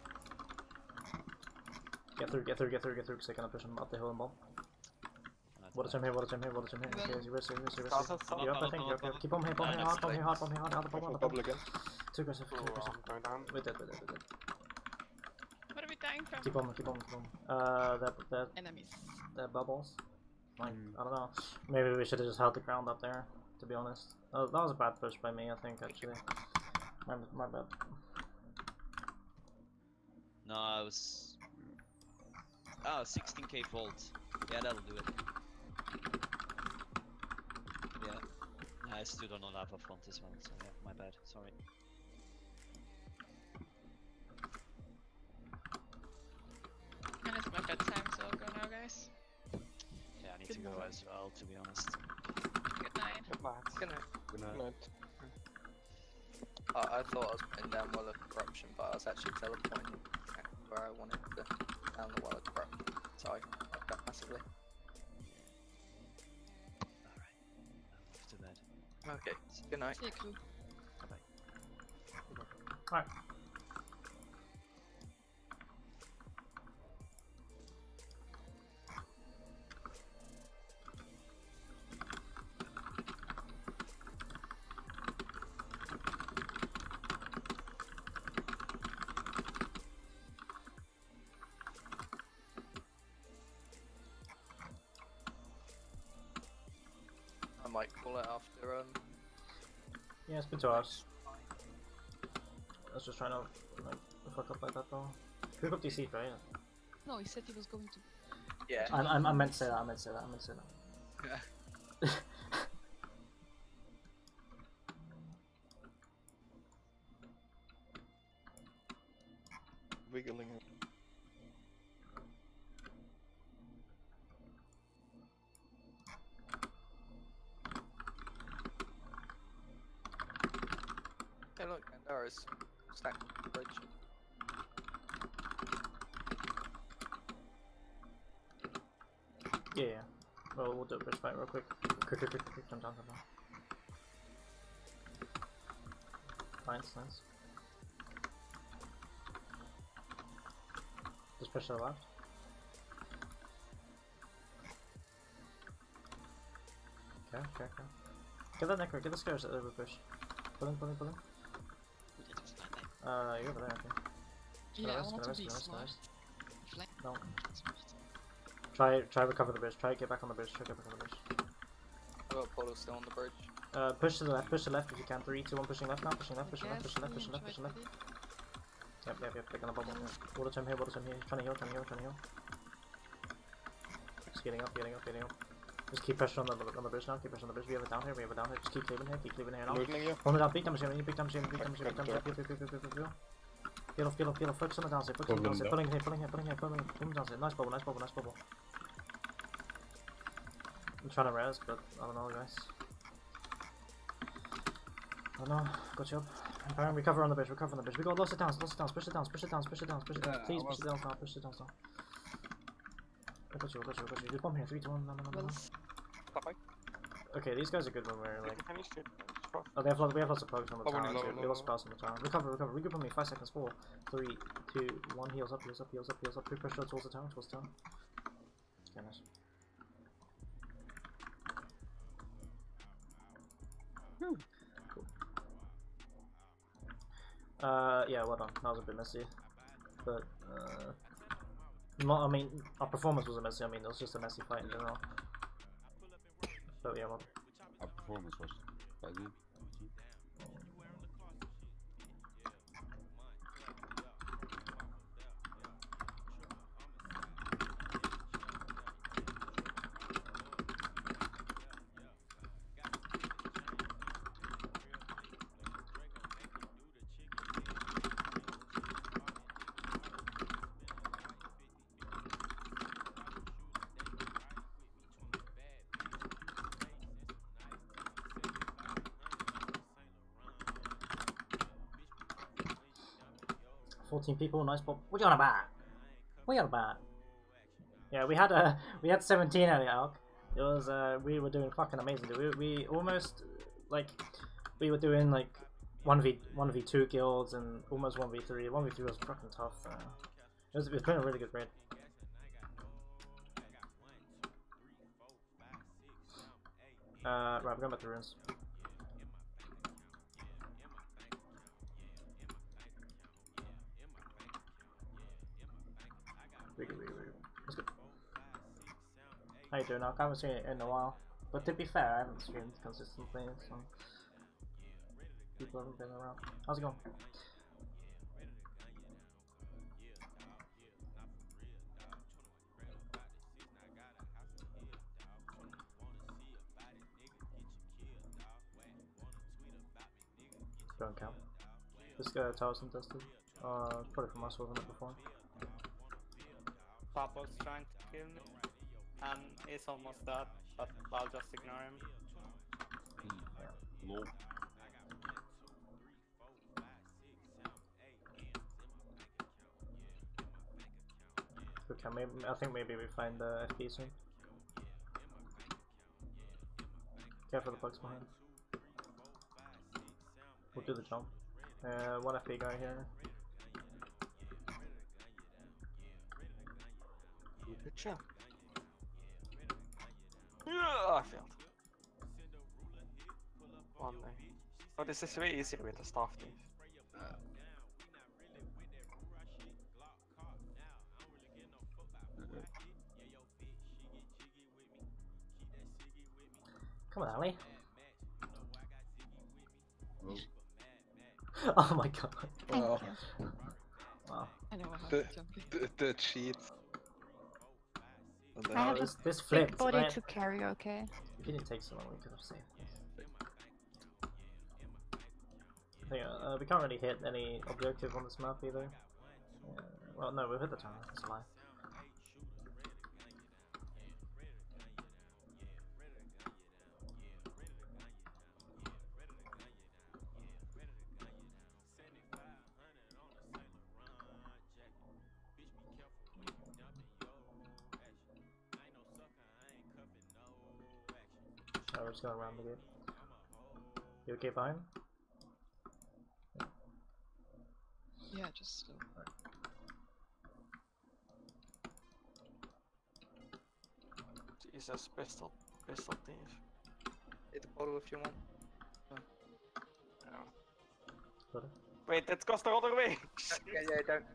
Get through, because they're gonna push him up the hill and bomb. What is him here? Okay, rest. You're up, I think. You're up. Keep on here, bomb here, hard, out the bomb. Bubble again. Too aggressive. Going down. We're dead. What are we dying from? Keep on. That Enemies. the bubbles. Like, I don't know. Maybe we should have just held the ground up there, to be honest. Oh, that was a bad push by me, I think, actually. My bad. No, I was. Oh, 16k volt. Yeah, that'll do it. Yeah. I stood on a lava front as well, so yeah, my bad. Sorry. And it's my bedtime, so I'll go now, guys. Yeah, I need to go as well, to be honest. Good night. Good night. Good night. Good night. I thought I was putting down Well of Corruption, but I was actually teleporting where I wanted to down the Well of Corruption, so I fucked up massively. Alright, I'm off to bed. Okay, good night. See you, crew. Bye-bye. Alright. I might call it after Yeah, it's been 2 hours. I was just trying to, like, fuck up like that though. Pick up DC, right? No, he said he was going to. Yeah. I meant to say that, Yeah. Wiggling it. Hey look, Andara's stacked on the bridge. Yeah. Well, we'll do a bridge fight real quick. Quick, jump down. Nice. Just push to the left. Okay. Get that necro, get the scares over push. Pull in. You're over there, okay. Yeah, I want to be smart. No. Try recover the bridge, try get back on the bridge, I've got Portal still on the bridge. push to the left if you can. 3, 2, 1, pushing left now, pushing left. Yep, they're gonna bubble. Water time here, trying to heal. Just getting up. Just keep pressure on the bridge now, we have it down here, just keep cleaving here now. Losing you. Hold it down, big damage, Peel off, focus on the downside, pulling here, boom downside, nice bubble. I'm trying to res, but I don't know guys. Got you up. Fine, recover on the bridge, recover on the bridge. We got lost it down, push it down, push it down, push it down, push it down. Yeah, Please I push it down now, push it down now. I got you. Just bomb here, 3, 2, 1, no. Okay, these guys are good when we're like... Oh, we have lots of plugs on the tower too. We have lots of spells on the tower. Recover, regroup on me, 5 seconds, 4, 3, 2, 1, heals up. Quick pressure towards the tower, Okay, nice. Cool. Yeah, well done. That was a bit messy. But, I mean, our performance wasn't messy, I mean, it was just a messy fight in general. But yeah, well. Our performance was fuzzy. 14 people, nice pop. What you on about? Yeah, we had 17 earlier, Alk. It was we were doing fucking amazing. We almost like we were doing like 1v2 guilds and almost 1v3. 1v3 was fucking tough. It was been a really good raid. Right, we're going back to ruins. Let's go. How you doing? I haven't seen it in a while. But to be fair, I haven't streamed consistently, so people haven't been around. How's it going? Go and count. This guy tower's untested. Probably from us, wasn't it, before? Papa's trying to kill me, and he's almost dead, but I'll just ignore him. Lol. Okay, maybe I think maybe we find the FP soon. Careful the bugs behind. We'll do the jump. One FP guy here. Good job. I failed. One day. Oh, this is way easier with the staff thing. Come on, Ali. Oh. Oh my god. Wow. Wow. I know how The, to jump. the cheats. And then I have this a big flipped, body right? to carry, okay? It didn't take so long, we could have saved this. We can't really hit any objective on this map either. Well, no, we've hit the tower, that's a lie. We're just going around the gate. You okay behind? Yeah, just still. Jesus, pistol thief. Hit the bottle if you want. Wait, it goes the other way! yeah, don't.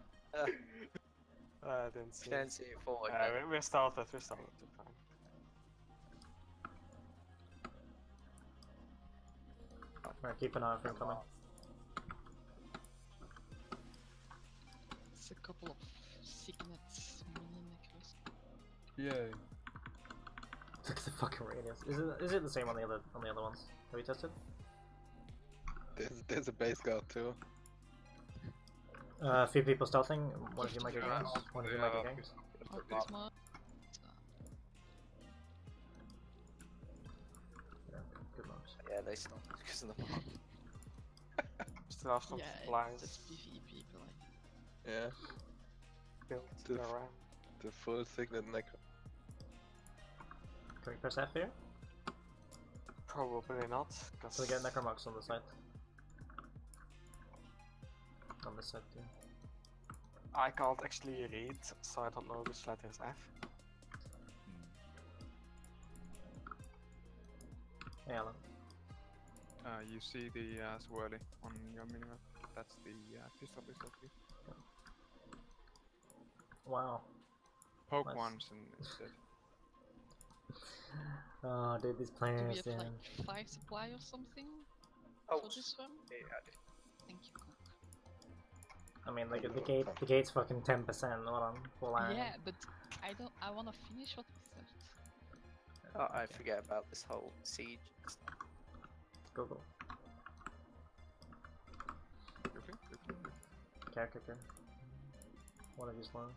I didn't see. Didn't see it forward. We started. Fine. Alright, keep an eye on him coming. It's a couple of signets mini necklace. Yay. Look at the fucking radius. Is it the same on the other ones? Have we tested? There's a base guard too. A few people stealthing. One of you might get gangs. One of you might get gangs. Oh, smart. Yeah, good marks. Yeah, they stopped because of the bomb. still have some Yeah, supplies. it's PvE people. Like. Yeah. Built The, around. the full Signet Necro. Can we press F here? Probably not. So we get Necromox on the side. On this side too. I can't actually read, so I don't know which letter is F. Hey Alan. You see the swirly on your minimap. That's the pistol key. Wow. Poke Nice. once and it's dead. Oh, dude, these Do we players, have yeah. like 5 supply or something Oh, for this one? yeah, Thank you. I mean, like the gate's fucking 10%. Hold on, full iron. Yeah, but I wanna finish what we started. Oh, I forget about this whole siege stuff. Go go. Character. One of these long.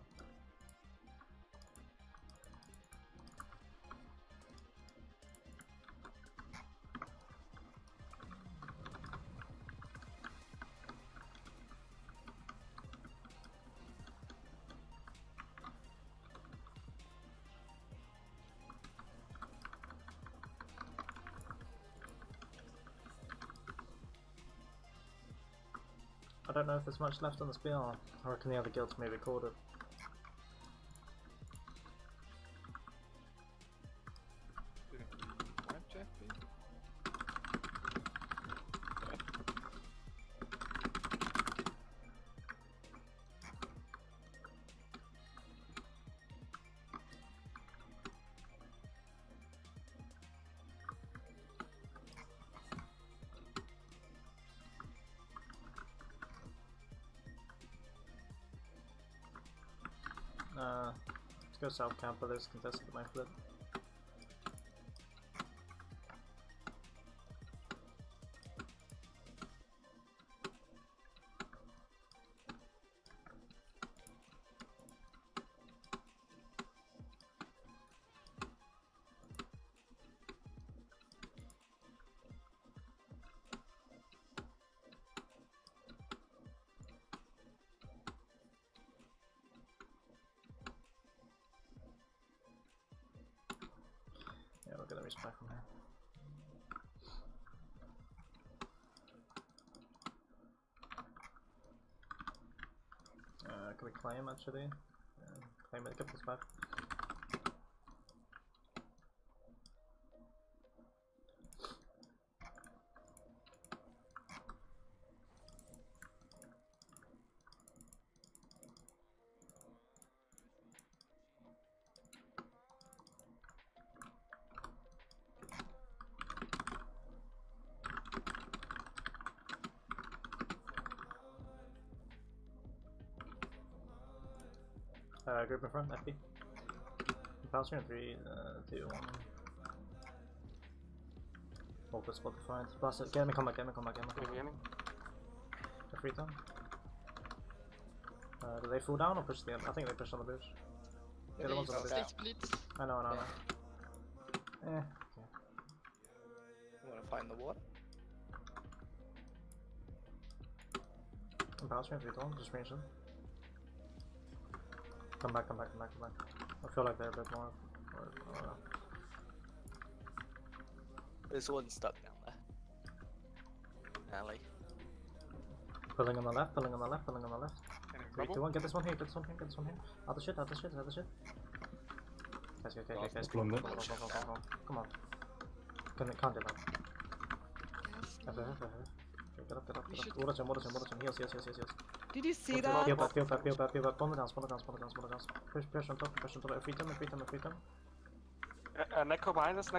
I don't know if there's much left on the spiel, or can the other guilds maybe record it? Let's go south camp where there's contested my flip. Yeah, we're gonna respect from here. Can we claim actually? Claim it, get this back. Group in front, FP. Bounce here in 3, 2, 1. Hope it's spot to find. Blast it. Get me, come back, get me, come back, get me. Beginning. A free time. Do they fall down or push the end? I think they push on the bridge. The other one's on the bridge. I know, I know. Eh. Okay. You wanna find the water? Bounce here in 3, 2, 1. Just range them. Come back, come back, come back, come back. I feel like they're a bit more. Or, I don't know. There's one stuck down there. Alley. Pulling on the left, pulling on the left, pulling on the left. 3, 2, 1. Get this one here, get this one here, get this one here. Out the shit, out the shit, out the shit. Guys, guys. Come on. Come on. Can't do that. F. Okay, get up. Water him. Heals. Did you see that? Peel back. Spawn it down. Push on top. Free them. Necro behind us.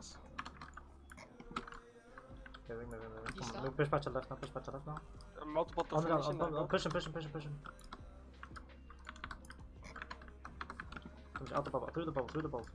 Moving. Come on, push back to the left now. Multiple to push him. Out the bubble, through the bubble.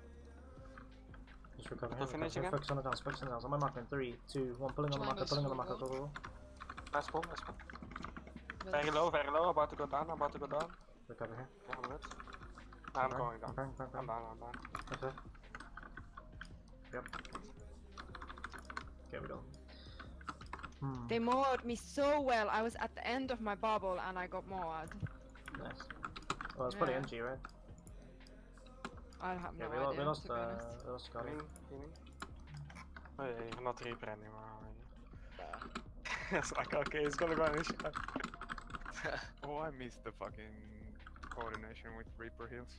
Just recover here. Focus on the downs. On my marker in 3, 2, 1. Pulling on the marker. Go. Nice ball. Very low, about to go down. Recover here. I'm going down. I'm down. Okay. Yep. Okay, we go. They mowed me so well. I was at the end of my bubble and I got mowed. Nice. Well, it's probably Yeah. NG, right? I have no Yeah, idea. we lost to be honest. Scotty. Oh yeah, you're not Reaper anymore, are you? It's like, okay, he's gonna go in shot. Oh, I missed the fucking coordination with Reaper heals.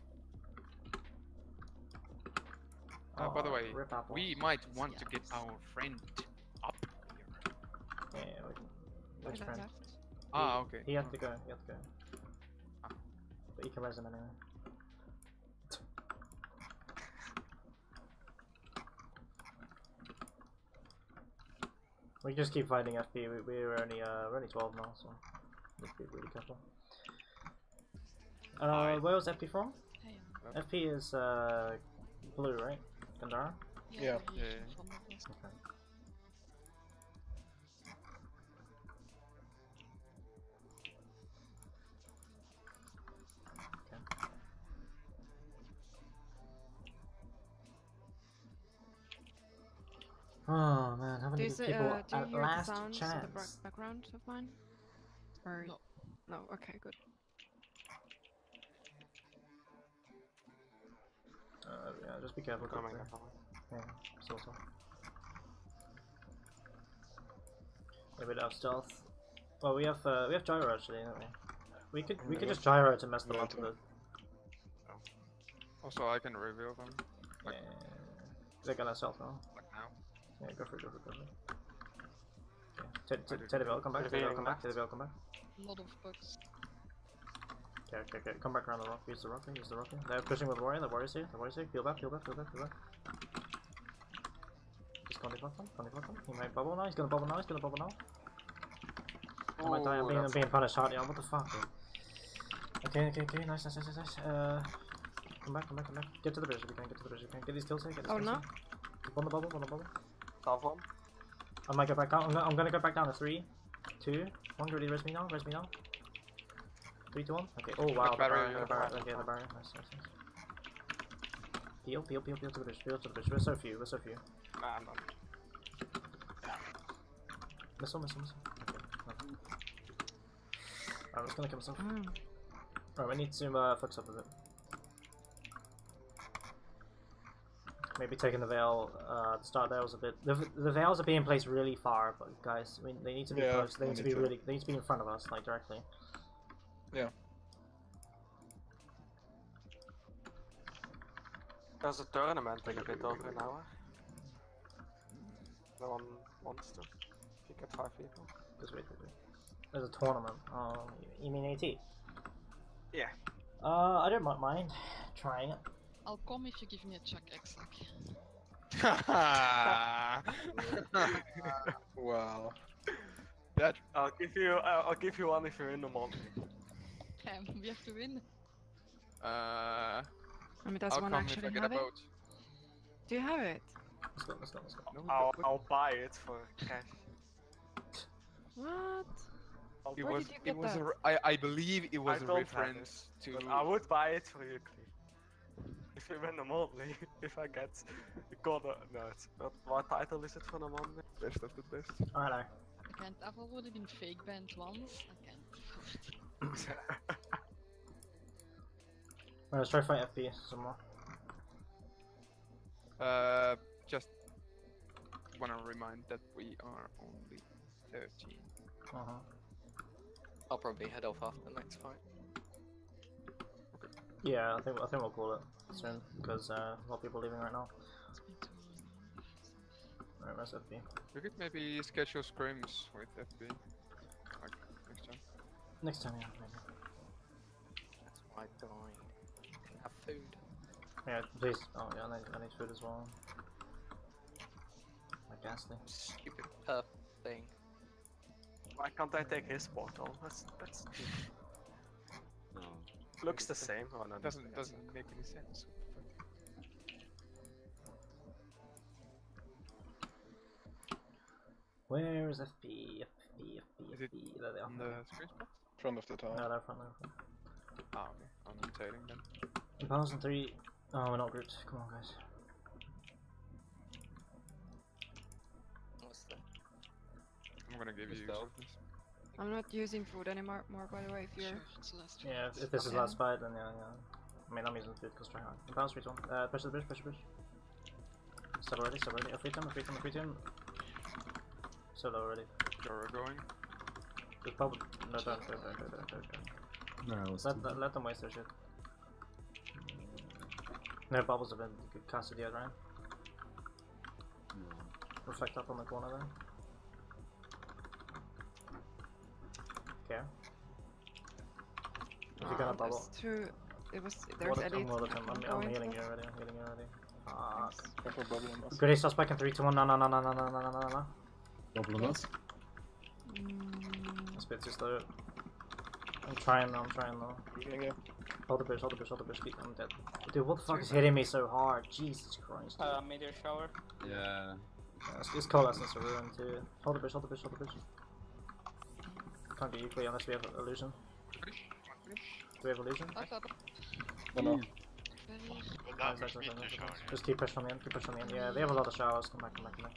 By the Oh, way, rip apples. we might want to get our friend up here. Yeah, which Wait, friend? left. Ah, okay. He had to go, he had to go. Ah. But you can res him anyway. We just keep fighting FP. We're only 12 now, so let's be really careful. Where was FP from? FP is blue, right? Gandara? Yeah. Okay. Oh man, how many people do you at hear the last sounds in the chance? background of mine? Or No. No. Okay, good. Yeah, just be careful. Coming there. up. Yeah, so. Maybe have stealth. Well, we have gyro actually, don't we? We could just gyro to mess them up with it. Also, I can reveal them. Like, They're gonna stealth now. like now. Yeah, go for it. Okay. Teddyville, come back. Teddyville, come back. Teddyville, come back. Lot of bugs. Okay. Come back around the rock. Use the rock. They're pushing with warrior. The warrior's here. Peel back. Just can't deflect them. He might bubble now. He's gonna bubble now. I might die. I'm being punished hard. Yeah, what the fuck, dude? Okay. Nice. Come back. Get to the bridge if you can. Get these kills here. Oh no. Keep on the bubble. Top one. I might go back down. I'm gonna go back down to 3, 2, 1. Ready, res me now. 3, 2, 1. Okay. Oh wow, the barrier. Okay, the barrier. Nice. Peel to the bridge. We're so few. Nah, I'm not. Missile. Okay. Nothing. I'm just gonna kill myself. Right, we need to fix up a bit. Maybe taking the veil at the start there was a bit. The veils are being placed really far, but guys, I mean, they need to be close. They need to be really. They need to be in front of us, like directly. Yeah. There's a tournament in a bit over an hour. No one wants to. If you get 5 people. Just wait. There's a tournament. You mean AT? Yeah. I don't mind trying it. I'll come if you give me a Chuck X-Lack. Wow. That I'll give you one if you win the month. We have to win. I mean, does I'll one come if actually I get a have it? boat. Do you have it? Let's go. No, I'll buy it for cash. What? It Where was. did you It get was. that? I believe it was I a don't have reference it, to. but I would buy it for you, Cleve. If you win the monthly, if I get what title is it for the monthly? Best of the best. Alright. I can't. I've already been fake banned once. I can't. Let's try fight FP some more. Just wanna remind that we are only 13. I'll probably head off after the next fight. Yeah, I think we'll call it soon because a lot of people leaving right now. Alright, where's FP? We could maybe schedule scrims with FB. Like next time. Next time, yeah, maybe. That's why I died. Have food. Yeah, please. Oh yeah, I need food as well. My ghastly. Stupid perp thing. Why can't I take his portal? That's No. looks the same. Oh no, Doesn't make any sense. Where is FP? Is it There they are. on the screen spot? Front of the tower. No, they're front. Ah, okay. I'm rotating then. Impulse in 3. Oh, we're not grouped. Come on, guys. What's that? I'm gonna give you use of this. I'm not using food anymore, by the way, if you're... It's the last Yeah, fight. if this is Okay. last fight, then yeah. I mean, I'm using food because try hard. Bounce, retreat one. Push the bridge, push the bridge. Stop already, stop already. Feed him. Solo already. You're going. Just probably. No, don't. No, Let them waste their shit. No bubbles have been casted yet, right? Reflect up on the corner there. Okay. If you're gonna bubble. There's two... There's Elite. I'm healing you already. Fuck. Grenade starts back in 3, 2, 1. No. Bubble on us. That's a bit too slow. I'm trying though. Hold the bridge. I'm dead. Dude, what the fuck is hitting me so hard? Jesus Christ. Meteor shower. Yeah. It's Coalescence are ruined too. Hold the bridge. Can't get you clear unless we have illusion. Do we have illusion? No. Nice. Just keep pushing on the end, Yeah, they have a lot of showers. Come back.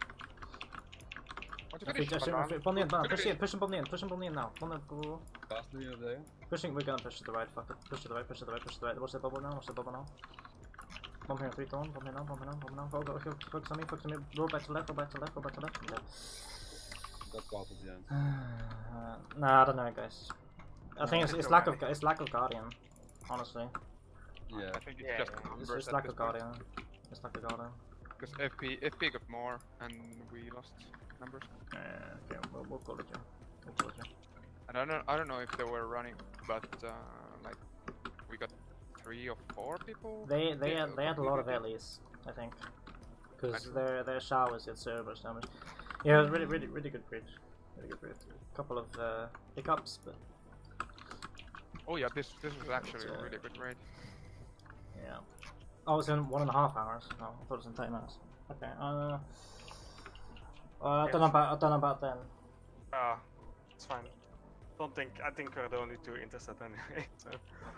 Bomb the end, push him bomb the end now. Go. Faster over there. Pushing, we're gonna push to the right, fuck it. Push to the right. Watch the bubble now, Bomb here, 3 to 1, bomb here now. Focus on me. Roll back to left. Yeah. Got caught at the end. Nah, I don't know, guys. I think it's lack of Guardian, honestly. Yeah. I think it's just numbers It's at lack this of point. Guardian. It's lack of Guardian. Because FP got more and we lost numbers. Okay, we'll call it you. And I don't know if they were running, but like we got 3 or 4 people. They had a lot of Ellies, I think, because their showers get so much damage. Yeah, it was really good bridge. A couple of hiccups, but Oh yeah, this was actually a really good raid. yeah. Oh, it's in 1.5 hours. No, I thought it was in 10 minutes. Okay. I don't know about then. It's fine. I think we're the only 2 interested anyway. So.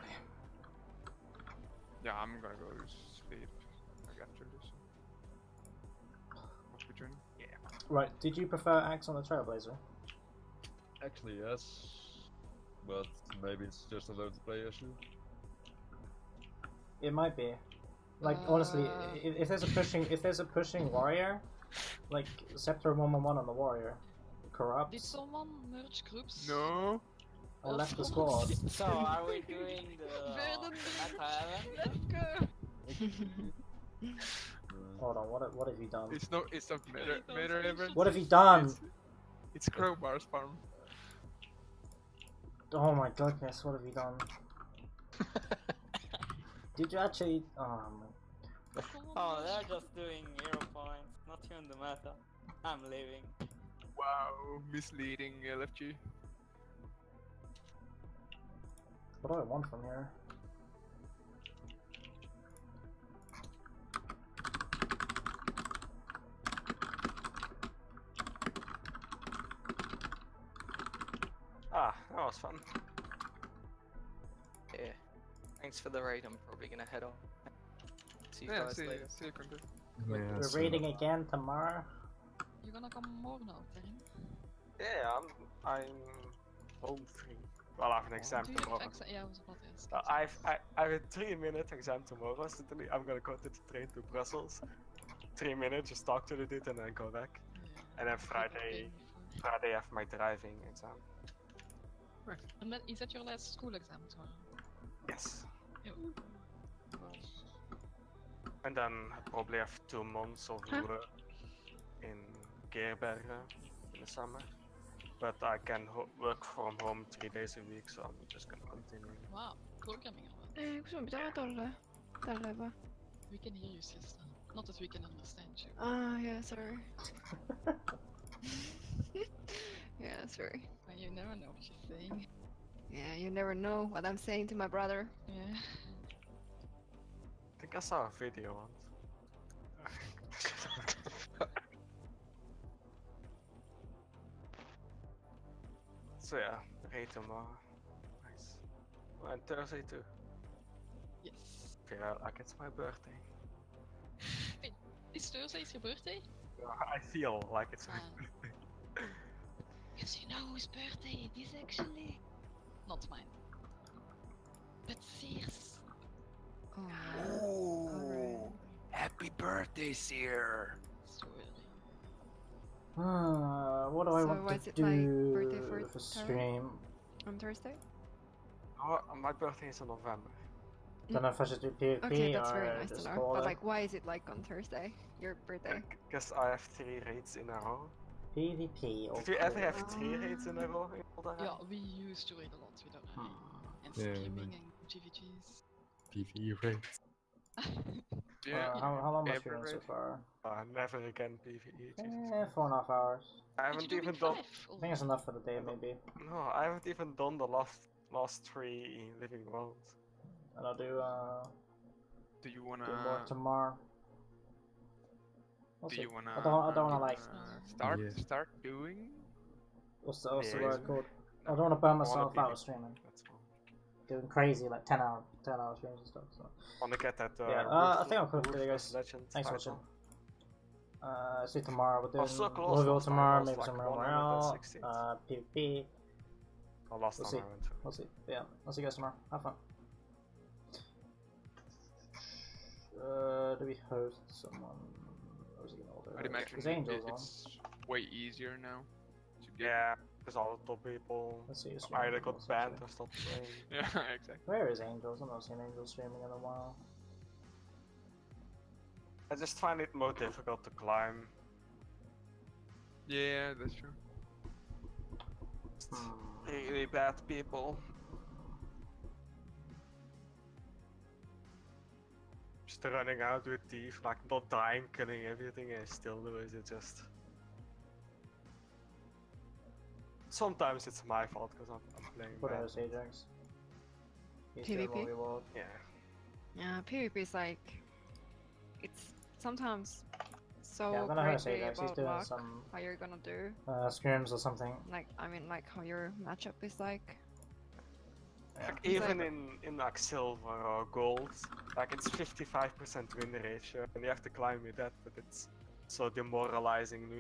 Yeah, I'm gonna go to sleep like after this. Must be joining. Yeah. Right. Did you prefer Axe on the Trailblazer? Actually, yes. But maybe it's just a learn to play issue. It might be. Like honestly, if there's a pushing warrior, like Scepter 1-1 on the warrior, corrupt. Did someone merge groups? No. I left the squad. So are we doing the Let's go. Hold on, what have you done? It's not matter event. What have you done? It's crowbars farm. Oh my goodness, what have you done? Did you actually? Oh my. Oh, they're just doing hero points, not even the meta. I'm leaving. Wow, misleading LFG. What do I want from here? That was fun. Yeah. Thanks for the raid. I'm probably gonna head off. See you Yeah, guys later. see you, Kundu. We're raiding again tomorrow. You're gonna come more now, Terry? Yeah, I'm home free. Well, I have an exam Do you have tomorrow. yeah, I was about to ask. I have a 3-minute exam tomorrow. So I'm gonna go to the train to Brussels. 3 minutes, just talk to the dude and then go back. And then Friday I have my driving exam. And that, is that your last school exam tomorrow? Yes. Ew. And then I probably have 2 months of work in Geerbergen in the summer. But I can work from home 3 days a week, so I'm just gonna continue. Wow, programming a lot. We can hear you, sister. Not that we can understand you. Ah, yeah, sorry. Yeah, sorry. But you never know what you're saying. Yeah, you never know what I'm saying to my brother. Yeah. I think I saw a video once. So yeah, raid tomorrow. Nice. Oh, and Thursday too. Yes. Yeah, like it's my birthday. Wait, this Thursday is your birthday? I feel like it's my birthday. Because you know whose birthday it is actually? Not mine. But Sears. Oh, happy birthday, Seer! So early. What do I So want was to it do like birthday for for Taro? stream? On Thursday? Oh, my birthday is in November. Don't know if I should do PvP Okay, that's or very nice to just know. call But it. like, why is it like on Thursday? Your birthday? Because I have 3 raids in a row. PvP. Did you ever have 3 raids in a row in Aldera? Yeah, we used to raid a lot, we don't know. And Yeah, streaming like- and GVGs. PvE raids. How long was every streaming so raid. far? Never again PvE. Jesus. 4.5 hours. I haven't even done. I think it's enough for the day, maybe. No, I haven't even done the last 3 living worlds. And I'll do Do you wanna? do more tomorrow. We'll Do see. you wanna? I don't wanna like. Start doing? What's the Yeah. word called? I don't wanna burn I wanna myself be- out with streaming. That's all. Doing crazy like 10-hour streams and stuff. So. Wanna get that? Yeah. I think I'll call it for today, Ruthless guys. Legend Thanks for title. watching. See you tomorrow. We're doing Also close Louisville last time tomorrow, was maybe like some Realm Royale, 116. PvP. Oh, last We'll time see. I went to. We'll see. Yeah, I'll see you guys tomorrow. Have fun. Do we host someone? Or is it gonna order? I'd imagine Is Angels on? it's way easier now to get. Yeah, because all the top people Let's see. either got banned or stopped playing. Yeah, exactly. Where is Angels? I've not seen Angels streaming in a while. I just find it more difficult to climb. Yeah, that's true. Really bad people. Just running out with thief, like not dying, killing everything, and still lose it. Just sometimes it's my fault because I'm playing What bad. else, Ajax? He's doing what PvP? we want. Yeah. Yeah, PvP is like, it's sometimes so Yeah, I'm gonna host greatly Ajax. He's about doing luck, some how you're gonna do. scrims or something. Like, I mean, like how your matchup is like. Like It's even like- in like silver or gold, like it's 55% win ratio, and you have to climb with that, but it's so demoralizing